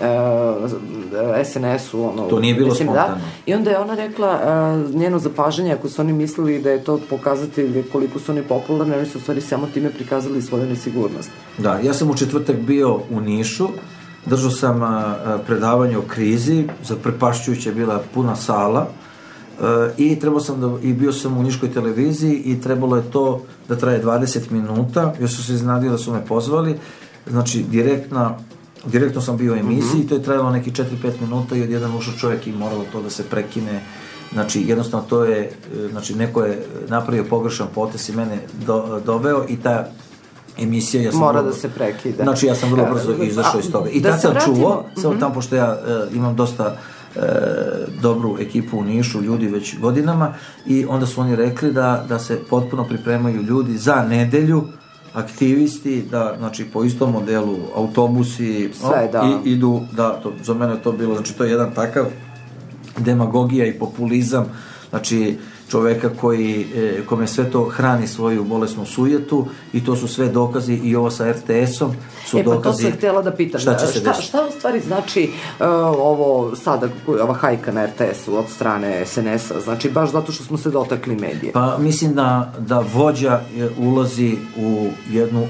SNS-u. To nije bilo spontano. I onda je ona rekla njeno zapažanje, ako su oni mislili da je to pokazatelj koliko su oni popularni, oni su u stvari samo time prikazali svoju nesigurnost. Da, ja sam u četvrtak bio u Nišu, držao sam predavanje o krizi, zaprepašćujuće je bila puna sala i bio sam u Niškoj televiziji i trebalo je to da traje 20 minuta, još su se iznadili da su me pozvali, znači direktno sam bio u emisiji i to je trajalo neki 4-5 minuta i odjedan ušao čovjek i moralo to da se prekine. Znači, jednostavno to je, znači, neko je napravio pogrešan potez i mene doveo i ta emisija... Mora da se prekida. Znači, ja sam vrlo brzo izašao iz toga. I tad sam čuo, samo tamo, pošto ja imam dosta dobru ekipu u Nišu, ljudi već godinama, i onda su oni rekli da se potpuno pripremaju ljudi za nedelju, aktivisti, da, znači, po istom modelu, autobusi, idu, za mene to bilo, znači, to je jedan takav demagogija i populizam, znači čoveka kome sve to hrani svoju bolesnu sujetu i to su sve dokazi i ovo sa RTS-om su dokazi. Pa to sam htjela da pitam, šta u stvari znači ovo sada, ova hajka na RTS-u od strane SNS-a, znači baš zato što smo se dotakli medije? Pa mislim da vođa ulazi u jednu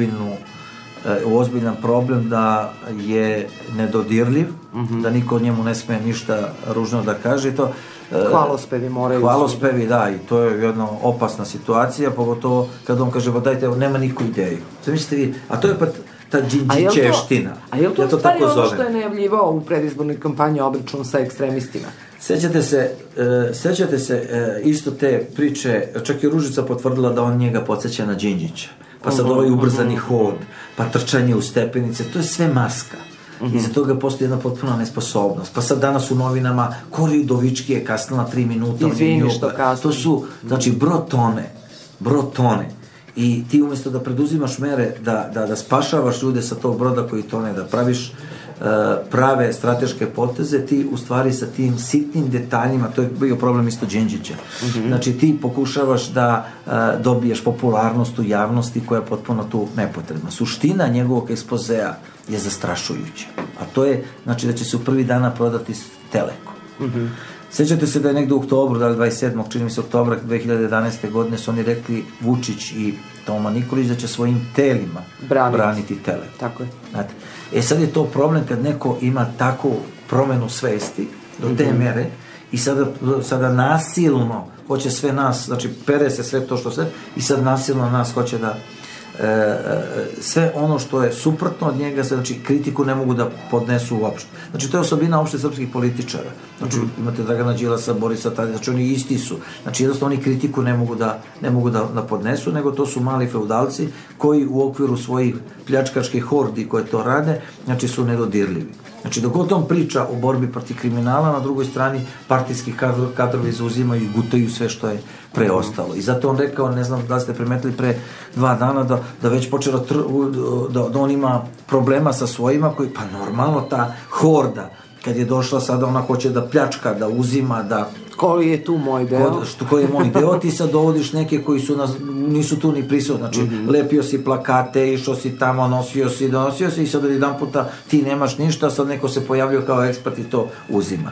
ozbiljan problem, da je nedodirljiv, da niko od njemu ne sme ništa ružno da kaže. Hvalospjevi moraju... Hvalospjevi, da, i to je jedna opasna situacija, pogotovo kad on kaže, pa dajte, nema niku ideju. Zamislite vi, a to je pa ta džinđićevština. A je li to stvari ono što je najavljivao u predizbornoj kampanji obračun sa ekstremistima? Sećate se isto te priče, čak i Ružica potvrdila da on njega podsjeća na Đinđića. Pa sad ovaj ubrzani hod, pa trčanje u stepenice, to je sve maska. Iza toga postoji jedna potpuna nesposobnost. Pa sad danas u novinama Kori Udovički je kasnila 3 minuta. Izvini što kasnila. To su, znači, brod tone. I ti umjesto da preduzimaš mere, da spašavaš ljude sa tog broda koji tone, da praviš prave strateške poteze, ti u stvari sa tim sitnim detaljima, to je bio problem isto Đinđića, znači ti pokušavaš da dobiješ popularnost u javnosti koja je potpuno tu nepotrebna. Suština njegovog ekspozea je zastrašujuća, a to je, znači, da će se u prvi dana prodati Telekom. Sjećate se da je negdje u oktobru, da li 27. čini mi se oktobra 2011. godine su oni rekli, Vučić i Toma Nikolić, da će svojim telima braniti Telekom. Tako je. Znate, sad je to problem kad neko ima takvu promenu svesti do te mere i sada nasilno hoće sve nas, znači pere se sve to što sve i sad nasilno nas hoće da sve ono što je suprotno od njega, znači kritiku ne mogu da podnesu uopšte. Znači to je osobina uopšte srpskih političara. Znači imate Dragana Đilasa, Borisa Tadića, znači oni isti su. Znači jednostavno oni kritiku ne mogu da podnesu, nego to su mali feudalci koji u okviru svojih pljačkaških hordi koje to rade, znači su nedodirljivi. Znači dok o tom priča o borbi protiv kriminala, na drugoj strani partijski kadrovi zauzimaju i gutaju sve što je preostalo. I zato on rekao, ne znam da ste primetili pre 2 dana, da već počelo da on ima problema sa svojima koji, pa normalno ta horda kad je došla sada ona hoće da pljačka, da uzima, da... Koji je tu moj deo? Koji je moj deo, ti sad dovodiš neke koji nisu tu ni prisutni, znači lepio si plakate, išao si tamo, donosio si i sad jedan puta ti nemaš ništa, sad neko se pojavio kao ekspert i to uzima.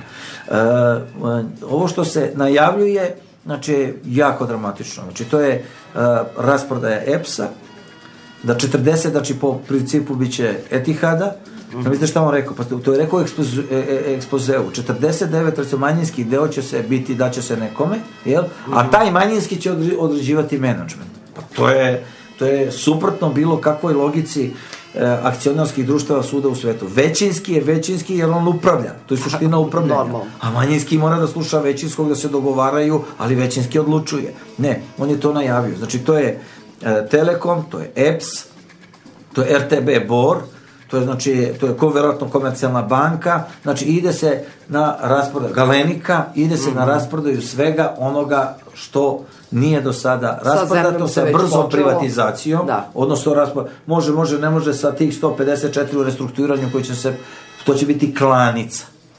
Ovo što se najavljuje, znači, jako dramatično, znači to je rasprodaja EPS-a, da 40, znači po principu bit će Etihada. Vidite šta on rekao, pa to je rekao u ekspozeu, 49, recimo manjinski deo će se biti, da će se nekome, jel? A taj manjinski će određivati menadžment. Pa to je suprotno bilo kakvoj logici akcionarskih društava svuda u svetu. Većinski je većinski jer on upravlja, to je suština upravljanja. A manjinski mora da sluša većinskog, da se dogovaraju, ali većinski odlučuje. Ne, on je to najavio. Znači to je Telekom, to je EPS, to je RTB Bor, to je, znači, to je verovatno Komercijalna banka, znači ide se na rasprodaju Galenika, ide se na rasprodaju svega onoga što nije do sada rasprodato sa brzom privatizacijom, odnosno može, ne može sa tih 154 u restrukturiranju koji će se, to će biti klanica.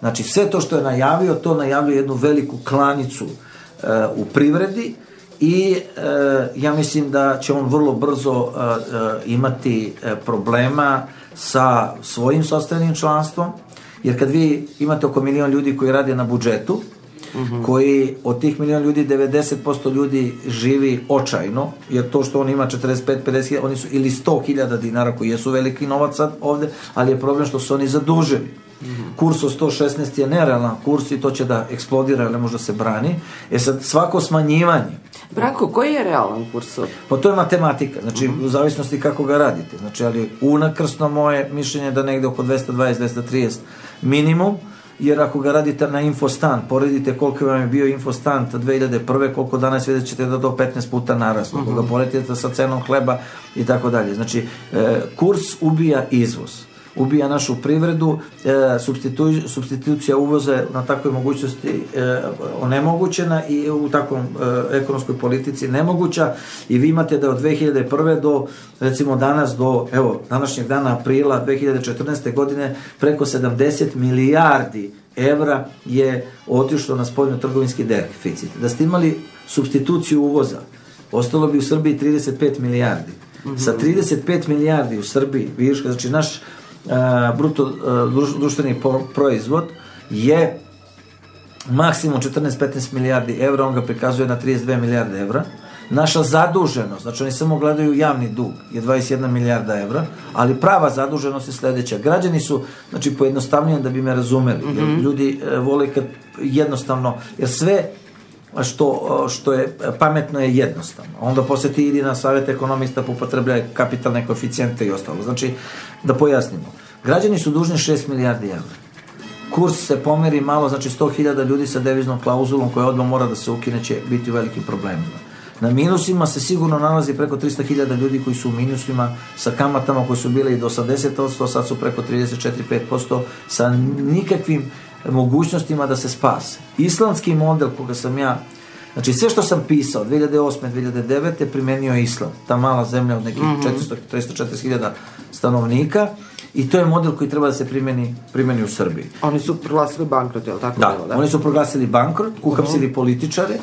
Znači, sve to što je najavio, to najavljuje jednu veliku klanicu u privredi i ja mislim da će on vrlo brzo imati problema sa svojim sopstvenim članstvom, jer kad vi imate oko 1 milion ljudi koji rade na budžetu, koji od tih 1 milion ljudi 90% ljudi živi očajno, jer to što on ima 45-50, oni su ili 100.000 dinara koji jesu veliki novac sad ovde, ali je problem što su oni zadužili. Kurs od 116 je nerealan kurs i to će da eksplodira, ne može da se brani. Sad, svako smanjivanje. Branko, koji je realan kurs? Pa to je matematika, znači u zavisnosti kako ga radite. Znači, ali unakrsno moje mišljenje je da negde oko 220-230 minimum, jer ako ga radite na infostan, poredite koliko vam je bio infostan 2001. koliko danas vidjet ćete da to 15 puta naraslo. Ako ga poredite sa cenom hleba i tako dalje. Znači, kurs ubija izvoz, ubija našu privredu, supstitucija uvoza na takvoj mogućnosti onemogućena i u takvom ekonomskoj politici nemoguća, i vi imate da od 2001. do recimo danas, do današnjeg dana aprila 2014. godine preko 70 milijardi evra je otišlo na spoljno-trgovinski deficit. Da ste imali supstituciju uvoza, ostalo bi u Srbiji 35 milijardi. Sa 35 milijardi u Srbiji viška, znači naš bruto društveni proizvod je maksimum 14-15 milijardi evra, on ga prikazuje na 32 milijarde evra. Naša zaduženost, znači oni samo gledaju javni dug, je 21 milijarda evra, ali prava zaduženost je sledeća. Građani su, znači pojednostavnije da bi me razumeli, jer ljudi vole kad jednostavno, jer sve što je pametno je jednostavno. Onda posle ti idi na savjet ekonomista, upotrebljaj kapitalne koeficijente i ostalo. Znači, da pojasnimo. Građani su dužni 6 milijardi evra. Kurs se pomeri malo, znači 100.000 ljudi sa deviznom klauzulom koja odmah mora da se ukine će biti u velikim problemima. Na minusima se sigurno nalazi preko 300.000 ljudi koji su u minusima sa kamatama koje su bile i do 80%, sad su preko 34-5%, sa nikakvim mogućnostima da se spase. Islandski model koga sam ja, znači sve što sam pisao 2008. 2009. primenio je Island, ta mala zemlja od nekih 340.000 stanovnika, i to je model koji treba da se primeni u Srbiji. Oni su proglasili bankrot, je li tako? Da, oni su proglasili bankrot, uhapsili političare,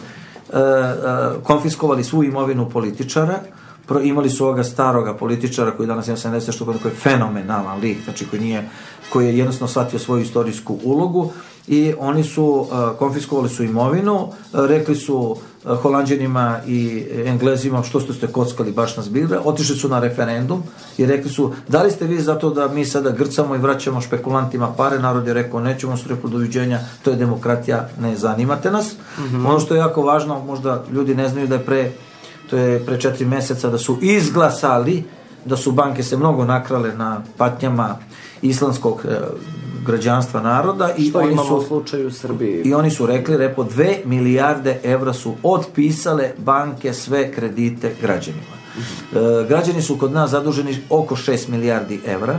konfiskovali svu imovinu političara, imali su ovoga staroga političara koji danas ima 70 što koji je fenomenalan lik, znači koji je jednostavno shvatio svoju istorijsku ulogu, i oni su konfiskovali su imovinu, rekli su Holanđanima i Englezima što ste kockali baš nas bile, otišli su na referendum i rekli su da li ste vi zato da mi sada grcamo i vraćamo špekulantima pare. Narod je rekao nećemo, su rekli doviđenja, to je demokratija, ne zanimate nas. Ono što je jako važno, možda ljudi ne znaju da je pre 4 meseca da su izglasali da su banke se mnogo nakrale na patnjama islandskog građanstva naroda, i što imamo u slučaju u Srbiji. I oni su rekli, 2 milijarde evra su otpisale banke sve kredite građanima. Građani su kod nas zaduženi oko 6 milijardi evra,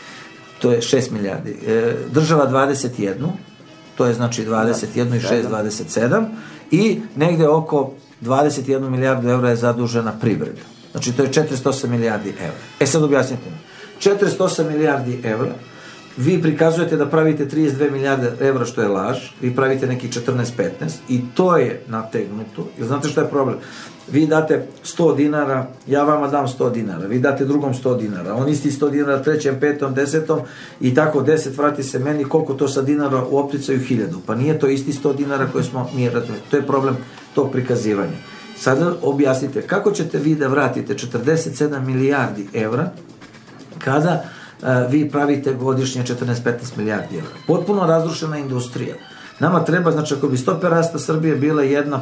to je 6 milijardi. Država 21, to je znači 21 i 6, 27, i negde oko 21 milijardu evra je zadužena privreda. Znači to je 408 milijardi evra. Sad objasnite mi. 408 milijardi evra, vi prikazujete da pravite 32 milijarde evra, što je laž, vi pravite neki 14-15, i to je nategnuto. Jer znate što je problem? Vi date 100 dinara, ja vama dam 100 dinara, vi date drugom 100 dinara, on isti 100 dinara, trećem, petom, 10, i tako 10 vrati se meni, koliko to sa dinara u opticaju 1000. Pa nije to isti 100 dinara koje smo mi razumeli. To je problem tog prikazivanja. Sada objasnite, kako ćete vi da vratite 47 milijardi evra kada vi pravite godišnje 14-15 milijardi evra. Potpuno razrušena industrija. Nama treba, znači ako bi stope rasta Srbije bile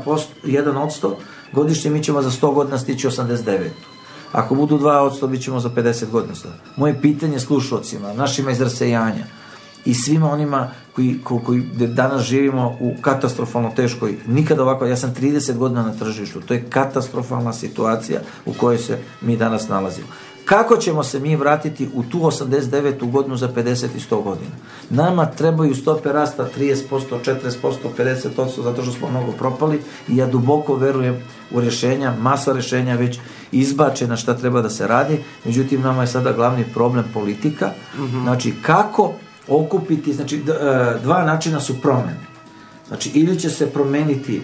1%, godišnje mi ćemo za 100 godina stići 89. Ako budu 2%, bit ćemo za 50 godina. Moje pitanje slušalcima, našima iz rasejanja i svima onima koji danas živimo u katastrofalno teškoj, nikada ovako, ja sam 30 godina na tržištu, to je katastrofalna situacija u kojoj se mi danas nalazimo. Kako ćemo se mi vratiti u tu 89. godinu za 50 i 100 godina? Nama trebaju stope rasta 30%, 40%, 50%, zato što smo mnogo propali, i ja duboko verujem u rješenja, masa rješenja već izbačena šta treba da se radi, međutim nama je sada glavni problem politika, znači kako okupiti, znači dva načina su promene. Znači, ili će se promeniti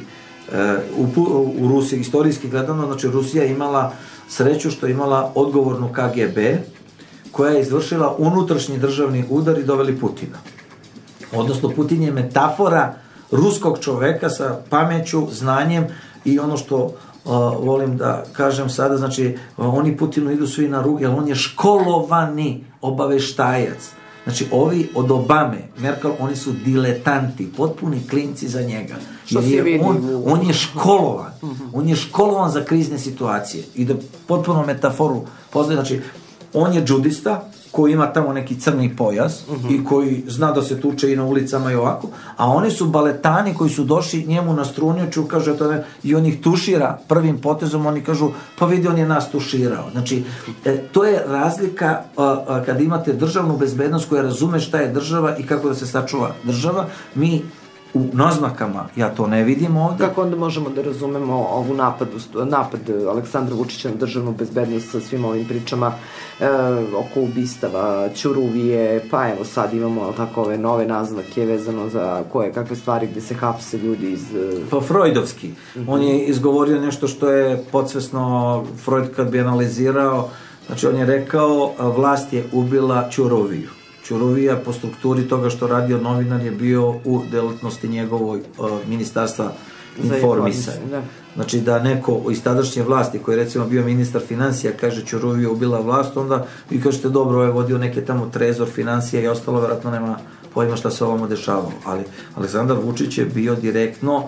u Rusiji, istorijski gledano, znači Rusija imala sreću što je imala odgovornu KGB, koja je izvršila unutrašnji državni udar i doveli Putina. Odnosno, Putin je metafora ruskog čoveka sa pameću, znanjem i ono što volim da kažem sada, znači, oni Putinu idu svi na ruke, jer on je školovani obaveštajac. Znači, ovi od Obame, Merkel, oni su diletanti, potpuni klinci za njega. Jer on je školovan. On je školovan za krizne situacije. I da potpuno metaforu poznaje, znači, on je džudista, koji ima tamo neki crni pojas i koji zna da se tuče i na ulicama i ovako, a oni su baletani koji su došli njemu na strunjaču, kaže, i on ih tušira prvim potezom, oni kažu, pa vidi, on je nas tuširao. Znači, to je razlika kad imate državnu bezbednost koja razume šta je država i kako da se sačuva država. Mi u naznakama, ja to ne vidim ovde. Kako onda možemo da razumemo ovu napad Aleksandra Vučića na državnu bezbednost sa svim ovim pričama oko ubistava, Ćuruvije, pa evo sad imamo tako ove nove naznake vezano za kakve stvari gde se hapse ljudi iz... Pa Freudovski. On je izgovorio nešto što je podsvesno Freud kad bi analizirao, znači on je rekao, vlast je ubila Ćuruviju. Ćuruvija po strukturi toga što radio novinar je bio u delatnosti njegovoj ministarstva informisanja. Znači da neko iz tadašnje vlasti koji je recimo bio ministar financija kaže Ćuruvija ubila vlast, onda vi kažete dobro, je vodio neke tamo trezor financija i ostalo, vjerojatno nema pojma šta se ovamo dešavalo. Ali Aleksandar Vučić je bio direktno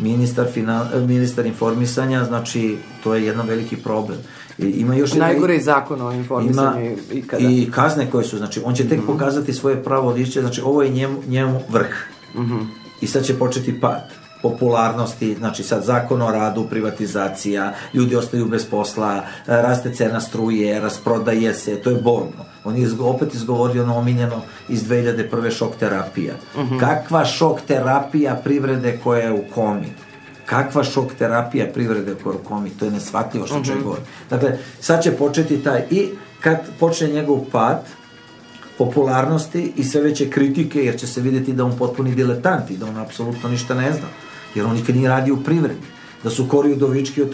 ministar informisanja, znači to je jedan veliki problem. Najgore zakon o informisanju ikada. I kazne koje su, znači on će tek pokazati svoje pravo lišće, znači ovo je njemu vrh. I sad će početi pad popularnosti, znači sad zakon o radu, privatizacija, ljudi ostaju bez posla, raste cena struje, rasprodaje se, to je bolno. On je opet izgovorio ono omiljeno iz 2001. šok terapija. Kakva šok terapija privrede koja je u komi? Kakva šok terapija privrede koja je u komi? To je neshvatljivo što čovjek govori. Dakle, sad će početi taj, i kad počne njegov pad popularnosti i sve veće kritike, jer će se vidjeti da on potpuni diletant i da on apsolutno ništa ne zna, jer on nikad nije radio u privredi. Da su Kori Udovički,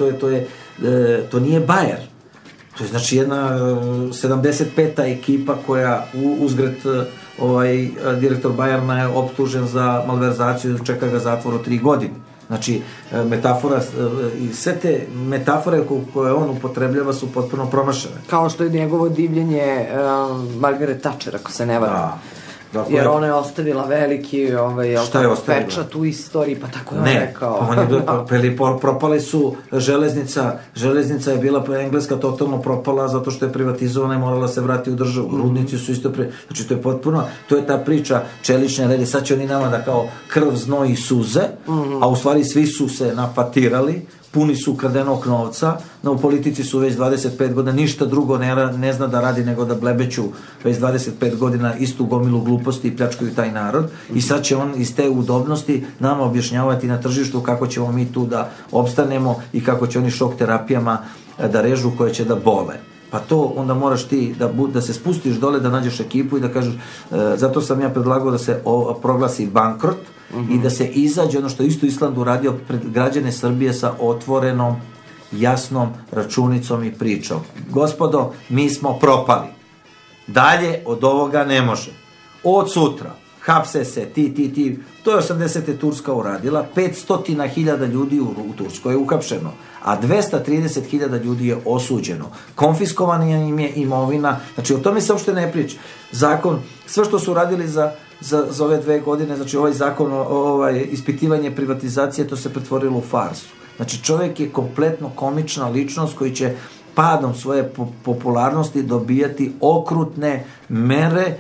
to nije Bayer. To je znači jedna 75. ekipa koja uzgred direktor Bayerna je optužen za malverzaciju i čeka ga zatvor od 3 godine. Znači, metafora, i sve te metafore koje on upotrebljava su potpuno promašene. Kao što je njegovo divljenje Margaret Thatcher, ako se ne varam. Jer ona je ostavila veliki pečat u istoriji, pa tako je on rekao. Propale su železnica je bila engleska totalno propala zato što je privatizovana i morala se vrati u državu. Rudnici su isto znači to je potpuno, to je ta priča čelične redi, sad će oni nama da kao krv, znoj i suze, a u stvari svi su se napatirali, puni su ukradenog novca, u politici su već 25 godina, ništa drugo ne zna da radi nego da blebeću već 25 godina istu gomilu gluposti i pljačkaju taj narod i sad će on iz te udobnosti nama objašnjavati na tržištu kako ćemo mi tu da opstanemo i kako će oni šok terapijama da režu koje će da bole. Pa to onda moraš ti da se spustiš dole, da nađeš ekipu i da kažeš, zato sam ja predlagao da se proglasi bankrot i da se izađe ono što isto Island uradio pred građane Srbije sa otvorenom, jasnom računicom i pričom. Gospodo, mi smo propali. Dalje od ovoga ne može. Od sutra, hapse se, to je 80. Turska uradila, 500.000 ljudi u Turskoj je uhapšeno, a 230.000 ljudi je osuđeno. Konfiskovana im je imovina, znači o tome se uopšte ne priča. Zakon, sve što su radili za ove 2 godine, znači ovaj zakon, ispitivanje privatizacije, to se pretvorilo u farsu. Znači čovjek je kompletno komična ličnost koji će padom svoje popularnosti dobijati okrutne mere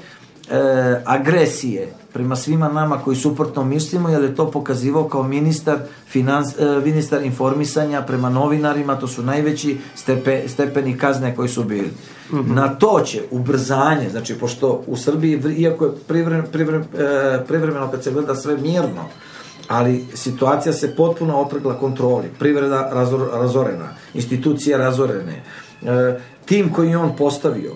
agresije prema svima nama koji suprotno mislimo, jer je to pokazivao kao ministar informisanja prema novinarima, to su najveći stepeni kazne koji su bili. Na to će ubrzanje, znači pošto u Srbiji, iako je privremeno kad se gleda sve mirno, ali situacija se potpuno otrgla kontroli, privreda razorena, institucije razorene, tim koji je on postavio,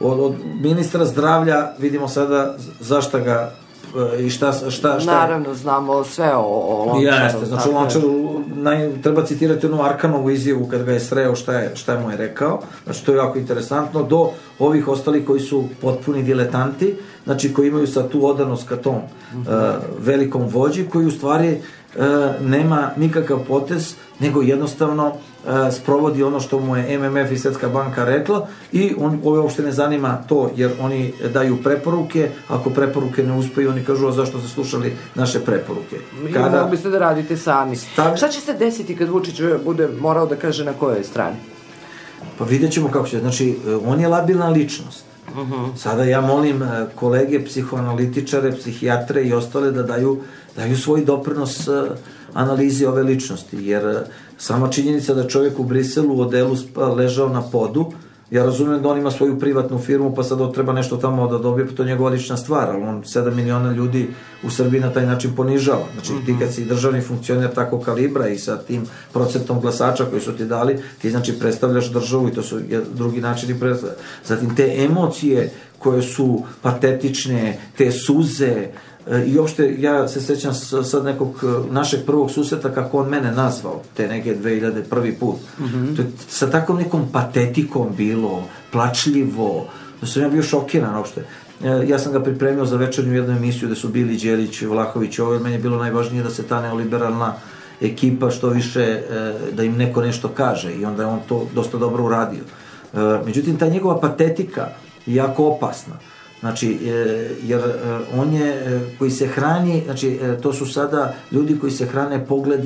od ministra zdravlja vidimo sada zašto ga i šta Naravno, znamo sve o Lončaru. Jeste, znači o Lončaru treba citirati onu Arkanovu izjavu kad ga je sreo šta mu je rekao, znači to je jako interesantno, do ovih ostali koji su potpuni diletanti, znači koji imaju sad tu odanost ka tom velikom vođi, koji u stvari nema nikakav potez, nego jednostavno sprovodi ono što mu je MMF i Svjetska banka rekla i ove uopšte ne zanima to, jer oni daju preporuke, ako preporuke ne uspeju, oni kažu, a zašto ste slušali naše preporuke? Mogli biste da radite sami. Šta će se desiti kad Vučić bude morao da kaže na kojoj strani? Pa vidjet ćemo kako će, znači on je labilna ličnost. Sada ja molim kolege, psihoanalitičare, psihijatre i ostale da daju svoj doprinos analizi ove ličnosti, jer sama činjenica da čovjek u Briselu u odelu ležao na podu, ja razumijem da on ima svoju privatnu firmu, pa sad treba nešto tamo da dobije, pa to je njegova lična stvar, ali on 7 miliona ljudi u Srbiji na taj način ponižava. Znači ti kad si državni funkcioner tako kalibra i sa tim procentom glasača koji su ti dali, ti znači predstavljaš državu i to su drugi načini predstavlja. Zatim te emocije koje su patetične, te suze, i uopšte ja se sećam sad nekog našeg prvog susreta kako on mene nazvao te neke 2001. put. To je sa takvom nekom patetikom bilo, plačljivo, da sam ja bio šokiran uopšte. Ja sam ga pripremio za večernju jednu emisiju gde su bili Đelić, Vlahović, meni je bilo najvažnije da se ta neoliberalna ekipa što više, da im neko nešto kaže i onda je on to dosta dobro uradio. Međutim, ta njegova patetika je jako opasna. Znači, jer on je, koji se hrani, znači, to su sada ljudi koji se hrane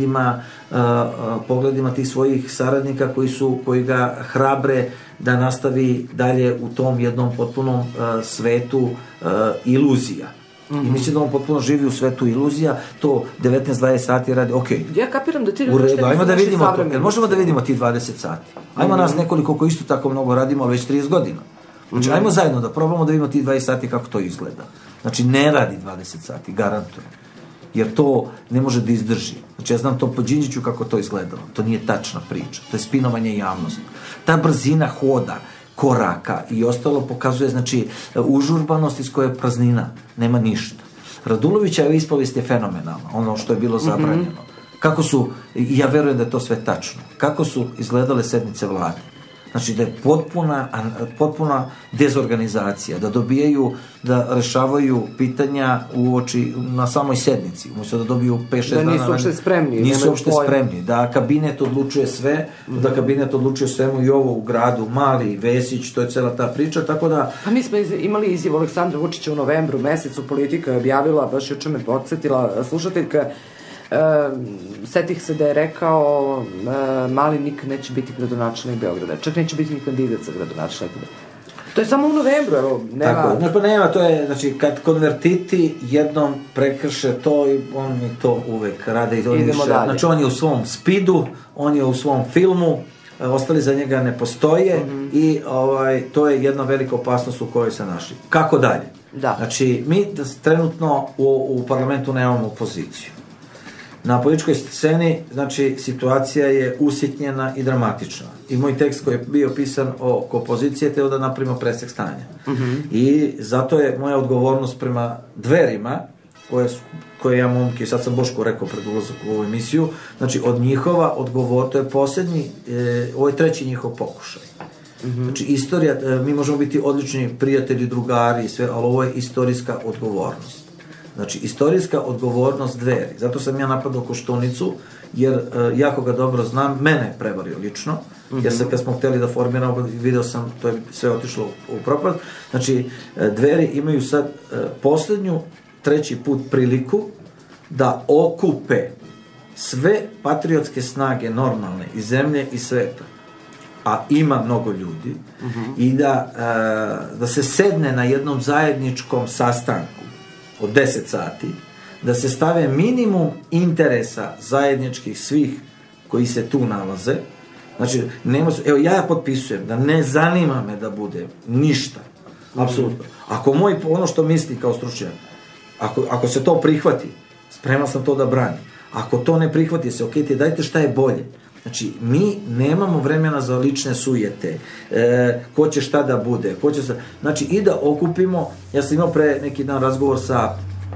pogledima tih svojih saradnika koji ga hrabre da nastavi dalje u tom jednom potpunom svetu iluzija. I mislim da on potpuno živi u svetu iluzija, to 19-20 sati radi, okej. Ja kapiram da ti ljudi što ajmo da vidimo to, možemo da vidimo ti 20 sati. Ajmo nas nekoliko koji isto tako mnogo radimo već 30 godina. Znači, ajmo zajedno da probamo da vidimo ti 20 sati kako to izgleda. Znači, ne radi 20 sati, garantujem. Jer to ne može da izdrži. Znači, ja znam to po Đinđiću kako to izgledalo. To nije tačna priča. To je spinovanje javnosti. Ta brzina hoda, koraka i ostalo pokazuje, znači, užurbanost iz koje je praznina. Nema ništa. Radulovićeva ispovest je fenomenalna. Ono što je bilo zabranjeno. Kako su, ja verujem da je to sve tačno, kako su izgledale sednice vlade. Znači da je potpuna dezorganizacija, da dobijaju, da rešavaju pitanja uoči na samoj sednici, umjesto da dobiju 5-6 dana. Da nisu uopšte spremni. Nisu uopšte spremni, da kabinet odlučuje sve, da kabinet odlučuje svemu i ovo u gradu, Mali, Vesić, to je cela ta priča, tako da... Pa mi smo imali izjavu Aleksandra Vučića u novembru mesecu, Politika je objavila, baš juče me podsjetila slušateljka, setih se da je rekao Mali nikad neće biti gradonačelnik Beograda, čak neće biti ni kandidat za gradonačelnika. To je samo u novembru, evo, nema... Tako, pa nema, to je, znači, kad konvertiti jednom prekrše to i oni to uvek rade. Idemo dalje. Znači, on je u svom spidu, on je u svom filmu, ostali za njega ne postoje i to je jedna velika opasnost u kojoj se našli. Kako dalje? Znači, mi trenutno u parlamentu nemamo opoziciju. Na političkoj sceni, znači, situacija je usitnjena i dramatična. I moj tekst koji je bio pisan oko opozicije, teo da napravimo presek stanja. I zato je moja odgovornost prema Dverima, koje ja momke, sad sam Bošku rekao pred ulazak u ovu emisiju, znači, od njihova odgovor, to je posljednji, ovo je treći njihov pokušaj. Znači, istorija, mi možemo biti odlični prijatelji, drugari i sve, ali ovo je istorijska odgovornost. Znači, istorijska odgovornost Dveri. Zato sam ja napadao Koštunicu, jer jako ga dobro znam, mene je prevario lično, jer se kad smo hteli da formiramo, video sam, to je sve otišlo u propast. Znači, Dveri imaju sad poslednju, treći put priliku da okupe sve patriotske snage normalne i zemlje i sveta, a ima mnogo ljudi, i da se sedne na jednom zajedničkom sastanku od 10 sati, da se stave minimum interesa zajedničkih svih koji se tu nalaze. Znači, evo ja potpisujem da ne zanima me da bude ništa, apsolutno. Ako ono što misli kao stručnjak, ako se to prihvati, spreman sam to da branim. Ako to ne prihvati se, ok, dajte šta je bolje. Znači, mi nemamo vremena za lične sujete, ko će šta da bude, znači i da okupimo. Ja sam imao pre neki dan razgovor sa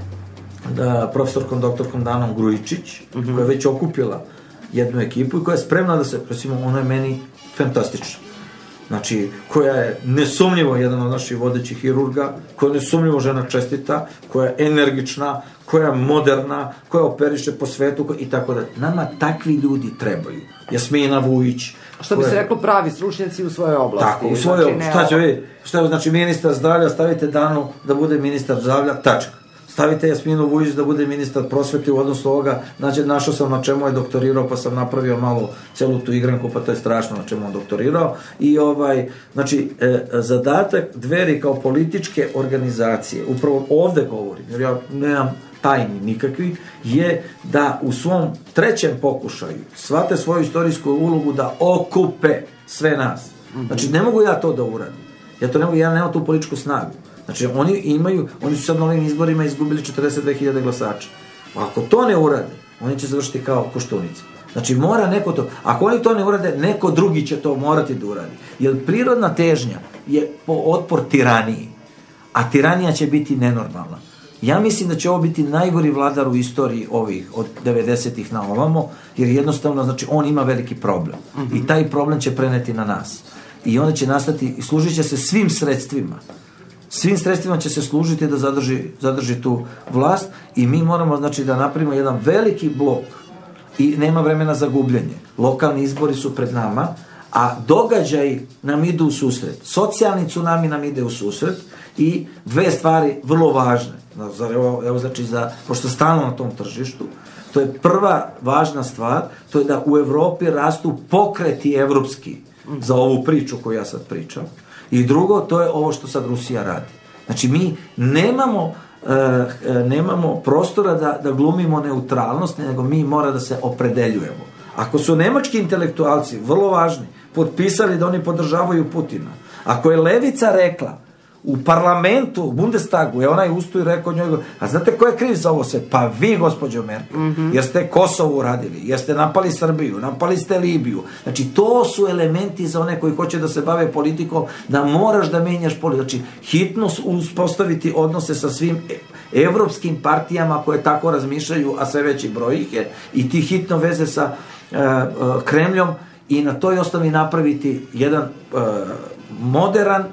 profesorkom, doktorkom Danom Grujičić, koja je već okupila jednu ekipu i koja je spremna da se, recimo, ona je meni fantastična. Znači, koja je nesumnjivo jedan od naših vodećih hirurga, koja je nesumnjivo žena čestita, koja je energična, koja je moderna, koja operiše po svetu i tako da. Nama takvi ljudi trebaju. Jasmina Vujić. Što bi se reklo, pravi stručnjaci u svojoj oblasti. Tako, u svojoj oblasti. Šta će vidjeti? Šta je, znači, ministar zdravlja, stavite Danu da bude ministar zdravlja, tačka. Stavite Jasminu Vujić da bude ministar prosvete u odnosu ovoga, znači našao sam na čemu je doktorirao, pa sam napravio malo celu tu igranku, pa to je strašno na čemu on doktorirao. I znači, zadatak Dveri kao političke organizacije, upravo ovde govorim, jer ja nemam tajni nikakvi, je da u svom trećem pokušaju shvate svoju istorijsku ulogu da okupe sve nas. Znači, ne mogu ja to da uradim. Ja nemam tu političku snagu. Znači, oni su sad na ovim izborima izgubili 42.000 glasača. Ako to ne urade, oni će završiti kao Koštunica. Znači, mora neko to, ako oni to ne urade, neko drugi će to morati da uradi. Jer prirodna težnja je otpor tiraniji, a tiranija će biti nenormalna. Ja mislim da će ovo biti najgori vladar u istoriji ovih od 90-ih na ovamo, jer jednostavno, znači, on ima veliki problem. I taj problem će preneti na nas. I onda će nastati, i služit će se svim sredstvima. Svim sredstvima će se služiti da zadrži tu vlast i mi moramo, znači, da napravimo jedan veliki blok i nema vremena za gubljenje. Lokalni izbori su pred nama, a događaji nam idu u susret. Socijalni tsunami nam ide u susret i dve stvari vrlo važne. Evo, znači, pošto stalno na tom tržištu, to je prva važna stvar, to je da u Evropi rastu pokreti evropski za ovu priču koju ja sad pričam. I drugo, to je ovo što sad Rusija radi. Znači, mi nemamo prostora da glumimo neutralnost, nego mi mora da se opredeljujemo. Ako su nemački intelektualci, vrlo važni, potpisali da oni podržavaju Putina, ako je levica rekla u parlamentu, u Bundestagu, je onaj ustuj rekao njoj, a znate ko je kriv za ovo sve? Pa vi, gospođo Merkel, jer ste Kosovo uradili, jer ste napali Srbiju, napali ste Libiju. Znači, to su elementi za one koji hoće da se bave politikom, da moraš da menjaš politiku. Znači, hitno uspostaviti odnose sa svim evropskim partijama koje tako razmišljaju, a sve veći broj ih je, i ti hitno veze sa Kremljom i na toj osnovi napraviti jedan moderan,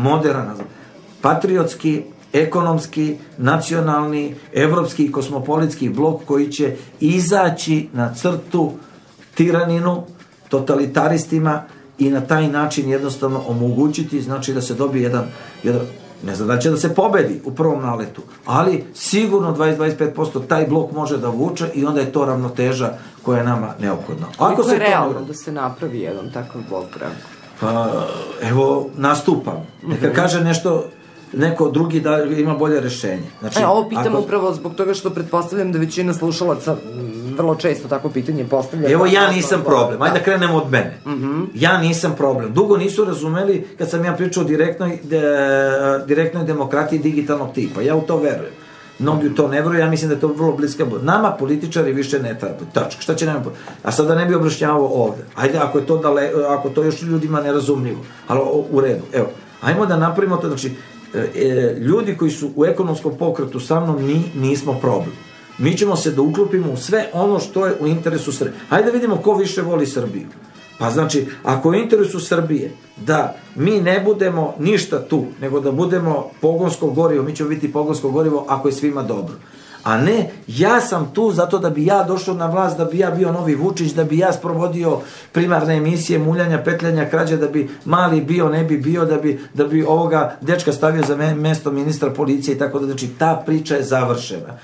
patriotski, ekonomski, nacionalni, evropski i kosmopolitski blok koji će izaći na crtu tiraninu, totalitaristima i na taj način jednostavno omogućiti, znači, da se dobije jedan ne znam da će da se pobedi u prvom naletu, ali sigurno 20-25% taj blok može da vuče i onda je to ravnoteža koja je nama neophodna. Koliko je realno da se napravi jedan takav blok, Pa, evo, nastupam. Neka kaže nešto, neko drugi da ima bolje rešenje. Znači, ovo pitam upravo zbog toga što pretpostavljam da većina slušalaca vrlo često tako pitanje postavlja. Evo, ja nisam problem. Ajde da krenemo od mene. Ja nisam problem. Dugo nisu razumeli kad sam ja pričao o direktnoj demokratiji digitalnog tipa. Ja u to verujem. Mnogi u to ne veruju, ja mislim da je to vrlo bliska. Nama političari više ne treba. Tačka. Šta će nam... A sada ne bi objašnjavao ovde. Ajde, ako to još ljudima nerazumljivo. Ali u redu. Evo, ajmo da napravimo to. Znači, ljudi koji su u ekonomskom pokretu sa mnom, mi nismo problem. Mi ćemo se da uklopimo u sve ono što je u interesu Srbije. Ajde da vidimo ko više voli Srbiju. Pa znači, ako je u interesu Srbije da mi ne budemo ništa tu, nego da budemo pogonsko gorivo, mi ćemo biti pogonsko gorivo ako je svima dobro. A ne, ja sam tu zato da bi ja došao na vlast, da bi ja bio novi Vučić, da bi ja sprovodio primarne emisije muljanja, petljanja, krađa, da bi mali bio, ne bi bio, da bi ovoga dečka stavio za mesto ministra policije i tako da. Znači, ta priča je završena.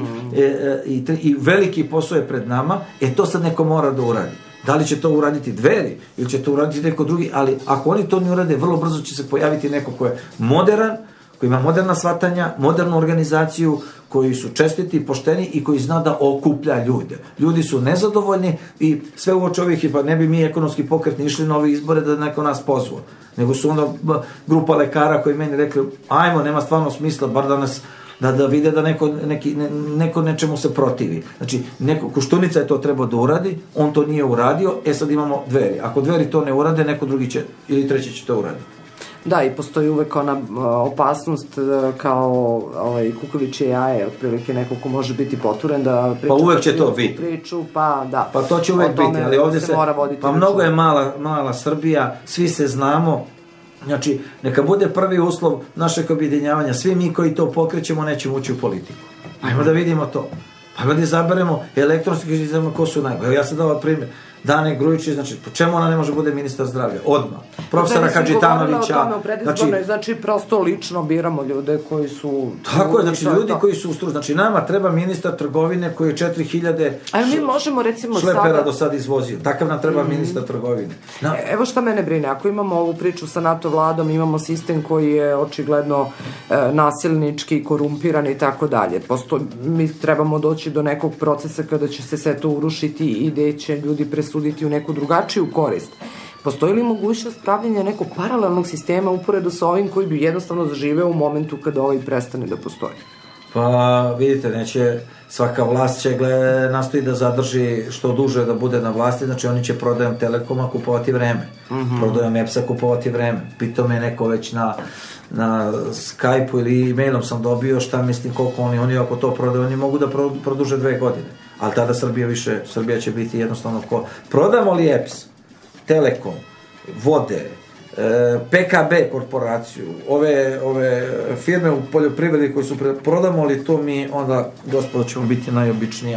I veliki posao je pred nama, to sad neko mora da uradi. Da li će to uraditi Dveri ili će to uraditi neko drugi, ali ako oni to ne urade, vrlo brzo će se pojaviti neko ko je moderan, koji ima moderna shvatanja, modernu organizaciju, koji su čestiti, pošteni i koji zna da okuplja ljude. Ljudi su nezadovoljni i sve uoči ovih, pa ne bi mi ekonomski pokret ni išli na ove izbore da neko nas pozvao. Nego su onda grupa lekara koji meni rekli, ajmo, nema stvarno smisla, bar da nas da vide da neko nečemu se protivi. Znači, Koštunica je to trebao da uradi, on to nije uradio, sad imamo Dveri. Ako Dveri to ne urade, neko drugi će ili treći će to uraditi. Da, i postoji uvek ona opasnost kao kukavičje jaje, otprilike neko ko može biti poturen da priča... Pa uvek će to biti. Pa to će uvek biti, ali ovdje se... Pa mnogo je mala Srbija, svi se znamo, znači, neka bude prvi uslov našeg objedinjavanja, svi mi koji to pokrećemo nećemo ući u politiku. Ajmo da vidimo to. Ajmo da izaberemo elektronski izazovno ko su najbolji. Evo ja sam dao primjer. Dane Grujičić, znači, po čemu ona ne može bude ministar zdravlja? Odmah. Profesora Hadžitanovića. Znači, prosto lično biramo ljude koji su... Tako je, znači, ljudi koji su u stručni. Znači, nama treba ministar trgovine koji je 4000 mi možemo, recimo, šlepera do sad izvozio. Takav nam treba ministar trgovine. Evo šta mene brine. Ako imamo ovu priču sa NATO vladom, imamo sistem koji je očigledno nasilnički, korumpiran i tako dalje. Mi trebamo doći do nekog procesa kada će se sve to urušiti i gde će ljudi presuditi u neku drugačiju korist. Postoji li mogućnost pravljenja nekog paralelnog sistema uporedo sa ovim koji bi jednostavno zaživeo u momentu kada ovaj prestane da postoji? Pa vidite, neće, svaka vlast će nastoji da zadrži što duže da bude na vlasti, znači oni će prodajom Telekoma kupovati vreme, prodajom EPS-a kupovati vreme. Pitao me neko već na Skype-u ili e-mailom sam dobio šta mislim koliko oni ako to prodaju, oni mogu da produže 2 godine. Ali tada Srbija će biti jednostavno prodamo li EPS, Telekom, Vode, PKB korporaciju, ove firme u poljoprivredi koji su prodamo li to mi, onda gospodo ćemo biti najobičnija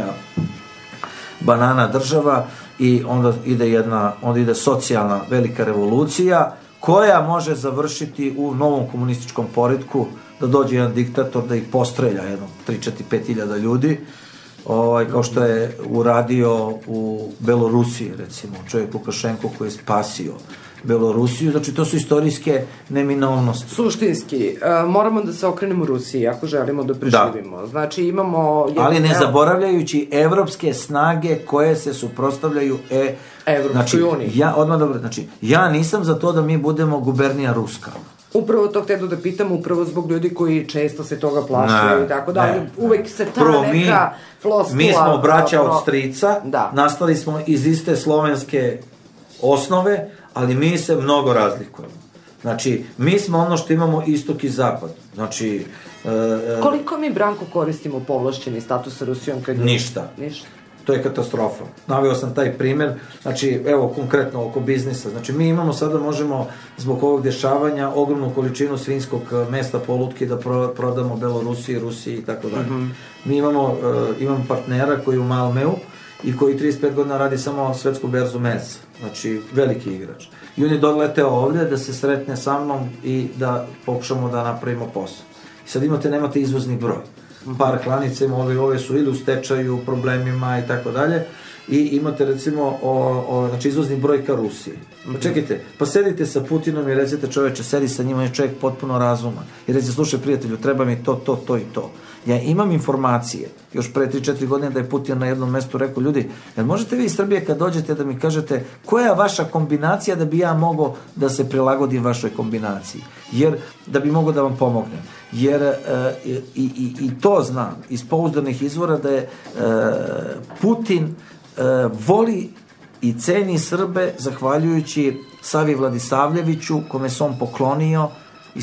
banana država i onda ide socijalna velika revolucija koja može završiti u novom komunističkom poretku, da dođe jedan diktator da ih postrelja, 3-4-5 hiljada ljudi, kao što je uradio u Belorusiji, recimo, čovjek Lukašenko koji je spasio Belorusiju, znači to su istorijske neminovnosti. Suštinski, moramo da se okrenemo Rusiji ako želimo da preživimo. Znači imamo... Ali ne zaboravljajući evropske snage koje se suprotstavljaju Evropskoj uniji. Ja nisam za to da mi budemo gubernija Ruska. Upravo to htjedu da pitam, upravo zbog ljudi koji često se toga plaše i tako dalje. Uvek se ta neka floskula... Mi smo braća od strica, nastali smo iz iste slovenske osnove, ali mi se mnogo razlikujemo. Znači, mi smo ono što imamo istok i zapad. Znači... Koliko mi, Branko, koristimo povlašćeni status sa Rusijom? Ništa. To je katastrofa. Naveo sam taj primjer, znači, evo, konkretno oko biznisa. Znači, mi imamo sada, možemo, zbog ovog dešavanja, ogromnu količinu svinjskog mesta polutke da prodamo Belorusiji, Rusiji i tako dalje. Mi imamo partnera koji je u Malmeu i koji 35 godina radi samo svetsku berzu mesa. Znači, veliki igrač. I on je doleteo ovdje da se sretne sa mnom i da pokušamo da napravimo posao. I sad nemate izvozni broj. Par klanica ima, ove su ili u stečaju, problemima i tako dalje. I imate, recimo, znači, izvozni broj ka Rusiji. Pa čekajte, pa sedite sa Putinom i recite, čoveče, sedi sa njima, je čovjek potpuno razuman. I recite, slušaj, prijatelju, treba mi to i to. Ja imam informacije, još pre 3-4 godine da je Putin na jednom mestu rekao, ljudi, jel možete vi iz Srbije kad dođete da mi kažete koja je vaša kombinacija da bi ja mogao da se prilagodim vašoj kombinaciji, jer da bi mogao da vam pomognem. Jer i to znam iz pouzdanih izvora da je Putin voli i ceni Srbe zahvaljujući Savi Vladisavljeviću, kome se on poklonio iz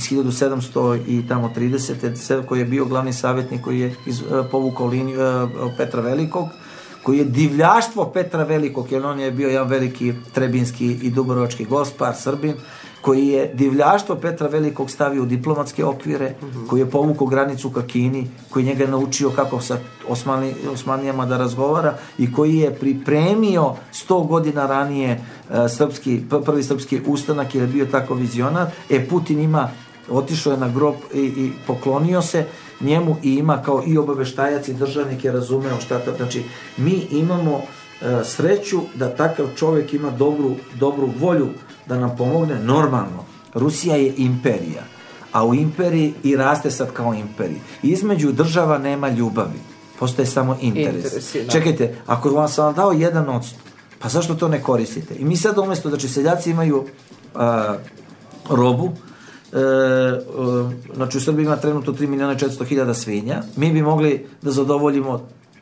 1730. koji je bio glavni savjetnik, koji je povukao liniju Petra Velikog, koji je divljaštvo Petra Velikog, jer on je bio jedan veliki trebinski i dubrovački gospar, Srbin, koji je divljaštvo Petra Velikog stavio u diplomatske okvire, koji je povukao granicu ka Kini, koji njega naučio kako sa Osmanlijama da razgovara i koji je pripremio 100 godina ranije prvi srpski ustanak, jer je bio tako vizionar. Putin otišao je na grob i poklonio se njemu i ima kao i obaveštajac i državnik je razumeo šta to. Znači, mi imamo sreću da takav čovjek ima dobru volju da nam pomogne. Normalno, Rusija je imperija, a u imperiji i raste sad kao imperij. Između država nema ljubavi, postoje samo interes. Čekajte, ako sam vam dao 1%, pa zašto to ne koristite? I mi sad umjesto, znači, seljaci imaju robu, znači u Srbiji ima trenutno 3.400.000 svinja, mi bi mogli da zadovoljimo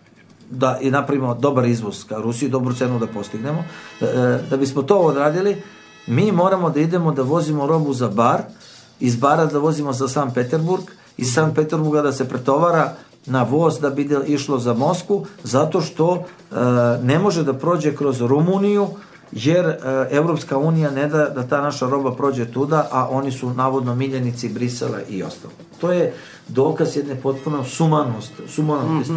da i napravimo dobar izvoz ka Rusiji, dobru cenu da postignemo. Da bismo to odradili, mi moramo da idemo da vozimo robu za Bar, iz Bara da vozimo za San Peterburg, iz San Peterburga da se pretovara na voz da bi išlo za Moskvu, zato što ne može da prođe kroz Rumuniju, jer Evropska unija ne da ta naša roba prođe tuda, a oni su navodno miljenici Brisela i ostalo. To je dokaz jedne potpuno sumanutosti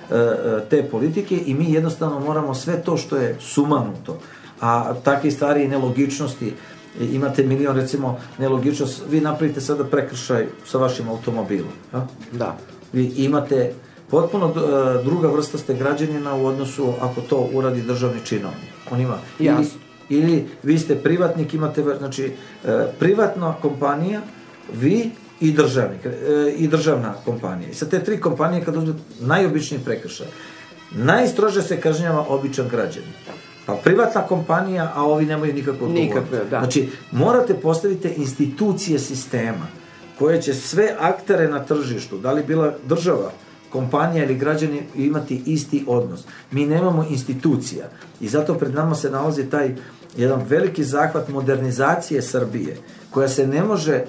te politike i mi jednostavno moramo sve to što je sumanuto, a takve stvari i nelogičnosti, imate milion recimo nelogičnost, vi napravite sada prekršaj sa vašim automobilom. Da. Vi imate potpuno druga vrsta ste građanina u odnosu ako to uradi državni činovnik. On ima ili vi ste privatnik, imate znači privatna kompanija, vi i državnik i državna kompanija. I sa te tri kompanije kad uzmete najobičniji prekršaj, najstrože se kažnjava običan građanin. Pa privatna kompanija, a ovi nemaju nikakvu odgovornost. Znači, morate postaviti institucije sistema koje će sve aktere na tržištu, da li bila država, kompanija ili građani, imati isti odnos. Mi nemamo institucija i zato pred nama se nalazi taj jedan veliki zahvat modernizacije Srbije, koja se ne može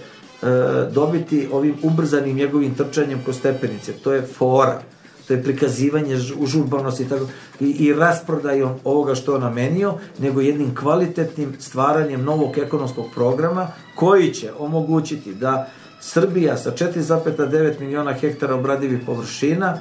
dobiti ovim ubrzanim njegovim trčanjem ko stepenice. To je fora. To je prikazivanje užurbanosti i rasprodajom ovoga što je namenio, nego jednim kvalitetnim stvaranjem novog ekonomskog programa koji će omogućiti da Srbija sa 4,9 miliona hektara obradivih površina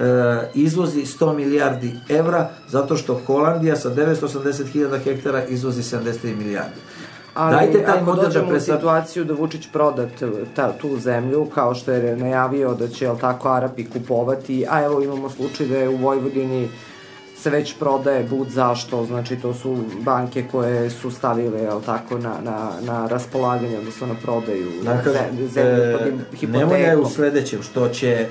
izvozi 100 milijardi evra, zato što Holandija sa 980.000 hektara izvozi 73 milijardi. Ali ako dođemo u situaciju da Vučić proda tu zemlju, kao što je najavio da će Arapi kupovati, a evo imamo slučaj da je u Vojvodini se već prodaje bud zašto, znači to su banke koje su stavile na raspolaganje, odnosno na prodaju zemlje pod hipotekom. Nevolja je u sledećem, što će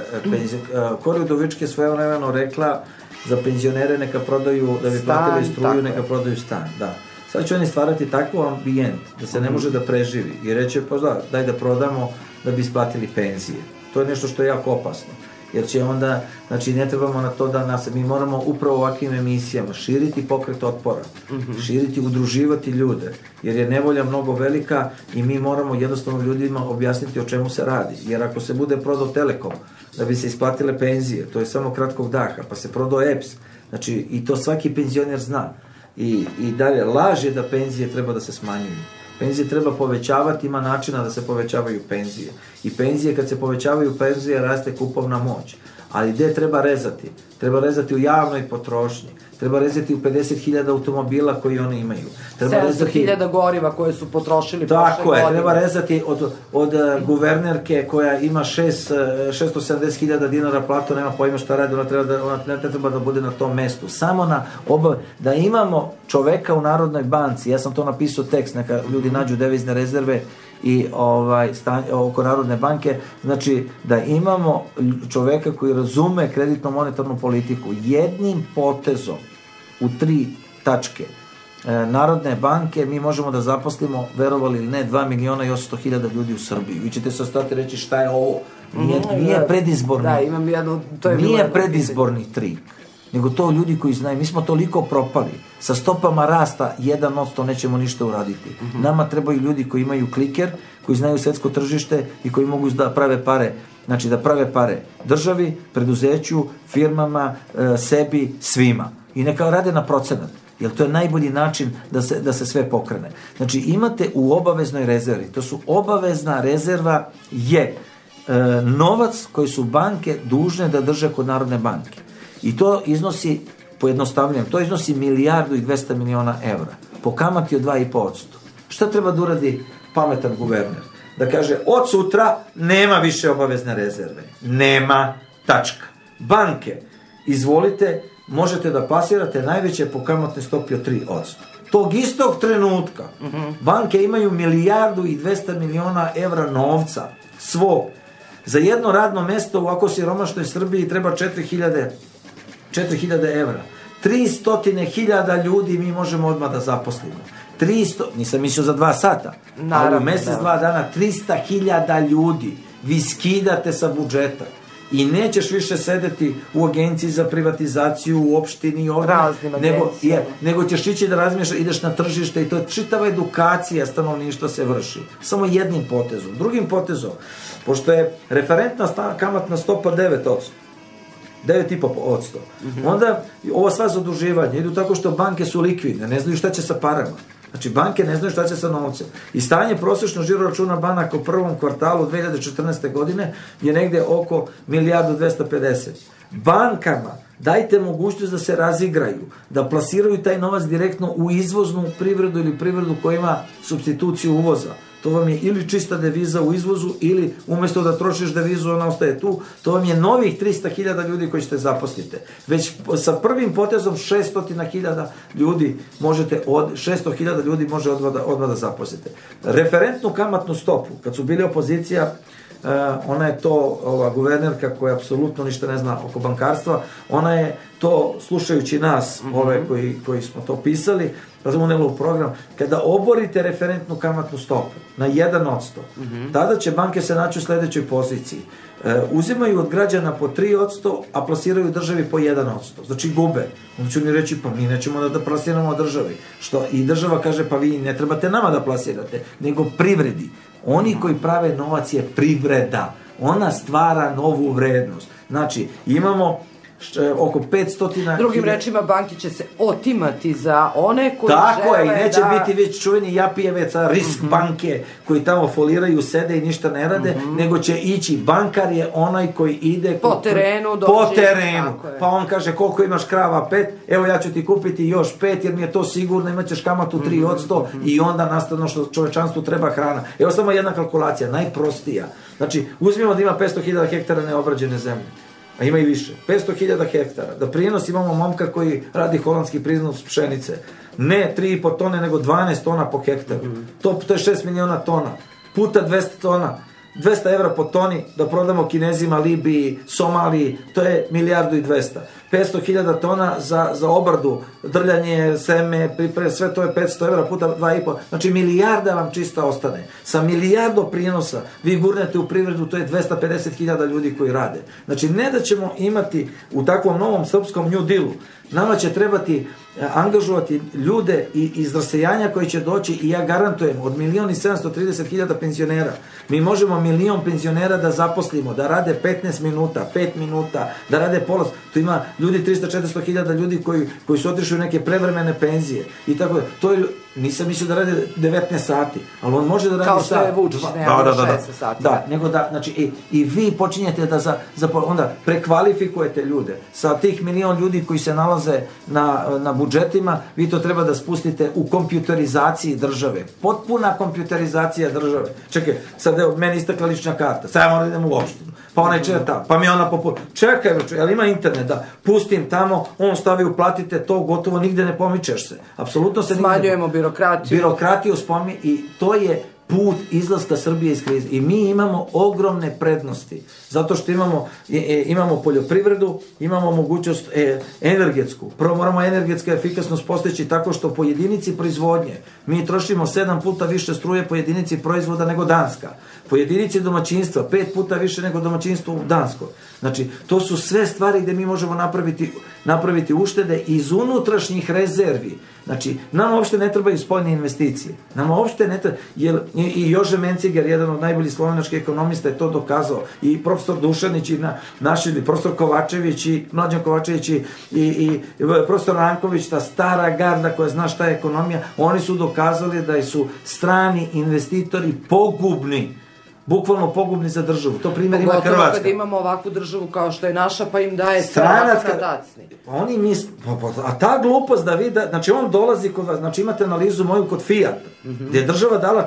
Kori Udovički svojevremeno rekla za penzionere neka prodaju, da bi platili struju, neka prodaju stan, da. Sad će oni stvarati takav ambijent da se ne može da preživi i reći pa daj da prodamo da bi isplatili penzije. To je nešto što je jako opasno, jer će onda, znači ne trebamo na to da mi moramo upravo ovakvim emisijama širiti pokret otpora, širiti, udruživati ljude, jer je nevolja mnogo velika i mi moramo jednostavno ljudima objasniti o čemu se radi, jer ako se bude prodao Telekom da bi se isplatile penzije, to je samo kratkog daha, pa se prodao EPS, znači i to svaki penzioner zna. I dalje, laž je da penzije treba da se smanjuju. Penzije treba povećavati, ima načina da se povećavaju penzije. I penzije, kad se povećavaju penzije, raste kupovna moć. Ali gde treba rezati? Treba rezati u javnoj potrošnji. Treba rezati u 50.000 automobila koji oni imaju. 700.000 goriva koje su potrošili prošle godine. Tako je, treba rezati od guvernerke koja ima 670.000 dinara platu, nema pojma šta radi, ona ne treba da bude na tom mestu. Samo da imamo čoveka u Narodnoj banci, ja sam to napisao tekst, neka ljudi nađu devizne rezerve i oko Narodne banke, znači da imamo čoveka koji razume kreditno-monetarnu politiku. Jednim potezom u 3 tačke Narodne banke mi možemo da zaposlimo, verovali ili ne, 2.800.000 ljudi u Srbiji. Vi ćete se ostati reći šta je ovo. Nije predizborni. Da, imam jednu, to je nije predizborni trik, nego to ljudi koji znaju. Mi smo toliko propali. Sa stopama rasta 1% nećemo ništa uraditi. Nama trebaju ljudi koji imaju kliker, koji znaju svetsko tržište i koji mogu da prave pare. Znači da prave pare državi, preduzeću, firmama, sebi, svima. I neka rade na procenat. Jer to je najbolji način da se sve pokrene. Znači imate u obaveznoj rezervi, to su obavezna rezerva je novac koji su banke dužne da drže kod Narodne banke. I to iznosi, pojednostavljujem, to iznosi 1.200.000.000 evra. Po kamati od 2,5%. Šta treba da uradi pametan guverner? Da kaže, od sutra nema više obavezne rezerve. Nema, tačka. Banke, izvolite, možete da plasirate najveće po kamatnoj stopi od 3%. Tog istog trenutka banke imaju 1.200.000.000 evra novca svog. Za jedno radno mesto u ovako siromašnoj Srbiji treba 4.000 evra. 300.000 ljudi mi možemo odmah da zaposlimo. 300, nisam mislio za 2 sata, ali u mesec, 2 dana, 300.000 ljudi vi skidate sa budžeta. I nećeš više sedeti u agenciji za privatizaciju, u opštini, nego ćeš ići da razmišljaš, ideš na tržište i to je čitava edukacija stanovništva se vrši. Samo jednim potezom. Drugim potezom, pošto je referentna kamatna stopa 9,5%, onda ovo sva zaduživanja idu tako što banke su likvidne, ne znaju šta će sa parama. Znači, banke ne znaju šta će sa novcem. I stanje prosječno žiro računa banaka u prvom kvartalu 2014. godine je negde oko 1.250.000.000. Bankama dajte mogućnost da se razigraju, da plasiraju taj novac direktno u izvoznu privredu ili privredu koja ima supstituciju uvoza. To vam je ili čista deviza u izvozu ili umjesto da trošiš devizu ona ostaje tu, to vam je novih 300.000 ljudi koji ćete zaposlite. Već sa prvim potezom 600.000 ljudi možete, 600.000 ljudi može odmah da zaposlite. Referentnu kamatnu stopu, kad su bili opozicija, ona je to, guvernerka koja apsolutno ništa ne zna oko bankarstva, ona je to, slušajući nas, ove koji smo to pisali, unela u program, kada oborite referentnu kamatnu stopu na 1%, tada će banke se naći u sledećoj poziciji. Uzimaju od građana po 3%, a plasiraju državi po 1%. Znači gube. Onda ću mi reći, pa mi nećemo da plasiramo državi. I država kaže, pa vi ne trebate nama da plasirate, nego privredi. Oni koji prave novac je privreda. Ona stvara novu vrednost. Znači, imamo oko 500... Drugim rečima, banke će se otimati za one koji tako je, i neće biti već čuveni japijeveca, risk banke, koji tamo foliraju, sede i ništa ne rade, nego će ići, bankar je onaj koji ide po terenu, pa on kaže koliko imaš krava, 5, evo ja ću ti kupiti još 5 jer mi je to sigurno, imat ćeš kamatu 3% i onda nastavno što čovečanstvu treba hrana. Evo samo jedna kalkulacija, najprostija. Znači, uzmimo da ima 500.000 hektara neobrađene zemlje, a ima i više, 500.000 hektara, da prijenos imamo momka koji radi holandski prinos pšenice, ne 3,5 tone, nego 12 tona po hektaru, to je 6 miliona tona, puta 200 tona, 200 evra po toni da prodamo Kinezima, Libiji, Somaliji, to je 1.200.000. 500.000 tona za obradu, drljanje, seme, sve to je 500 evra puta 2,5, znači milijarda vam čista ostane. Sa milijardo prijenosa vi gurnete u privredu, to je 250.000 ljudi koji rade. Znači ne da ćemo imati u takvom novom srpskom New Dealu, nama će trebati angažovati ljude iz rasejanja koji će doći i ja garantujem od 1.730.000 penzionera. Mi možemo 1.000.000 penzionera da zaposlimo, da rade 15 minuta, 5 minuta, da rade pola. Tu ima ljudi 300-400.000 ljudi koji su otišli u neke prevremene penzije i tako da. To je, nisam mislio da rade 19 sati, ali on može da radi kao što je Vučić, nema 16 sati. Da, nego da, znači i vi počinjete da onda prekvalifikujete ljude. Sa tih 1.000.000 ljudi koji se nalaze na budžetima, vi to treba da spustite u kompjuterizaciji države. Potpuna kompjuterizacija države. Čekaj, sad evo, meni istakla lična karta, sad ja moram da idem u opštinu, pa onaj četa, pa mi ona čekaj, ali ima internet, da, pustim tamo, on stavi, uplatite to, gotovo, nigde ne pomičeš se. Apsolutno se nigde... Smanjujemo birokratiju. Birokratiju spomi i to je put izlaska Srbije iz krize. I mi imamo ogromne prednosti. Zato što imamo poljoprivredu, imamo mogućnost energetsku. Prvo moramo energetsku efikasnost postići tako što po jedinici proizvodnje mi trošimo 7 puta više struje po jedinici proizvoda nego Danska. Po jedinici domaćinstva 5 puta više nego domaćinstvo u Danskoj. Znači, to su sve stvari gde mi možemo napraviti uštede iz unutrašnjih rezervi. Znači, nama uopšte ne trebaju spoljne investicije. Nama uopšte ne treba, jer i Jože Menciger, jedan od najboljih slovenačkih ekonomista, je to dokazao. I profesor Dušanić, i profesor Kovačević, i Mlađan Kovačević, i profesor Ranković, ta stara garda koja zna šta je ekonomija, oni su dokazali da su strani investitori pogubni. Bukvalno pogubni za državu. To primjer ima Hrvatska. Pogotovo kad imamo ovakvu državu kao što je naša, pa im daje sve ovako na tacni. Oni misle, a ta glupost da vidi, znači on dolazi kod vas, znači imate analizu moju kod Fiat, gdje je država dala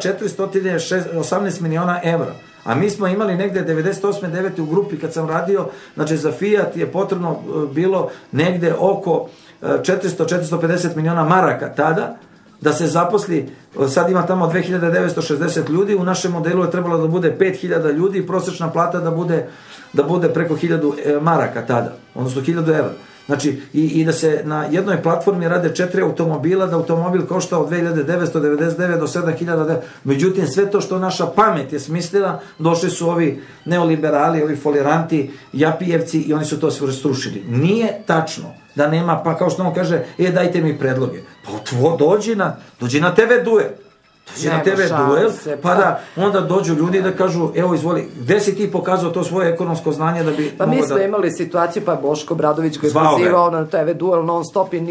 418 miliona evra. A mi smo imali negde 98-9 u grupi kad sam radio, znači za Fiat je potrebno bilo negde oko 400-450 miliona maraka tada, da se zaposli, sad ima tamo 2960 ljudi, u našem modelu je trebalo da bude 5000 ljudi i prosječna plata da bude preko 1000 maraka tada, odnosno 1000 evra. Znači, i da se na jednoj platformi rade 4 automobila, da automobil košta od 2999 do 7000, međutim, sve to što naša pamet je smislila, došli su ovi neoliberali, ovi foliranti, japijevci i oni su to sve strušili. Nije tačno da nema, pa kao što on kaže, dajte mi predloge. Pa dođi na TV duel. Dođi na TV duel, pa da onda dođu ljudi da kažu, evo izvoli, gde si ti pokazao to svoje ekonomsko znanje da bi... Pa mi smo imali situaciju, pa Boško Obradović ga je pozivao na TV duel non stop i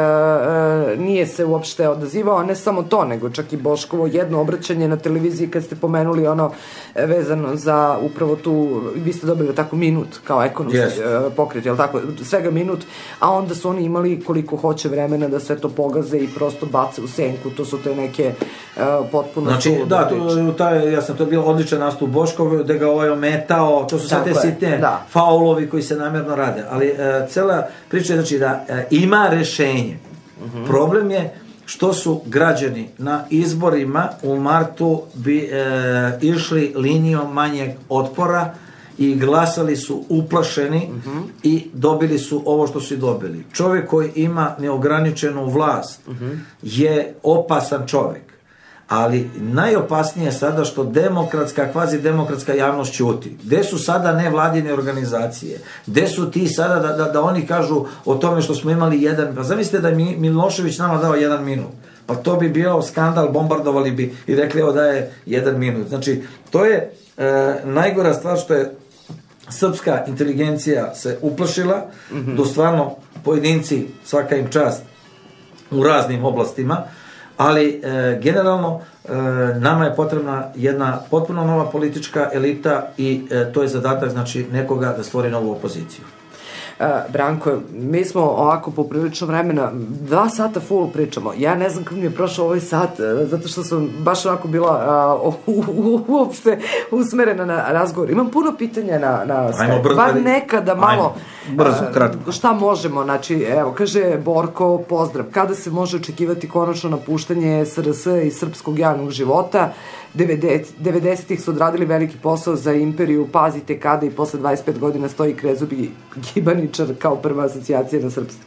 nije se uopšte odazivao, a ne samo to, nego čak i Boškovo jedno obraćanje na televiziji kad ste pomenuli ono vezano za upravo tu, vi ste dobili tako minut kao ekonomski pokret, jel tako, svega minut, a onda su oni imali koliko hoće vremena da sve to pogaze i prosto bace u senku, to su te neke potpuno... Znači, da, to je bio odličan nastup Boškov, da ga ometao, to su sve te sitne faulovi koji se namjerno rade, ali cela priča je znači da ima rešenje. Problem je što su građani na izborima u martu bi išli linijom manjeg otpora i glasali su uplašeni i dobili su ovo što su i dobili. Čovjek koji ima neograničenu vlast je opasan čovjek. Ali najopasnije je sada što demokratska, kvazidemokratska javnost ćuti. Gde su sada nevladine organizacije? Gde su ti sada da oni kažu o tome što smo imali jedan... Pa zamislite da je Milošević nama dao 1 minut. Pa to bi bio skandal, bombardovali bi i rekli da je 1 minut. Znači, to je najgora stvar što je srpska inteligencija se uplašila, do stvarno pojedinci, svaka im čast u raznim oblastima, ali generalno nama je potrebna jedna potpuno nova politička elita i to je zadatak znači nekoga da stvori novu opoziciju. Branko, mi smo ovako poprilično vremena 2 sata full pričamo. Ja ne znam kako mi je prošao ovaj sat, zato što sam baš onako bila uopšte usmerena na razgovor. Imam puno pitanja na sve. Bar nekada malo šta možemo, znači, evo, kaže Borko, pozdrav. Kada se može očekivati konačno napuštanje SRS i srpskog javnog života? 90-ih su odradili veliki posao za imperiju, pazite kada i posle 25 godina stoji Krezubi Gibaničar kao prva asocijacija na srpstvo.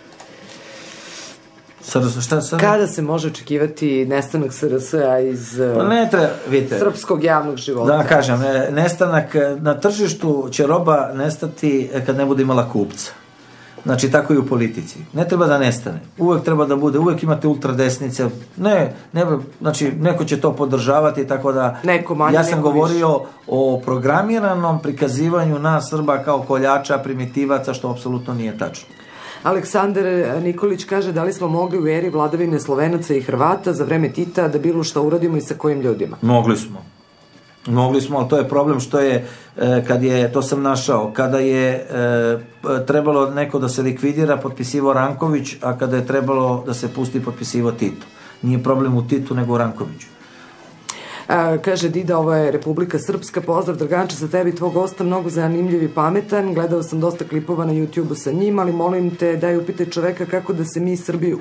Kada se može očekivati nestanak SRS-a iz srpskog javnog života? Da kažem, nestanak na tržištu će roba nestati kad ne bude imala kupca. Znači, tako i u politici. Ne treba da nestane. Uvek treba da bude, uvek imate ultradesnice. Znači, neko će to podržavati, tako da... Ja sam govorio o programiranom prikazivanju nas Srba kao koljača, primitivaca, što apsolutno nije tačno. Aleksandar Nikolić kaže da li smo mogli u eri vladavine Slovenaca i Hrvata za vreme Tita da bilo šta uradimo i sa kojim ljudima? Mogli smo, ali to je problem što je, to sam našao, kada je trebalo neko da se likvidira, potpisivao Ranković, a kada je trebalo da se pusti, potpisivao Tito. Nije problem u Titu, nego u Rankoviću. Kaže Dida, ovo je Republika Srpska, pozdrav Draganče za tebi, tvoj gosta, mnogo zanimljiv i pametan, gledao sam dosta klipova na YouTube-u sa njim, ali molim te daj upitaj čoveka kako da se mi Srbi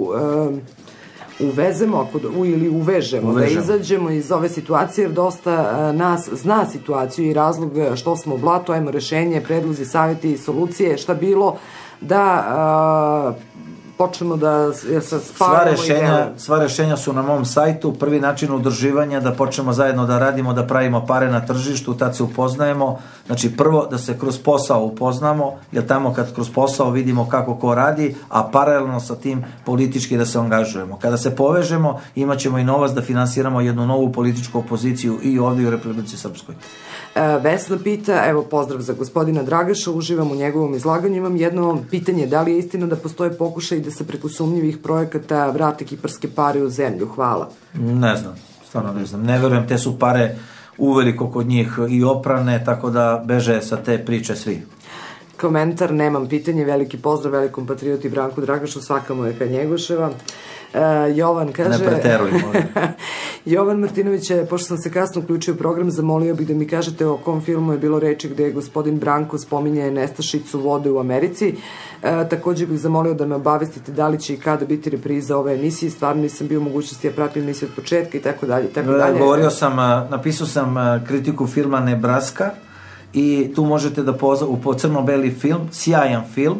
uvezemo ili uvežemo, da izađemo iz ove situacije, jer dosta nas zna situaciju i razlog što smo u blatu, ajmo rešenje, predlozi, savjeti i solucije, šta bilo da počnemo da se spavamo. Sva rešenja su na mom sajtu. Prvi način udruživanja da počnemo zajedno da radimo, da pravimo pare na tržištu, tad se upoznajemo. Znači prvo da se kroz posao upoznamo, jer tamo kad kroz posao vidimo kako ko radi, a paralelno sa tim politički da se angažujemo. Kada se povežemo, imat ćemo i novac da finansiramo jednu novu političku opoziciju i ovdje u Republici Srpskoj. Vesna pita, evo pozdrav za gospodina Dragaša, uživam u njegovom izlaganju, imam jedno pitanje, da li je istina da postoje pokušaj da se preko sumnjivih projekata vrate kiparske pare u zemlju? Hvala. Ne znam, stvarno ne znam, ne verujem, te su pare uveliko kod njih i oprane, tako da beže sa te priče svi. Komentar, nemam pitanje, veliki pozdrav velikom patrioti Branku Dragašu, svaka mu je ka Njegoševa. Jovan kaže... Ne preterujemo. Jovan Martinović, pošto sam se kasno uključio u program, zamolio bih da mi kažete o kom filmu je bilo reči gde je gospodin Branko spominje nestašicu vode u Americi. Također bih zamolio da me obavestite da li će i kada biti repriza ove emisije. Stvarno nisam bio u mogućnosti da pratim emisiju od početka i tako dalje. Govorio sam, napisao sam kritiku filma Nebraska i tu možete da po crno-beli film, sjajan film,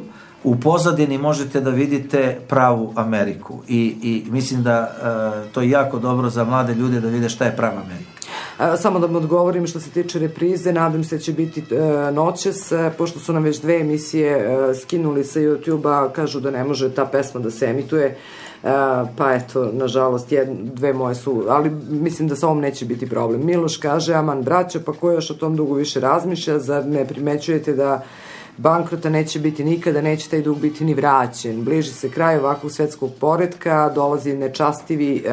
u pozadini možete da vidite pravu Ameriku i mislim da to je jako dobro za mlade ljude da vide šta je prava Amerika. Samo da mu odgovorim što se tiče reprize, nadam se da će biti noćas, pošto su nam već 2 emisije skinuli sa YouTube-a, kažu da ne može ta pesma da se emituje, pa eto, nažalost, 2 moje su, ali mislim da sa ovom neće biti problem. Miloš kaže, aman braćo, pa ko još o tom dugu više razmišlja, zar ne primećujete da bankrota neće biti nikada, neće taj dug biti ni vraćen. Bliži se kraj ovakvog svetskog poretka, dolazi nečastivi,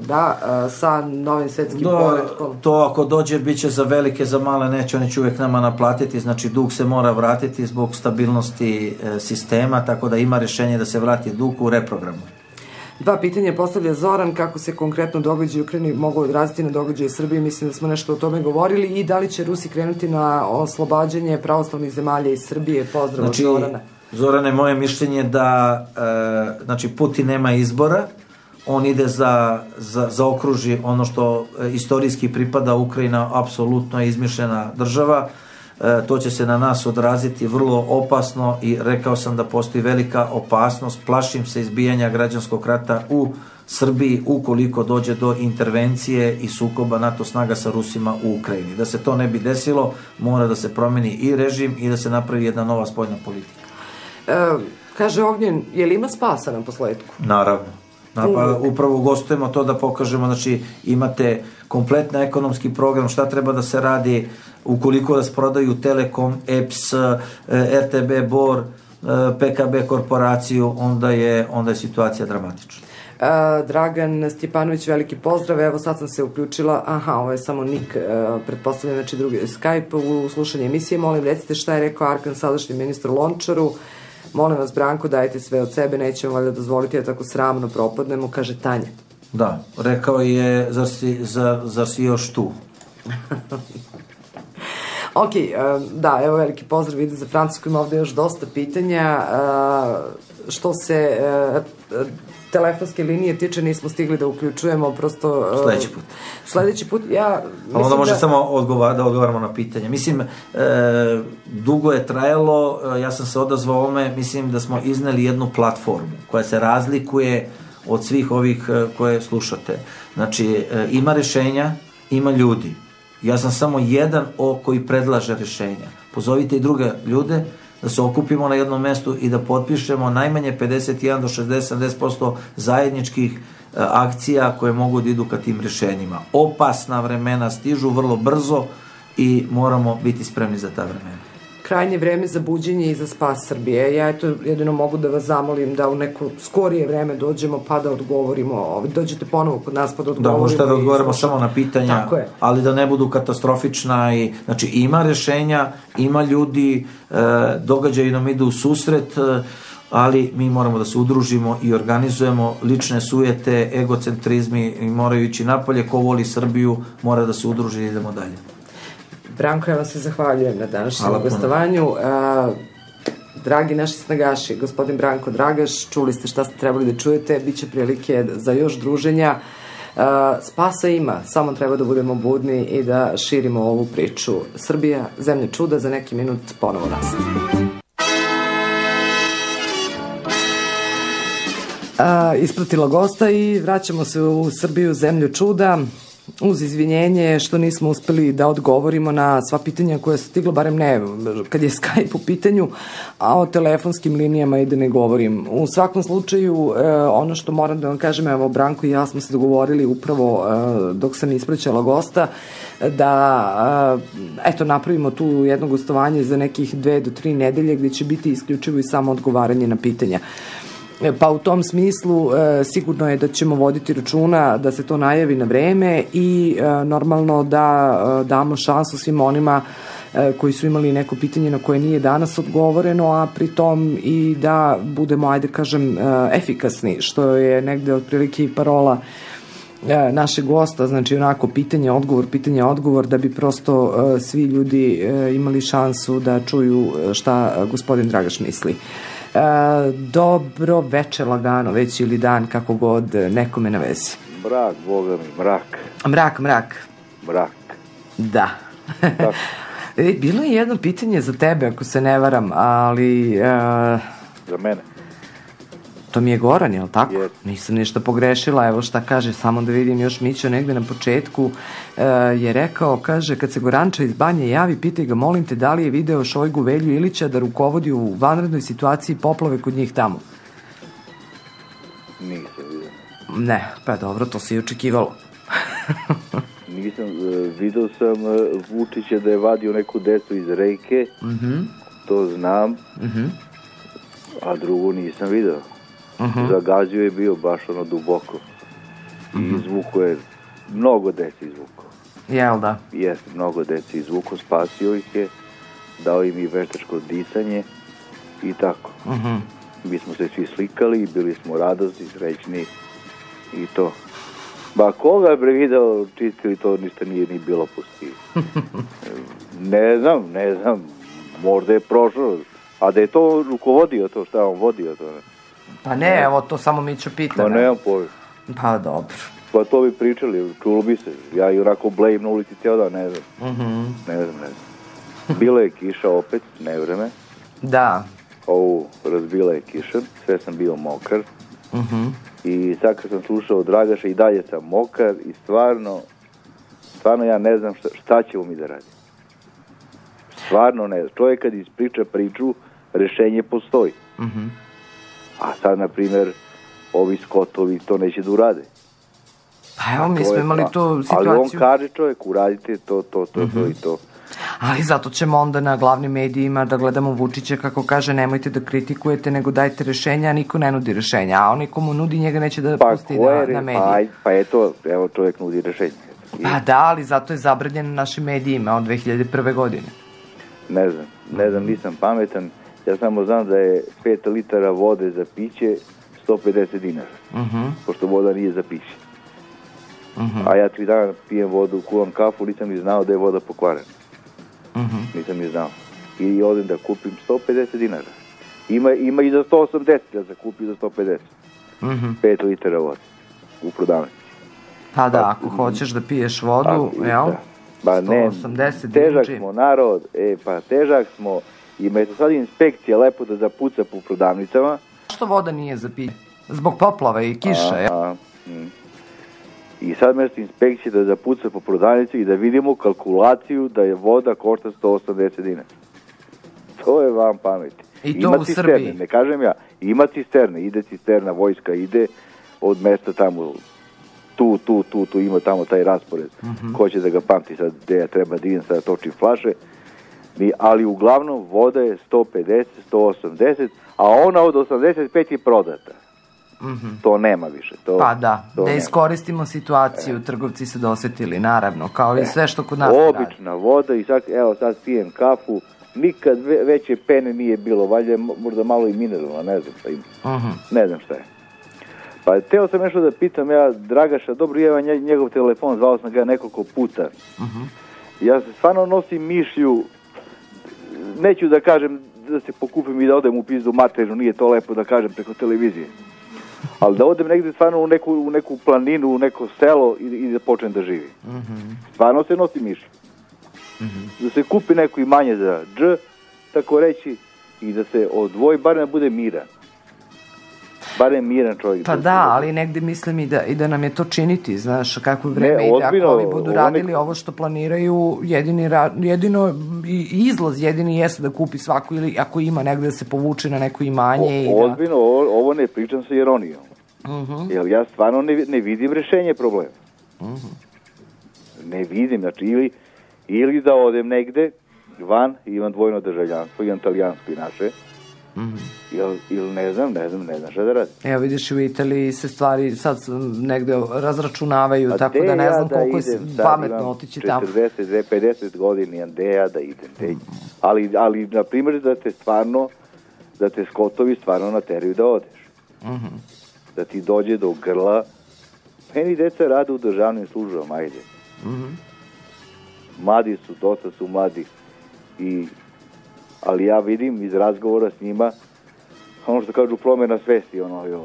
sa novim svetskim poretkom. To ako dođe, bit će za velike, za male neće, oni će uvek nama naplatiti, znači dug se mora vratiti zbog stabilnosti sistema, tako da ima rešenje da se vrati dug u reprogramu. 2 pitanja postavlja Zoran, kako se konkretno događaji u Ukrajini mogu odraziti na događaje Srbije, mislim da smo nešto o tome govorili, i da li će Rusi krenuti na oslobađanje pravoslavnih zemalja iz Srbije? Pozdrav od Zorana. Zorane, moje mišljenje da Putin nema izbora, on ide za okruži ono što istorijski pripada Ukrajina, apsolutno je izmišljena država. To će se na nas odraziti vrlo opasno i rekao sam da postoji velika opasnost, plašim se izbijanja građanskog rata u Srbiji ukoliko dođe do intervencije i sukoba NATO snaga sa Rusima u Ukrajini. Da se to ne bi desilo, mora da se promeni i režim i da se napravi jedna nova spoljna politika. Kaže Ognjen, je li ima spasa na posledku? Naravno. Upravo gostujemo to da pokažemo, znači imate kompletni ekonomski program, šta treba da se radi ukoliko rasprodaju Telekom, EPS, RTB Bor, PKB korporaciju, onda je situacija dramatična. Dragan Stjepanović, veliki pozdrav, evo sad sam se uključila, ovo je samo nik, pretpostavljam, znači drugi Skype u slušanje emisije, molim recite šta je rekao Arkan, sadašnji ministar Lončaru. Molim vas, Branko, dajte sve od sebe, nećemo valjda dozvoliti da tako sramno propadnemo, kaže Tanja. Da, rekao je, zar si još tu? Ok, da, evo veliki pozdrav ide za Francusku, ima ovde još dosta pitanja. Što se telefonske linije tiče, nismo stigli da uključujemo, prosto... Sledeći put, ja... Onda može samo da odgovaramo na pitanje. Mislim, dugo je trajalo, ja sam se odazvao ovome, mislim da smo izneli jednu platformu koja se razlikuje od svih ovih koje slušate. Znači, ima rešenja, ima ljudi. Ja sam samo jedan koji predlaže rešenja. Pozovite i druge ljude da se okupimo na jednom mestu i da potpišemo najmanje 51 do 60-70% zajedničkih akcija koje mogu da idu ka tim rešenjima. Opasna vremena stižu vrlo brzo i moramo biti spremni za ta vremena. Krajnje vreme za buđenje i za spas Srbije. Ja eto jedino mogu da vas zamolim da u neko skorije vreme dođemo pa da odgovorimo. Dođete ponovo kod nas pa da odgovorimo. Da, možete da odgovorimo samo na pitanja, ali da ne budu katastrofična. Znači ima rešenja, ima ljudi, događaji nam idu u susret, ali mi moramo da se udružimo i organizujemo. Lične sujete, egocentrizmi moraju ići napolje. Ko voli Srbiju mora da se udruži i idemo dalje. Branko, ja vam se zahvaljujem na današnjem gostovanju. Dragi naši snagaši, gospodin Branko Dragaš, čuli ste šta ste trebali da čujete, bit će prilike za još druženja. Spasa ima, samo treba da budemo budni i da širimo ovu priču. Srbija, zemlja čuda, za neki minut ponovo nastavimo. Ispratila gosta i vraćamo se u Srbiju, zemlju čuda. Uz izvinjenje što nismo uspeli da odgovorimo na sva pitanja koja su stigla, barem ne kad je Skype u pitanju, a o telefonskim linijama i da ne govorim. U svakom slučaju, ono što moram da vam kažem, evo Branko i ja smo se dogovorili upravo dok sam ispraćala gosta, da napravimo tu jedno gostovanje za nekih 2 do 3 nedelje gde će biti isključivo i samo odgovaranje na pitanja. Pa u tom smislu sigurno je da ćemo voditi računa da se to najavi na vreme i normalno da damo šansu svim onima koji su imali neko pitanje na koje nije danas odgovoreno, a pritom i da budemo, ajde kažem, efikasni, što je negde otprilike i parola našeg gosta, znači onako pitanje, odgovor, da bi prosto svi ljudi imali šansu da čuju šta gospodin Dragaš misli. Dobro večer, lagano već ili dan, kako god nekome na vezi. Mrak, boga mi, mrak. Mrak. Da. Bilo je jedno pitanje za tebe, ako se ne varam, ali za mene. To mi je Goran, je li tako? Yes. Nisam ništa pogrešila, evo šta kaže, samo da vidim još Mićo negde na početku je rekao, kaže, kad se Goranča iz Banje javi, pitaj ga, molim te, da li je video Šojgu Velju Ilića da rukovodi u vanrednoj situaciji poplave kod njih tamo? Nisam vidio. Ne, pa dobro, to se i očekivalo. Nisam, video sam Vučića da je vadio neku decu iz reke, to znam, a drugo nisam video. Zagazio je bio baš ono duboko. I izvuko je, mnogo deci izvuko. Jel da? Jeste, mnogo deci izvuko, spasio ih je, dao im i veštačko disanje i tako. Mi smo se svi slikali, bili smo radosni, srećni i to. Ba koga bre video čistili, to ništa nije ni bilo pustio. Ne znam, možda je prošlo, a da je to rukovodio to, šta on vodio to? Pa ne, evo to samo Mićo pita. Pa nemam pojma. Pa dobro. Pa to bi pričali, čulo bi se. Ja i onako blejim na ulici cijel dan, ne znam. Ne znam. Bila je kiša opet, nevreme. Da. Razbila je kiša, sve sam bio mokar. I sad kad sam slušao Dragaša i dalje sam mokar i stvarno ja ne znam šta ćemo mi da radimo. Stvarno ne znam. Čovjek kad ispriča priču, rešenje postoji. A sad, na primjer, ovi Skotovi to neće da urade. Pa evo, mi smo imali tu situaciju. Ali on kaže čovjek, uradite to i to. Ali zato ćemo onda na glavnim medijima da gledamo Vučića kako kaže nemojte da kritikujete, nego dajte rešenja, a niko ne nudi rešenja. A onaj komu nudi njega neće da pusti na mediji. Pa eto, evo čovjek nudi rešenje. Pa da, ali zato je zabranjen našim medijima od 2001. godine. Ne znam, nisam pametan. Ja samo znam da je 5 litara vode za piće 150 dinara. Pošto voda nije za piće. A ja 3 dana pijem vodu, kuvam kafu, nisam ni znao da je voda pokvarena. Nisam ni znao. I odem da kupim 150 dinara. Ima i za 180 da se kupi za 150. 5 litara vode u prodavnici. Pa da, ako hoćeš da piješ vodu, jel? Ba ne, težak smo narod, težak smo. Ima je to sad inspekcija lepo da zapuca po prodavnicama. Što voda nije za piće? Zbog poplave i kiša, jel? I sad mjesto inspekcije da zapuca po prodavnici i da vidimo kalkulaciju da je voda košta 180 dinara. To je vam pameti. I to u Srbiji. Ne kažem ja, ima cisterne, ide cisterna, vojska ide od mesta tamo, tu ima tamo taj raspored. Ko će da ga pamti sad, gde ja treba da idem sada točim flaše. Ali uglavnom voda je 150, 180, a ona od 85 je prodata. To nema više. Pa da iskoristimo situaciju, trgovci se dosetili, naravno, kao i sve što kod nas radi. Obična voda i sad pijem kafu, nikad veće pene nije bilo, valjda je možda malo i mineralna, ne znam šta ima. Ne znam šta je. Pa teo sam nešto da pitam ja Dragaša, dobro, imam njegov telefon, zvao sam ga nekoliko puta. Ja se stvarno nosim mišlju, neću da kažem da se pokupim i da odem u pizdu materinu, nije to lepo da kažem preko televizije. Ali da odem negdje stvarno u neku planinu, u neko selo i da počnem da živim. Stvarno se nosi mišlju. Da se kupi neko imanje za dž, tako reći, i da se odvoji, bar ne bude miran. Barem miran čovjek. Pa da, ali negdje mislim i da nam je to činiti, znaš, kako vreme ide, ako ovi budu radili ovo što planiraju, jedino izlaz jedini jeste da kupi svaku ili ako ima negdje da se povuče na neko imanje. Ozbiljno, ovo ne pričam sa ironijom. Jer ja stvarno ne vidim rešenje problema. Ne vidim, znači ili da odem negde van, imam dvojno državljanstvo, imam talijansko i naše, ili ne znam šta da radim. Evo vidiš, u Italiji se stvari sad negde razračunavaju, tako da ne znam koliko je pametno otići tamo. 50 godina imam gde da idem. Ali, na primjer, da te Skotovi stvarno nateraju da odeš. Da ti dođe do grla. Meni deca rade u državnim službama, ajde. Mladi su, dosta su mladi. Ali ja vidim iz razgovora s njima ono što kažu promjena svesti,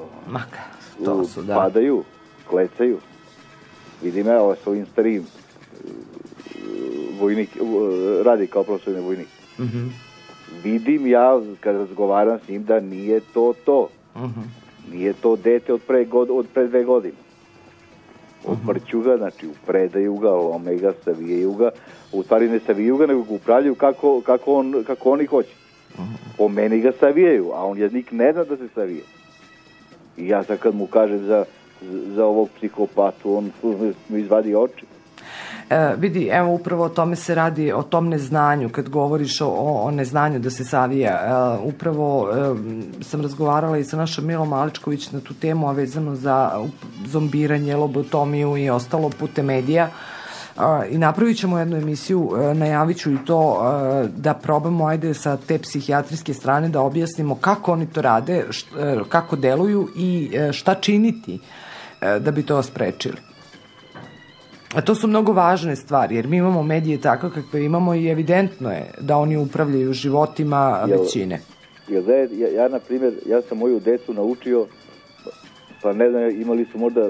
padaju, klecaju. Vidim ja s ovim starijim vojnik, radi kao profesionalni vojnik. vidim ja kad razgovaram s njim da nije to. Nije to dete od pre 2 godine. Odmrću ga, znači upredaju ga, lome ga, savijaju ga, u stvari ne savijaju ga, nego ga upravljaju kako oni hoće. Po meni ga savijaju, a on jeznik ne zna da se savije. I ja sad kad mu kažem za ovog psihopatu, on mi izvadi oči. Vidi, evo upravo o tome se radi, o tom neznanju, kad govoriš o neznanju da se savija. Upravo sam razgovarala i sa našom Milom Maličković na tu temu, a vezano za zombiranje, lobotomiju i ostalo putem medija. I napravit ćemo jednu emisiju, najavit ću i to da probamo, ajde sa te psihijatrijske strane da objasnimo kako oni to rade, kako deluju i šta činiti da bi to sprečili. A to su mnogo važne stvari, jer mi imamo medije tako kakve imamo i evidentno je da oni upravljaju životima većine. Ja, na primjer, ja sam moju decu naučio, pa ne znam, imali su možda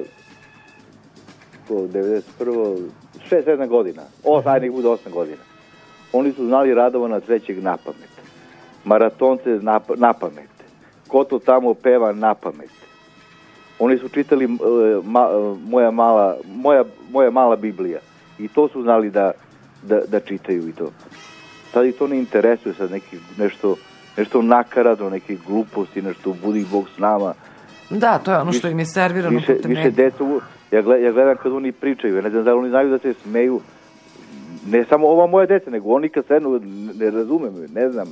6-7 godina, ajde bude 8 godina. Oni su znali Radovana III na pamet, Maratonce na pamet, ko to tamo peva na pamet. Oni su čitali moja mala Biblija i to su znali da čitaju i to. Sad ih to ne interesuje, sad nešto nakaradno, neke gluposti, nešto budi Bog s nama. Da, to je ono što im je servirano putem medija. Više decu, ja gledam kad oni pričaju, ja ne znam da oni znaju da se smeju, ne samo ova moja deca, nego oni kad sednu, ne razumem, ne znam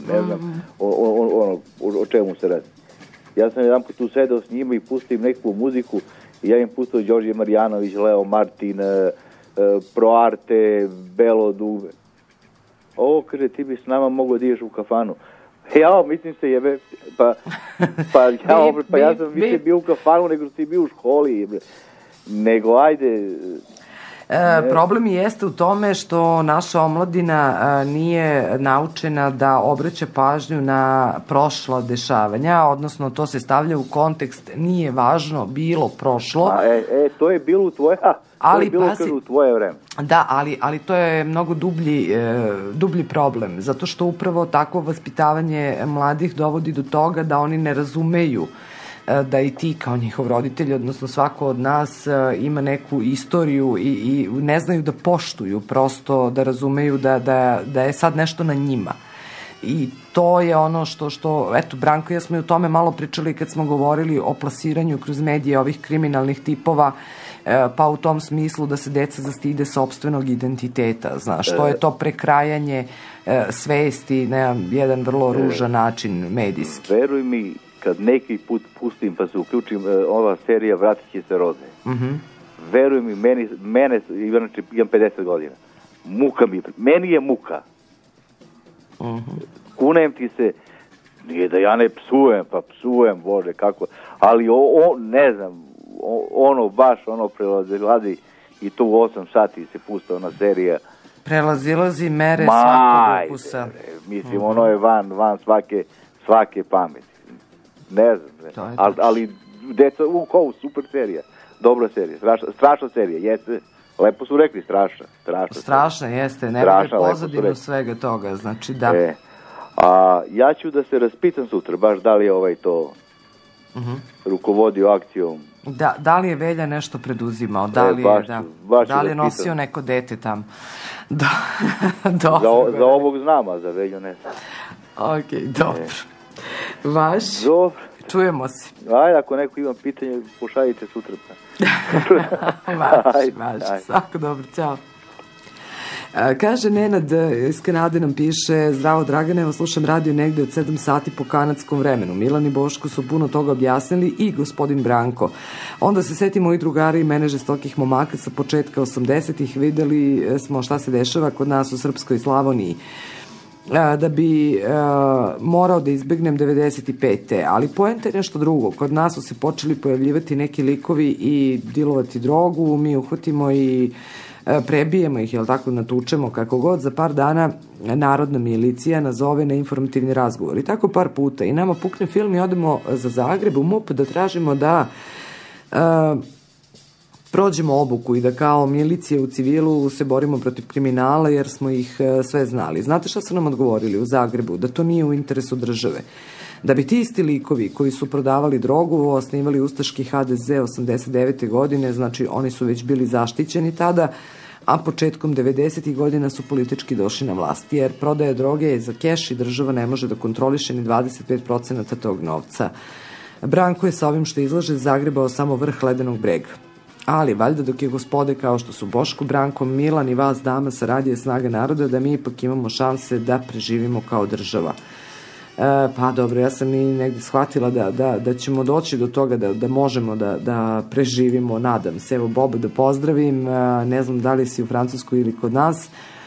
o čemu se radi. Ja sam jedan put tu sedao s njima i pustim neku muziku i ja im pustio Đorđe Marjanović, Leo Martin, Proarte, Belo Dugme. Ovo, kaže, ti bi s nama mogao da ideš u kafanu. Ja, mislim se jebe, ja sam više bio u kafanu nego što ti bio u školi. Nego, ajde... Problem jeste u tome što naša omladina nije naučena da obraća pažnju na prošla dešavanja, odnosno to se stavlja u kontekst nije važno bilo prošlo. To je bilo u tvoje vreme. Da, ali to je mnogo dublji problem, zato što upravo takvo vaspitavanje mladih dovodi do toga da oni ne razumeju da i ti kao njihov roditelj, odnosno svako od nas ima neku istoriju i ne znaju da poštuju, prosto da razumeju da je sad nešto na njima. I to je ono što eto, Branko i ja smo i o tome malo pričali kad smo govorili o plasiranju kroz medije ovih kriminalnih tipova, pa u tom smislu da se deca zastide sopstvenog identiteta, znaš, to je to prekrajanje svesti na jedan vrlo ružan način medijski. Veruj mi, kad neki put pustim pa se uključim, ova serija Vratit će se roze. Veruj mi, mene imam 50 godina. Meni je muka. Kunem ti se, nije da ja ne psujem, pa psujem, Bože, kako, ali ne znam, baš prelazi i to u 8 sati se pusta ona serija. Prelazilazi mere svakog ukusa. Mislim, ono je van svake pameti. Ne znam, ali deca, super serija, dobra serija, strašna serija, jeste, lepo su rekli, strašna jeste, ne bude pozadinu svega toga, znači da. A ja ću da se raspitam sutra, baš da li je to rukovodio akcijom. Da li je Velja nešto preduzimao, da li je nosio neko dete tamo. Za ovog znama, za Velju ne znam. Ok, dobro. Vaš? Dobro. Čujemo se. Ajde, ako neko ima pitanje, pošaljite sutra. Vaš. Svako dobro, čao. Kaže Nenad iz Kanade nam piše: zdravo Dragane, evo slušam radio negde od 7 sati po kanadskom vremenu. Milan i Boško su puno toga objasnili i gospodin Branko. Onda se setimo i drugari i mene žestokih momaka sa početka 80-ih. Videli smo šta se dešava kod nas u Srpskoj Slavoniji. Da bi morao da izbegnem 95. Ali poenta je nešto drugo. Kod nas su se počeli pojavljivati neki likovi i dilovati drogu, mi uhvatimo i prebijemo ih, jel tako, natučemo kako god, za par dana narodna milicija nazove na informativni razgovor. I tako par puta. I nama pukne film i odemo za Zagreb u MUP da tražimo da prođemo obuku i da kao milicija u civilu se borimo protiv kriminala jer smo ih sve znali. Znate šta su nam odgovorili u Zagrebu? Da to nije u interesu države. Da bi ti isti likovi koji su prodavali drogu, osnivali ustaški HDZ 89. godine, znači oni su već bili zaštićeni tada, a početkom 90. godina su politički došli na vlast, jer prodaje droge je za keš i država ne može da kontroliše ni 25% tog novca. Branko je sa ovim što izlaže zagrebao samo vrh ledenog brega. Ali valjda dok je gospode kao što su Boško, Branko, Milan i vas dama sa radije Snaga naroda, da mi ipak imamo šanse da preživimo kao država. Pa dobro, ja sam i negdje shvatila da ćemo doći do toga da možemo da preživimo, nadam se. Evo Bobo da pozdravim, ne znam da li si u Francuskoj ili kod nas.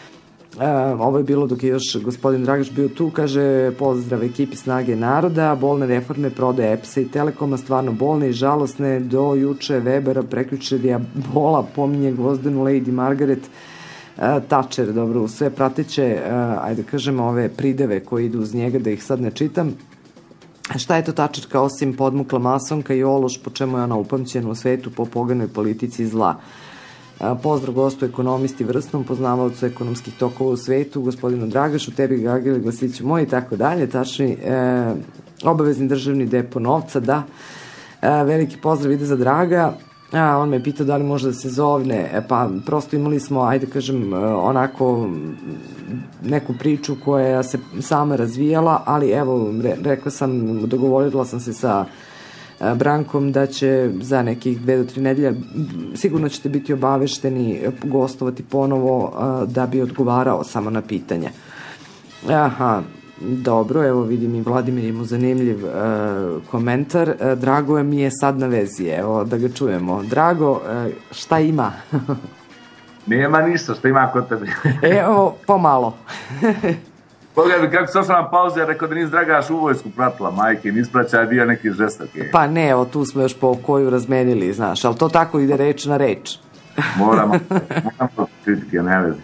Ovo je bilo dok je još gospodin Dragaš bio tu, kaže pozdrav ekipi Snage naroda, bolne reforme prodaje EPS-a i Telekoma, stvarno bolne i žalosne, do juče Webera, prekjuče Diabola, pominje Gvozdenu Lady Margaret Thatcher, dobro, sve prateće, ajde kažemo ove prideve koji idu uz njega, da ih sad ne čitam. Šta je to Thatcherka osim podmukla masonka i ološ, po čemu je ona upamćena u svetu po poganoj politici zla? Pozdrav gostu ekonomisti vrsnom, poznavalcu ekonomskih tokova u svetu, gospodinu Dragašu, tebi Gagili, glasiću moj i tako dalje, tačni obavezni državni depo novca, da. Veliki pozdrav ide za Draga. On me pitao da li može da se zovne, pa prosto imali smo, ajde kažem, onako neku priču koja se sama razvijala, ali evo, rekla sam, dogovorila sam se sa Brankom da će za nekih 2 do 3 nedelja sigurno ćete biti obavešteni gostovati ponovo da bi odgovarao samo na pitanja. Aha, dobro, evo vidim i Vladimir ima zanimljiv komentar. Drago mi je sad na vezi, evo da ga čujemo. Drago, šta ima? Nema ništa, šta ima kod tebe? Evo, pomalo. Pogledaj kako se ošla na pauze, ja rekao da nisi Dragaš u vojsku pratila, majke, nis praćaj bio neki žestok. Pa ne, evo tu smo još po koju razmenili, znaš, ali to tako ide reč na reč. Moramo kritike, ne vezi.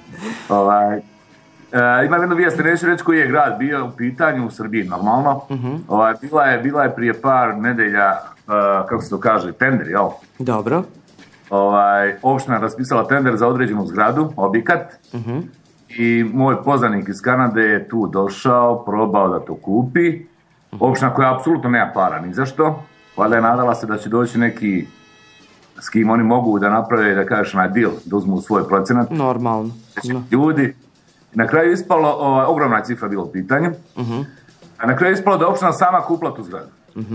Imam jednu vijest, neću reći koji je grad bio u pitanju u Srbiji, normalno. Bila je prije par nedelja, kako se to kaže, tender, jel? Dobro. Opština raspisala tender za određenu zgradu, objekat. I moj poznanik iz Kanade je tu došao, probao da to kupi. Opština koja apsolutno nema para ni za što. Valjda je nadala se da će doći neki s kim oni mogu da naprave, da kažeš, na deal, da uzmu svoj procenat. Normalno. Ljudi. Na kraju je ispalo, ogromna cifra bilo u pitanju, a na kraju je ispalo da je opština sama kupila tu zgradu.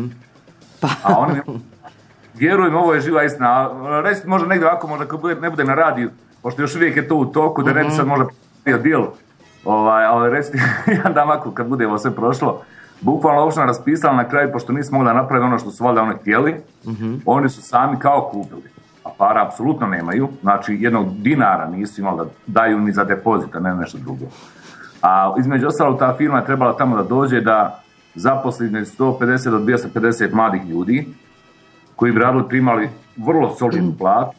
A oni, vjerujem, ovo je živa istina. Reći možda negdje ovako, možda ne bude na radiju, pošto još uvijek je to u toku, da ne bi sad možda bio deal, ali recite, jedan dan ovako, kad bude ovo sve prošlo, bukvalno opština raspisala na kraju, pošto nismo mogli da napraviti ono što su valjda oni htjeli, oni su sami kao kupili. A para apsolutno nemaju, znači jednog dinara nisu imali da daju ni za depozita, ne nešto drugo. A između ostalo ta firma je trebala tamo da dođe da zaposli 150 do 250 mladih ljudi koji bi radili, primali vrlo solidnu platu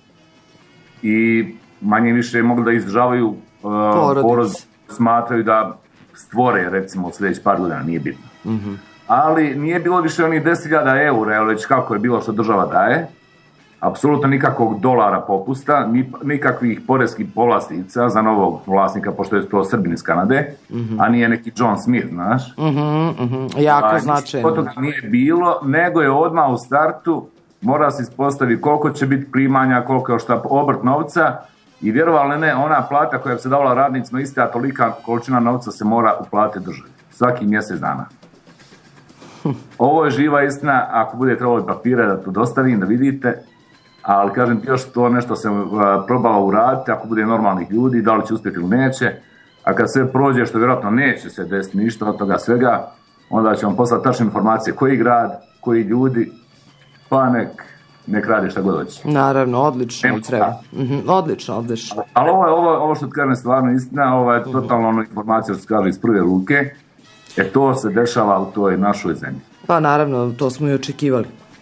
i manje više mogli da izdržavaju porodicu, smatraju da stvore recimo sljedeći par godina, nije bitno. Ali nije bilo više onih 10.000 eura, već kako je bilo što država daje. Apsolutno nikakvog dolara popusta, nikakvih poreskih povlastica za novog vlasnika, pošto je to Srbin iz Kanade, a nije neki John Smith, znaš. Jako značajno. Toga nije bilo, nego je odmah u startu mora se ispostaviti koliko će biti primanja, koliko je šta obrt novca i vjerovali ne, ona plata koja bi se davala radnicima iste, a tolika količina novca se mora uplatiti državi. Svaki mjesec dana. Ovo je živa istina, ako bude trebalo papire da to dostavim, da vidite, ali kažem ti još to nešto sam probao uraditi, ako bude normalnih ljudi, da li će uspjeti ili neće, a kad sve prođe, što vjerojatno neće se desiti ništa od toga svega, onda će vam poslati tačne informacije koji grad, koji ljudi, pa nek radi šta god hoće. Naravno, odlično treba. Odlično. Ali ovo što ti kažem stvarno istina, ovo je totalno informacija što se kaže iz prve ruke, jer to se dešava u toj našoj zemlji. Pa naravno, to smo i očekivali.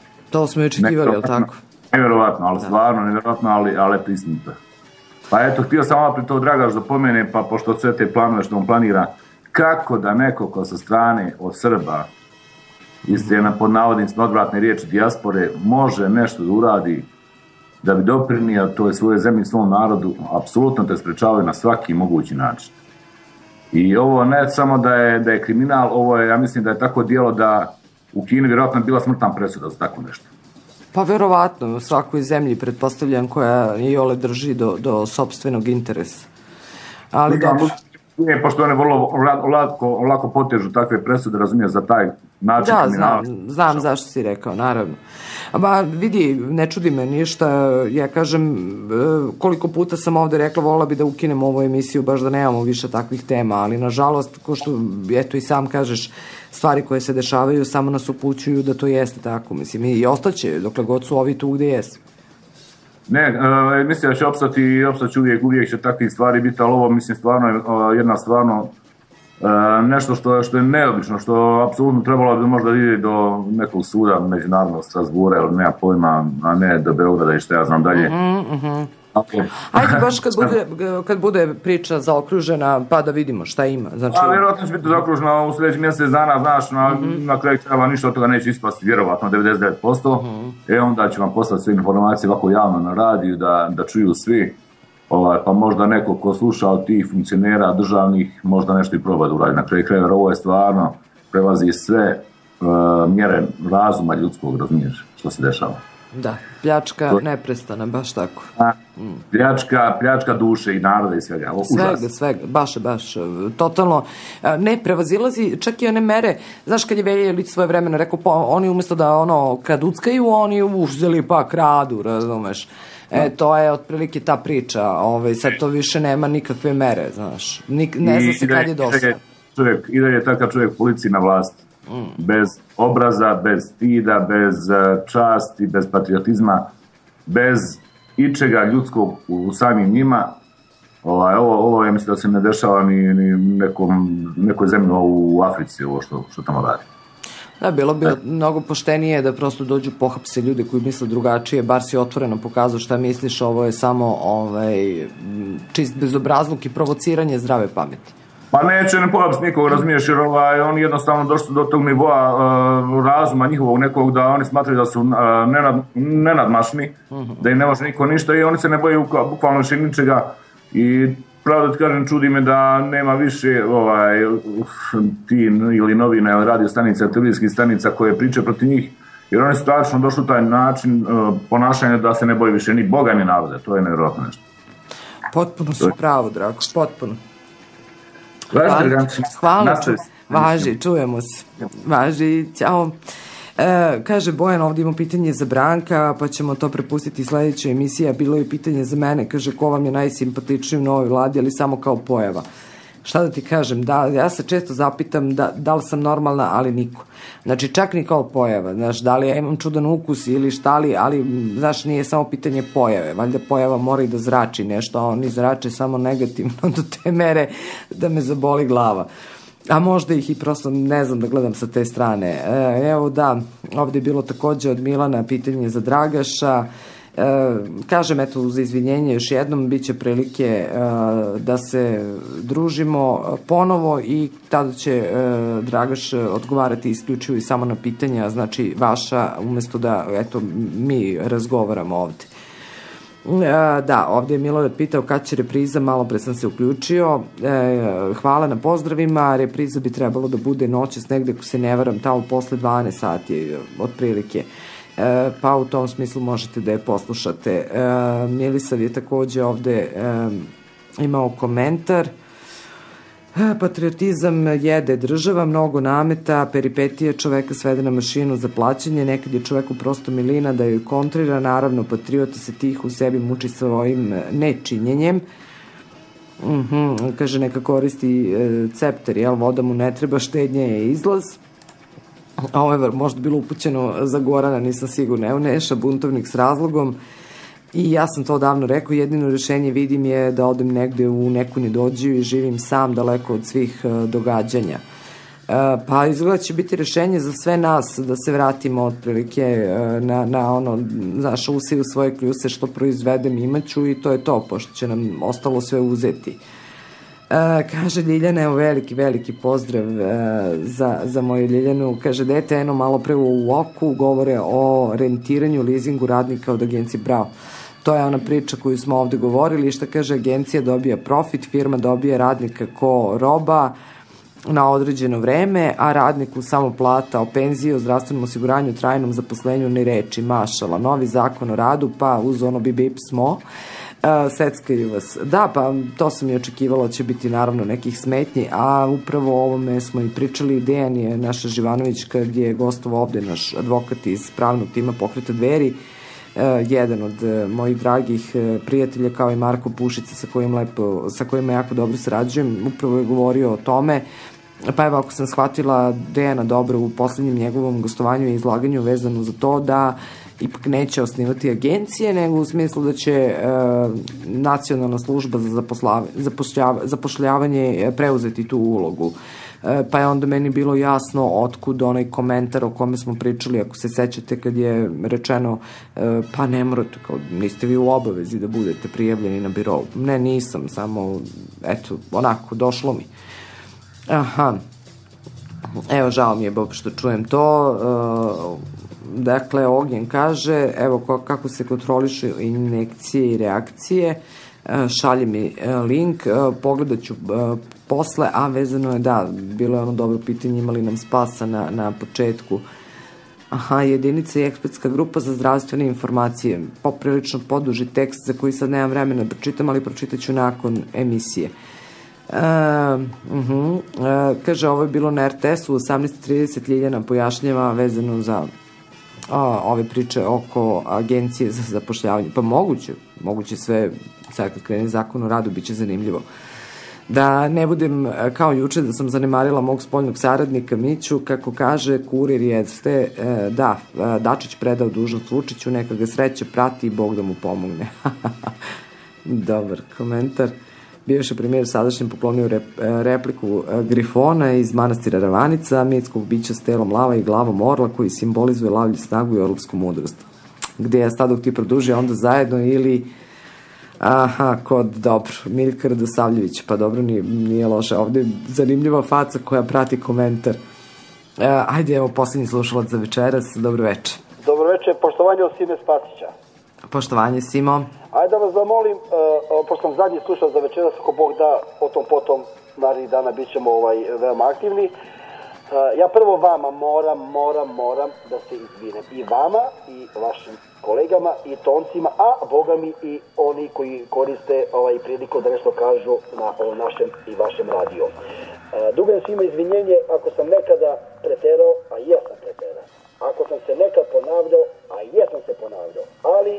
Jel tako? Nevjerovatno, ali stvarno nevjerovatno, ali eto istinito. Pa eto, htio sam ovo pri to Dragaš da pomene, pa pošto sve te planove što on planira, kako da neko ko sa strane od Srba, istina pod navodnicima odvratne riječi dijaspore, može nešto da uradi da bi doprinio toj svojoj zemlji, svom narodu, apsolutno te sprečavaju na svaki mogući način. I ovo ne samo da je kriminal, ovo je, ja mislim da je tako djelo da u Kini vjerojatno bila smrtna presuda za tako nešto. Pa verovatno, u svakoj zemlji pretpostavljam koja i ole drži do sopstvenog interesa. Ali dobro. Pošto one vrlo lako potežu takve presude, razumiješ, za taj način kriminala. Da, znam zašto si rekao, naravno. Ba, vidi, ne čudi me ništa, ja kažem, koliko puta sam ovde rekla, volila bi da ukinemo ovu emisiju, baš da nemamo više takvih tema, ali nažalost, ko što, eto i sam kažeš, stvari koje se dešavaju samo nas upućuju da to jeste tako, mislim, i ostaće, dokle god su ovi tu gde jesu. Ne, mislim da će opstati i opstaći uvijek će takvih stvari biti, ali ovo mislim stvarno je jedna stvarno nešto što je neobično, što apsolutno trebalo bi možda ide do nekog suda međunarodnog Strasbura, ili nema pojma, a ne do Beograda i što ja znam dalje. Okay. Ajde, baš kad bude priča zaokružena, pa da vidimo šta ima. Znači... A vjerojatno će biti zaokružena u sljedeći mjesec dana, znaš, na kraju krajeva ništa od toga neće ispasti, vjerovatno 99%. Onda ću vam poslati sve informacije ovako javno na radiju, da čuju svi. Pa možda neko ko sluša od tih funkcionera državnih, možda nešto i proba da uradi. Na kraju krajeva ovo je stvarno, prelazi sve mjere razuma ljudskog, razumiješ, što se dešava. Da, pljačka neprestana, baš tako. Pljačka duše i naroda i svega. Svega, baš, totalno. Ne, prevazilazi čak i one mere, znaš kad je Velja Ilić svoje vremena rekao, pa oni umjesto da kraduckaju, oni uzeli pa kradu, razumeš. To je otprilike ta priča, sad to više nema nikakve mere, znaš. Ne zna se kad je dosta. I da je takav čovjek policiji na vlasti. Bez obraza, bez stida, bez časti, bez patriotizma, bez ičega ljudskog u samim njima. Ovo ja mislim da se ne dešava ni nekoj zemlji u Africi, ovo što tamo radi. Da, bilo bi mnogo poštenije da prosto dođu pohapse ljude koji misle drugačije, bar si otvoreno pokazao šta misliš, ovo je samo čist bezobrazluk i provociranje zdrave pameti. Pa neće ne pohapsiti nikog, razumiješ, jer oni jednostavno došli do tog nivoa razuma njihovog nekog da oni smatraju da su nenadmašni, da im ne može niko ništa i oni se ne boje bukvalno više ničega i pravo da ti kažem, čudi me da nema više ti ili novina ili radio stanica, televizijskih stanica koje priče protiv njih, jer oni su tačno došli u taj način ponašanja da se ne boje više ni Boga ni naroda, to je nevjerojatno nešto. Potpuno su pravo, Drago, potpuno. Hvala. Važi, čujemo se. Važi, ćao. Kaže Bojan, ovdje imamo pitanje za Branka, pa ćemo to prepustiti sljedećoj emisiji, a bilo je pitanje za mene, kaže ko vam je najsimpatičniji u novoj vladi, ali samo kao pojava. Šta da ti kažem, ja se često zapitam da li sam normalna, ali niko. Znači čak ni kao pojava, znaš, da li ja imam čudan ukus ili šta li, ali znaš, nije samo pitanje pojave, valjda pojava mora i da zrači nešto, a oni zrače samo negativno do te mere da me zaboli glava. A možda ih i prosto ne znam da gledam sa te strane. Evo da, ovdje je bilo također od Milana pitanje za Dragaša. Kažem, eto, uz izvinjenje još jednom, bit će prilike da se družimo ponovo i tada će Dragaš odgovarati isključivo i samo na pitanja, znači vaša, umjesto da, eto, mi razgovaramo ovdje. Da, ovdje je Milorad pitao kad će repriza, malo pre sam se uključio. Hvala na pozdravima, repriza bi trebalo da bude noćas negde, ako se ne varam, tamo posle 12 sati otprilike. Pa u tom smislu možete da je poslušate. Milisav je također ovdje imao komentar. Patriotizam jede država, mnogo nameta, peripetije čoveka svede na mašinu za plaćanje, nekad je čoveku prosto milina da joj kontrira, naravno patriota se tih u sebi muči svojim nečinjenjem. Kaže, neka koristi cepter, jel, voda mu ne treba, štednje je izlaz. Ovo je možda bilo upućeno za Gorana, nisam sigurna. Evo Neša, buntovnik s razlogom. I ja sam to davno rekao, jedino rješenje vidim je da odem negde u neku nedođiju i živim sam daleko od svih događanja. Pa izgleda će biti rješenje za sve nas da se vratimo otprilike na ono, znaš, usiju svoje kljuse, što proizvedem imaću i to je to, pošto će nam ostalo sve uzeti. Kaže Ljiljana, evo veliki pozdrav za moju Ljiljanu. Kaže, dete, eno malo pre u oku govore o rentiranju, leasingu radnika od agencije Bravo. To je ona priča koju smo ovde govorili, šta kaže agencija dobija profit, firma dobija radnika ko roba na određeno vreme, a radniku samo plata o penziji, o zdravstvenom osiguranju, trajnom zaposlenju, ni reči, mašala. Novi zakon o radu, pa uz ono bip smo, seckaju vas. Da, pa to sam i očekivala, će biti naravno nekih smetnji, a upravo o ovome smo i pričali. Dejan je naša Živanović, kad je gostovao ovde naš advokat iz pravnog tima Pokreta Dveri, jedan od mojih dragih prijatelja, kao i Marko Pušica sa kojima jako dobro sarađujem, upravo je govorio o tome. Pa evo, ako sam shvatila Dejana dobro u poslednjem njegovom gostovanju i izlaganju vezano za to da ipak neće osnivati agencije, nego u smislu da će Nacionalna služba za zapošljavanje preuzeti tu ulogu. Pa je onda meni bilo jasno otkud onaj komentar o kome smo pričali, ako se sećate, kad je rečeno pa ne morate, kao niste vi u obavezi da budete prijavljeni na birou. Ne, nisam, samo eto, onako, došlo mi. Aha, evo, žao mi je, Bob, što čujem to. Dakle, Ognjen kaže, evo kako se kontrolišu injekcije i reakcije, šalje mi link, pogledat ću posle, a vezano je, da, bilo je ono dobro pitanje, imali nam spasa na početku. Aha, jedinica i ekspertska grupa za zdravstvene informacije, poprilično poduži tekst za koji sad nemam vremena da pročitam, ali pročitat ću nakon emisije. Kaže, ovo je bilo na RTS-u 18:30, Ljiljana pojašnjava vezano za ove priče oko agencije za zapošljavanje. Pa moguće sve, sad kad krene zakon o radu, bit će zanimljivo. Da ne budem kao juče da sam zanemarila mog spoljnog saradnika Miću, kako kaže Kurir jeste, da, Dačić predao dužnost Vučiću, neka ga sreće prati i Bog da mu pomogne. Dobar komentar. Bivši premijer sadašnjem poklonio repliku Grifona iz manastira Ravanica, mitskog bića s telom lava i glavom orla koji simbolizuje lavlju snagu i orlovsku mudrost. Gde je stadog ti produžio onda zajedno ili kod, dobro, Miljka Radosavljević, pa dobro, nije loše. Ovde je zanimljiva faca koja prati komentar. Ajde, evo, posljednji slušalac za večeras, dobro večer. Dobro večer, poštovanje od Sime Spasića. Poštovanje, Simo. Ajde da vas zamolim, pošto sam zadnji slušao za večeras, ako Bog da, o tom potom narednih dana bit ćemo veoma aktivni. Ja prvo vama moram da se izvinem. I vama, i vašim kolegama, i toncima, a Boga mi i oni koji koriste priliku da nešto kažu na našem i vašem radiju. Dugujem svima izvinjenje ako sam nekada preterao, a i ja sam preterao. Ako sam se nekad ponavljao, a i ja sam se ponavljao. Ali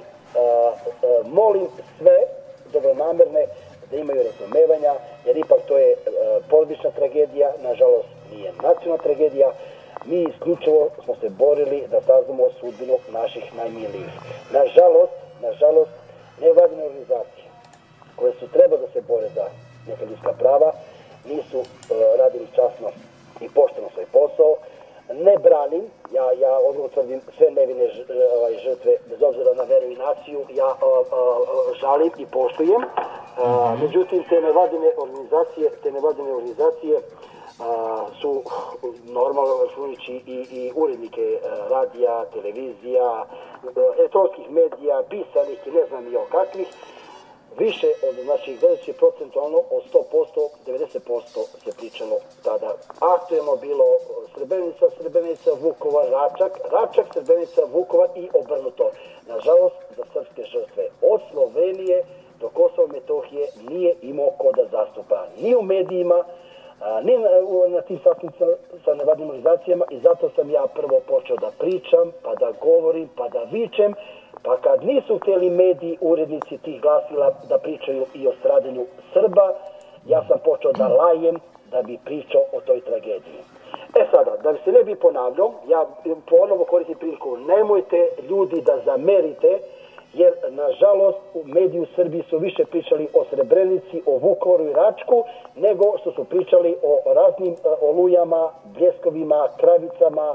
molim sve dobronamerne da imaju razumevanja, jer ipak to je porodična tragedija, nažalost nije nacionalna tragedija. Mi isključivo smo se borili da saznamo sudbinu naših najmilijih. Nažalost, nevladine organizacije koje su treba da se bore za neka ljudska prava nisu radili časno i pošteno svoj posao. Ne branim, ja odgovor tvrdim sve nevine žrtve, bez obzira na veru i naciju, ja žalim i poštujem. Međutim, te nevladine organizacije su normalno računajući i urednike radija, televizija, elektronskih medija, pisanih i ne znam i o kakvih, više od, znači, gledajući procentualno od 100%, 90% se pričalo tada. Aktuelno bilo Srebrenica, Vukovar, Račak, Srebrenica, Vukovar i obrnuto. Nažalost, za srpske žrtve od Slovenije do Kosova i Metohije nije imao ko da zastupa ni u medijima, ni na tim sastancima sa nevladnim organizacijama, i zato sam ja prvo počeo da pričam, pa da govorim, pa da vičem. Pa kad nisu htjeli mediji, urednici tih glasila da pričaju i o stradanju Srba, ja sam počeo da lajem da bi pričao o toj tragediji. Sada, da se ne bi ponavljao, ja ponovo koristim priliku, nemojte ljudi da zamerite, jer nažalost mediji u Srbiji su više pričali o Srebrenici, o Vukovaru i Račku, nego što su pričali o raznim olujama, bljeskovima, kravicama,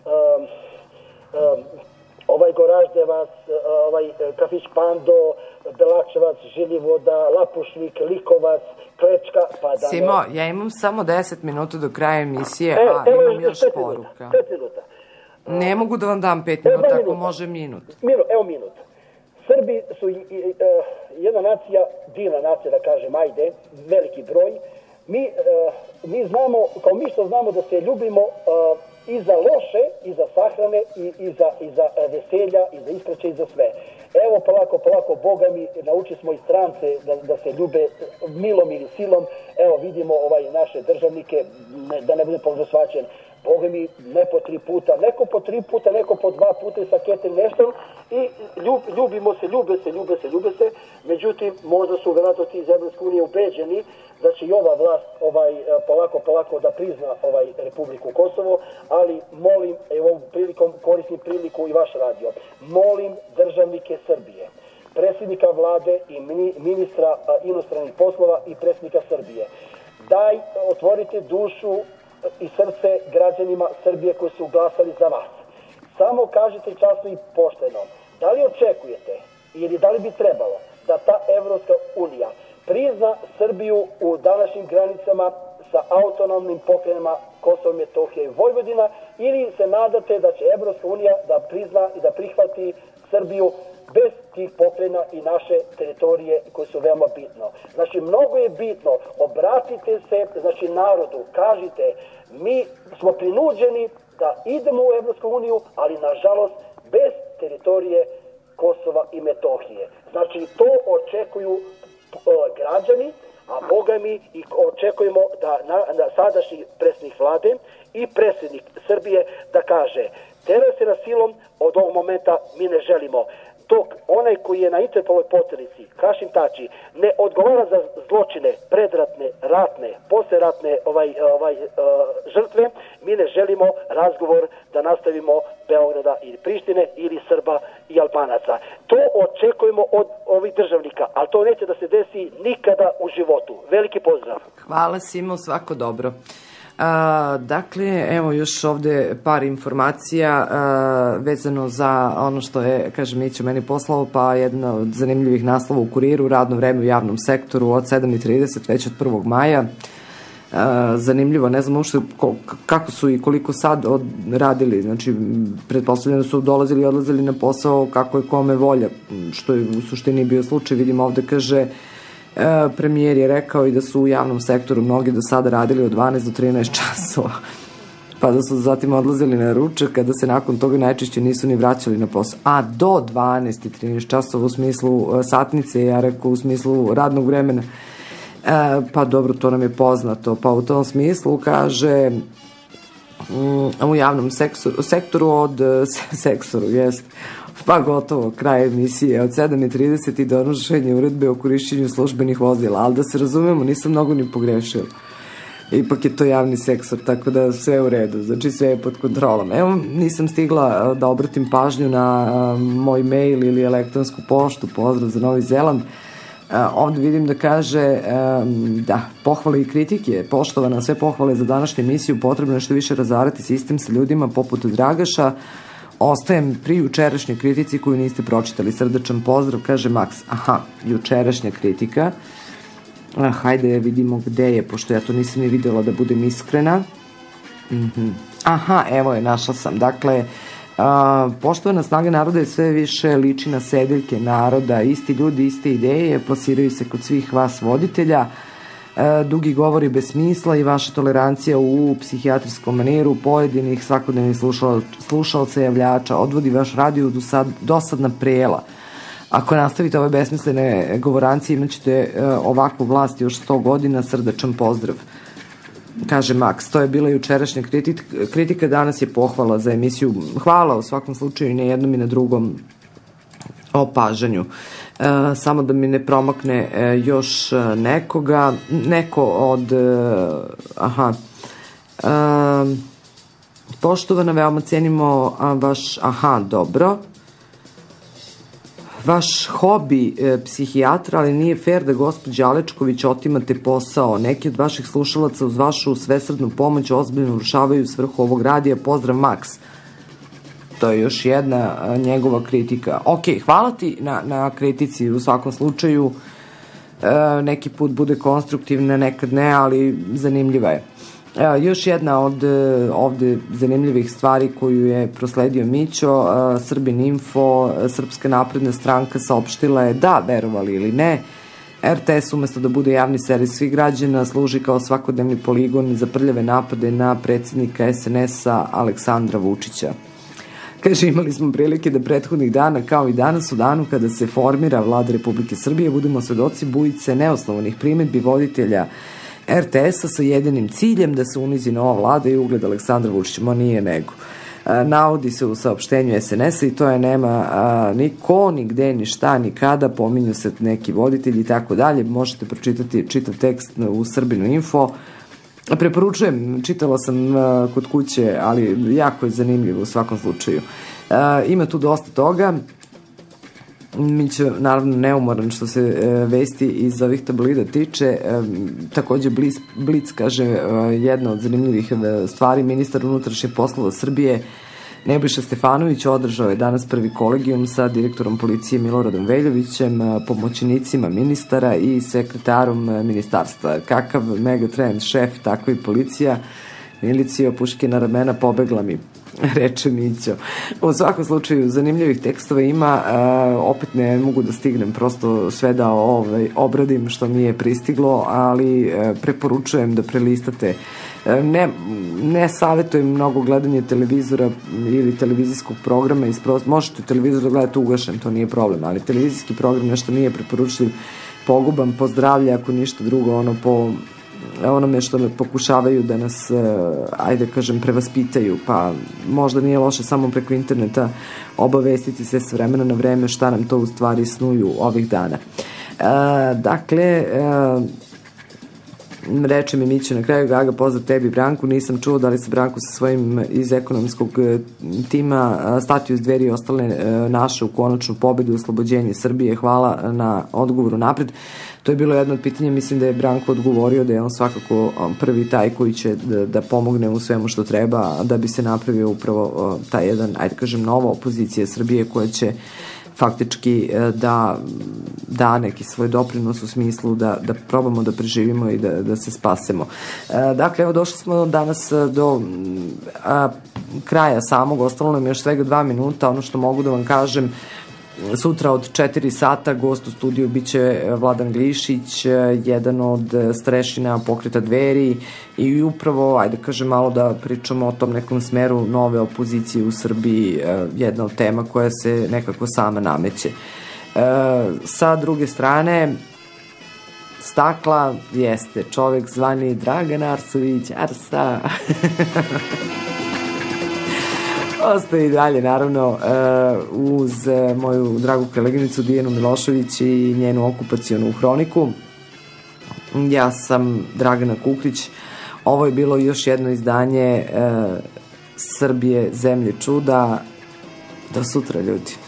Goraždevac, kafić Pando, Belačevac, Žiljevoda, Lapušnik, Likovac, Klečka, pa da... Simo, ja imam samo 10 minuta do kraja emisije, a imam još poruka. 5 minuta. Ne mogu da vam dam 5 minuta, ako može minut. Evo minut. Srbi su jedna nacija, divna nacija da kažem, ajde, veliki broj. Mi znamo, kao mi što znamo da se ljubimo i za loše, i za sahrane, i za veselja, i za iskreće, i za sve. Evo polako, Boga mi, naučili smo i strance da se ljube milom ili silom. Evo vidimo naše državnike, da ne bude pogrešvaćen, Boga mi ne po 3 puta, neko po 3 puta, neko po 2 puta i sa ketem nešto i ljubimo se, ljube se. Međutim, možda su vjerojatno ti iz Evropske unije ubeđeni da će i ova vlast polako da prizna Republiku Kosovo, ali molim, ovom prilikom koristim priliku i vaš radio, molim državnike Srbije, predsjednika vlade i ministra inostranih poslova i predsjednika Srbije, daj otvorite dušu i srce građanima Srbije koji su glasali za vas. Samo kažite časno i pošteno, da li očekujete ili da li bi trebalo da ta Evropska unija prizna Srbiju u današnjim granicama sa autonomnim pokrajinama Kosovo, Metohija i Vojvodina, ili se nadate da će Evropska unija da prizna i da prihvati Srbiju bez tih pokrajina i naše teritorije koje su veoma bitno. Znači, mnogo je bitno, obratite se narodu, kažite, mi smo prinuđeni da idemo u Evropsku uniju, ali nažalost bez teritorije Kosova i Metohije. Znači, to očekuju građani, a Boga mi i očekujemo da sadašnji predsjednik vlade i predsjednik Srbije da kaže, teraj se na silom, od ovog momenta mi ne želimo. Dok onaj koji je na Interpolovoj poternici, Hašim Tači, ne odgovara za zločine, predratne, ratne, posleratne žrtve, mi ne želimo razgovor da nastavimo Beograda ili Prištine ili Srba i Albanaca. To očekujemo od ovih državnika, ali to neće da se desi nikada u životu. Veliki pozdrav. Hvala Simo, svako dobro. Dakle, evo još ovde par informacija vezano za ono što je, kaže Mićo, meni poslao, pa jedna od zanimljivih naslova u Kuriru, radno vreme u javnom sektoru od 7:30 već od 1. maja. Zanimljivo, ne znam uopšte kako su i koliko sad radili, znači pretpostavljeno su dolazili i odlazili na posao kako je kome volja, što je u suštini bio slučaj. Vidimo ovde, kaže, premijer je rekao i da su u javnom sektoru mnogi do sada radili od 12 do 13 časova, pa da su zatim odlazili na ručak, kada se nakon toga najčešće nisu ni vraćali na posao. A do 12 i 13 časova u smislu satnice, ja rekao u smislu radnog vremena, pa dobro, to nam je poznato. Pa u tom smislu, kaže, u javnom sektoru od sektoru, jest, pa gotovo, kraj emisije, od 7:30 i donošenje uredbe o korišćenju službenih vozila, ali da se razumemo, nisam mnogo ni pogrešila. Ipak je to javni sektor, tako da sve u redu, znači sve je pod kontrolom. Evo, nisam stigla da obratim pažnju na moj mail ili elektronsku poštu, pozdrav za Novi Zeland. Ovde vidim da kaže da, pohvale i kritike, poštovana, sve pohvale za današnju emisiju, potrebno je što više razarati sistem sa ljudima poput Dragaša. Ostajem pri jučerašnjoj kritici koju niste pročitali. Srdačan pozdrav, kaže Maks. Aha, jučerašnja kritika. Hajde vidimo gde je, pošto ja to nisam ni videla, da budem iskrena. Aha, evo je, našla sam. Dakle, poštovana snaga naroda je sve više liči na sedeljke naroda. Isti ljudi, iste ideje plasiraju se kod svih vas voditelja. Dugi govori bez smisla i vaša tolerancija u psihijatrijskom maniru pojedinih svakodnevnih slušalca javljača odvodi vaš radio u dosadna prela. Ako nastavite ove besmislene govorancije, imat ćete ovakvu vlast još 100 godina. Srdačan pozdrav, kaže Maks. To je bila jučerašnja kritika, danas je pohvala za emisiju. Hvala u svakom slučaju i na jednom i na drugom opažanju. Samo da mi ne promakne još nekoga, neko od poštovana, veoma cenimo vaš, dobro, vaš hobi psihijatra, ali nije fair da gospođi Alečković otimate posao. Neki od vaših slušalaca uz vašu svesrdnu pomoć ozbiljno urušavaju svrhu ovog radija. Pozdrav, Maks. To je još jedna njegova kritika. Ok, hvala ti na kritici, u svakom slučaju neki put bude konstruktivna, nekad ne, ali zanimljiva je. Još jedna od ovde zanimljivih stvari koju je prosledio Mićo, Srbin Info, Srpska napredna stranka saopštila je da, verovali ili ne, RTS umesto da bude javni servis svih građana služi kao svakodnevni poligon za prljave napade na predsjednika SNS-a Aleksandra Vučića. Kaže, imali smo prilike da prethodnih dana, kao i danas u danu kada se formira vlada Republike Srbije, budemo svedoci bujice neosnovanih primedbi voditelja RTS-a sa jedinim ciljem da se unizi nova vlada i ugled Aleksandra Vučića. Ma nije nego. Navodi se u saopštenju SNS-a i to je nema ni ko, ni gde, ni šta, ni kada, pominju se neki voditelji i tako dalje. Možete pročitati čitav tekst u Srbinu Info. Preporučujem, čitala sam kod kuće, ali jako je zanimljivo u svakom slučaju. Ima tu dosta toga. Mićo, naravno, neumoran što se vesti iz ovih tabloida tiče. Takođe, Blic kaže jedna od zanimljivih stvari. Ministar unutrašnjih poslova Srbije Nebojša Stefanović održao je danas prvi kolegijum sa direktorom policije Miloradom Veljovićem, pomoćnicima ministara i sekretarom ministarstva. Kakav megatrend, šef, tako i policija. Milicija puške na ramena, pobegla mi, reče Mićo. U svakom slučaju, zanimljivih tekstova ima, opet ne mogu da stignem prosto sve da obradim što mi je pristiglo, ali preporučujem da prelistate. Ne savjetujem mnogo gledanje televizora ili televizijskog programa, možete televizor da gledate ugašen, to nije problem, ali televizijski program nešto nije preporučljiv, poguban po zdravlje, ako ništa drugo, po onome što pokušavaju da nas, ajde kažem, prevaspitaju, pa možda nije loše samo preko interneta obavestiti se s vremena na vreme šta nam to u stvari snuju ovih dana. Dakle, reče mi Mićo na kraju, Gaga, pozdrav tebi, Branku, nisam čuo da li se Branku sa svojim iz ekonomskog tima statio iz Dveri i ostale naše u konačnu pobedu i oslobođenje Srbije. Hvala na odgovoru napred. To je bilo jedno od pitanja, mislim da je Branko odgovorio da je on svakako prvi taj koji će da pomogne u svemu što treba da bi se napravio upravo taj jedan, ajde kažem, nova opozicija Srbije koja će faktički da neki svoj doprinos u smislu da probamo da preživimo i da se spasemo. Dakle, evo došli smo danas do kraja samog, ostalo nam još svega 2 minuta, ono što mogu da vam kažem, sutra od 4 sata gost u studiju biće Vladan Glišić, jedan od starešina pokreta Dveri i upravo, ajde kažem, malo da pričamo o tom nekom smeru nove opozicije u Srbiji, jedna od tema koja se nekako sama nameće. Sa druge strane, stakla jeste čovek zvani Dragan Arsović, Arsa. Ostaje i dalje, naravno, uz moju dragu koleginicu Dijanu Milošević i njenu okupacionu hroniku. Ja sam Dragana Kukrić. Ovo je bilo još jedno izdanje Srbije, zemlje čuda. Do sutra, ljudi.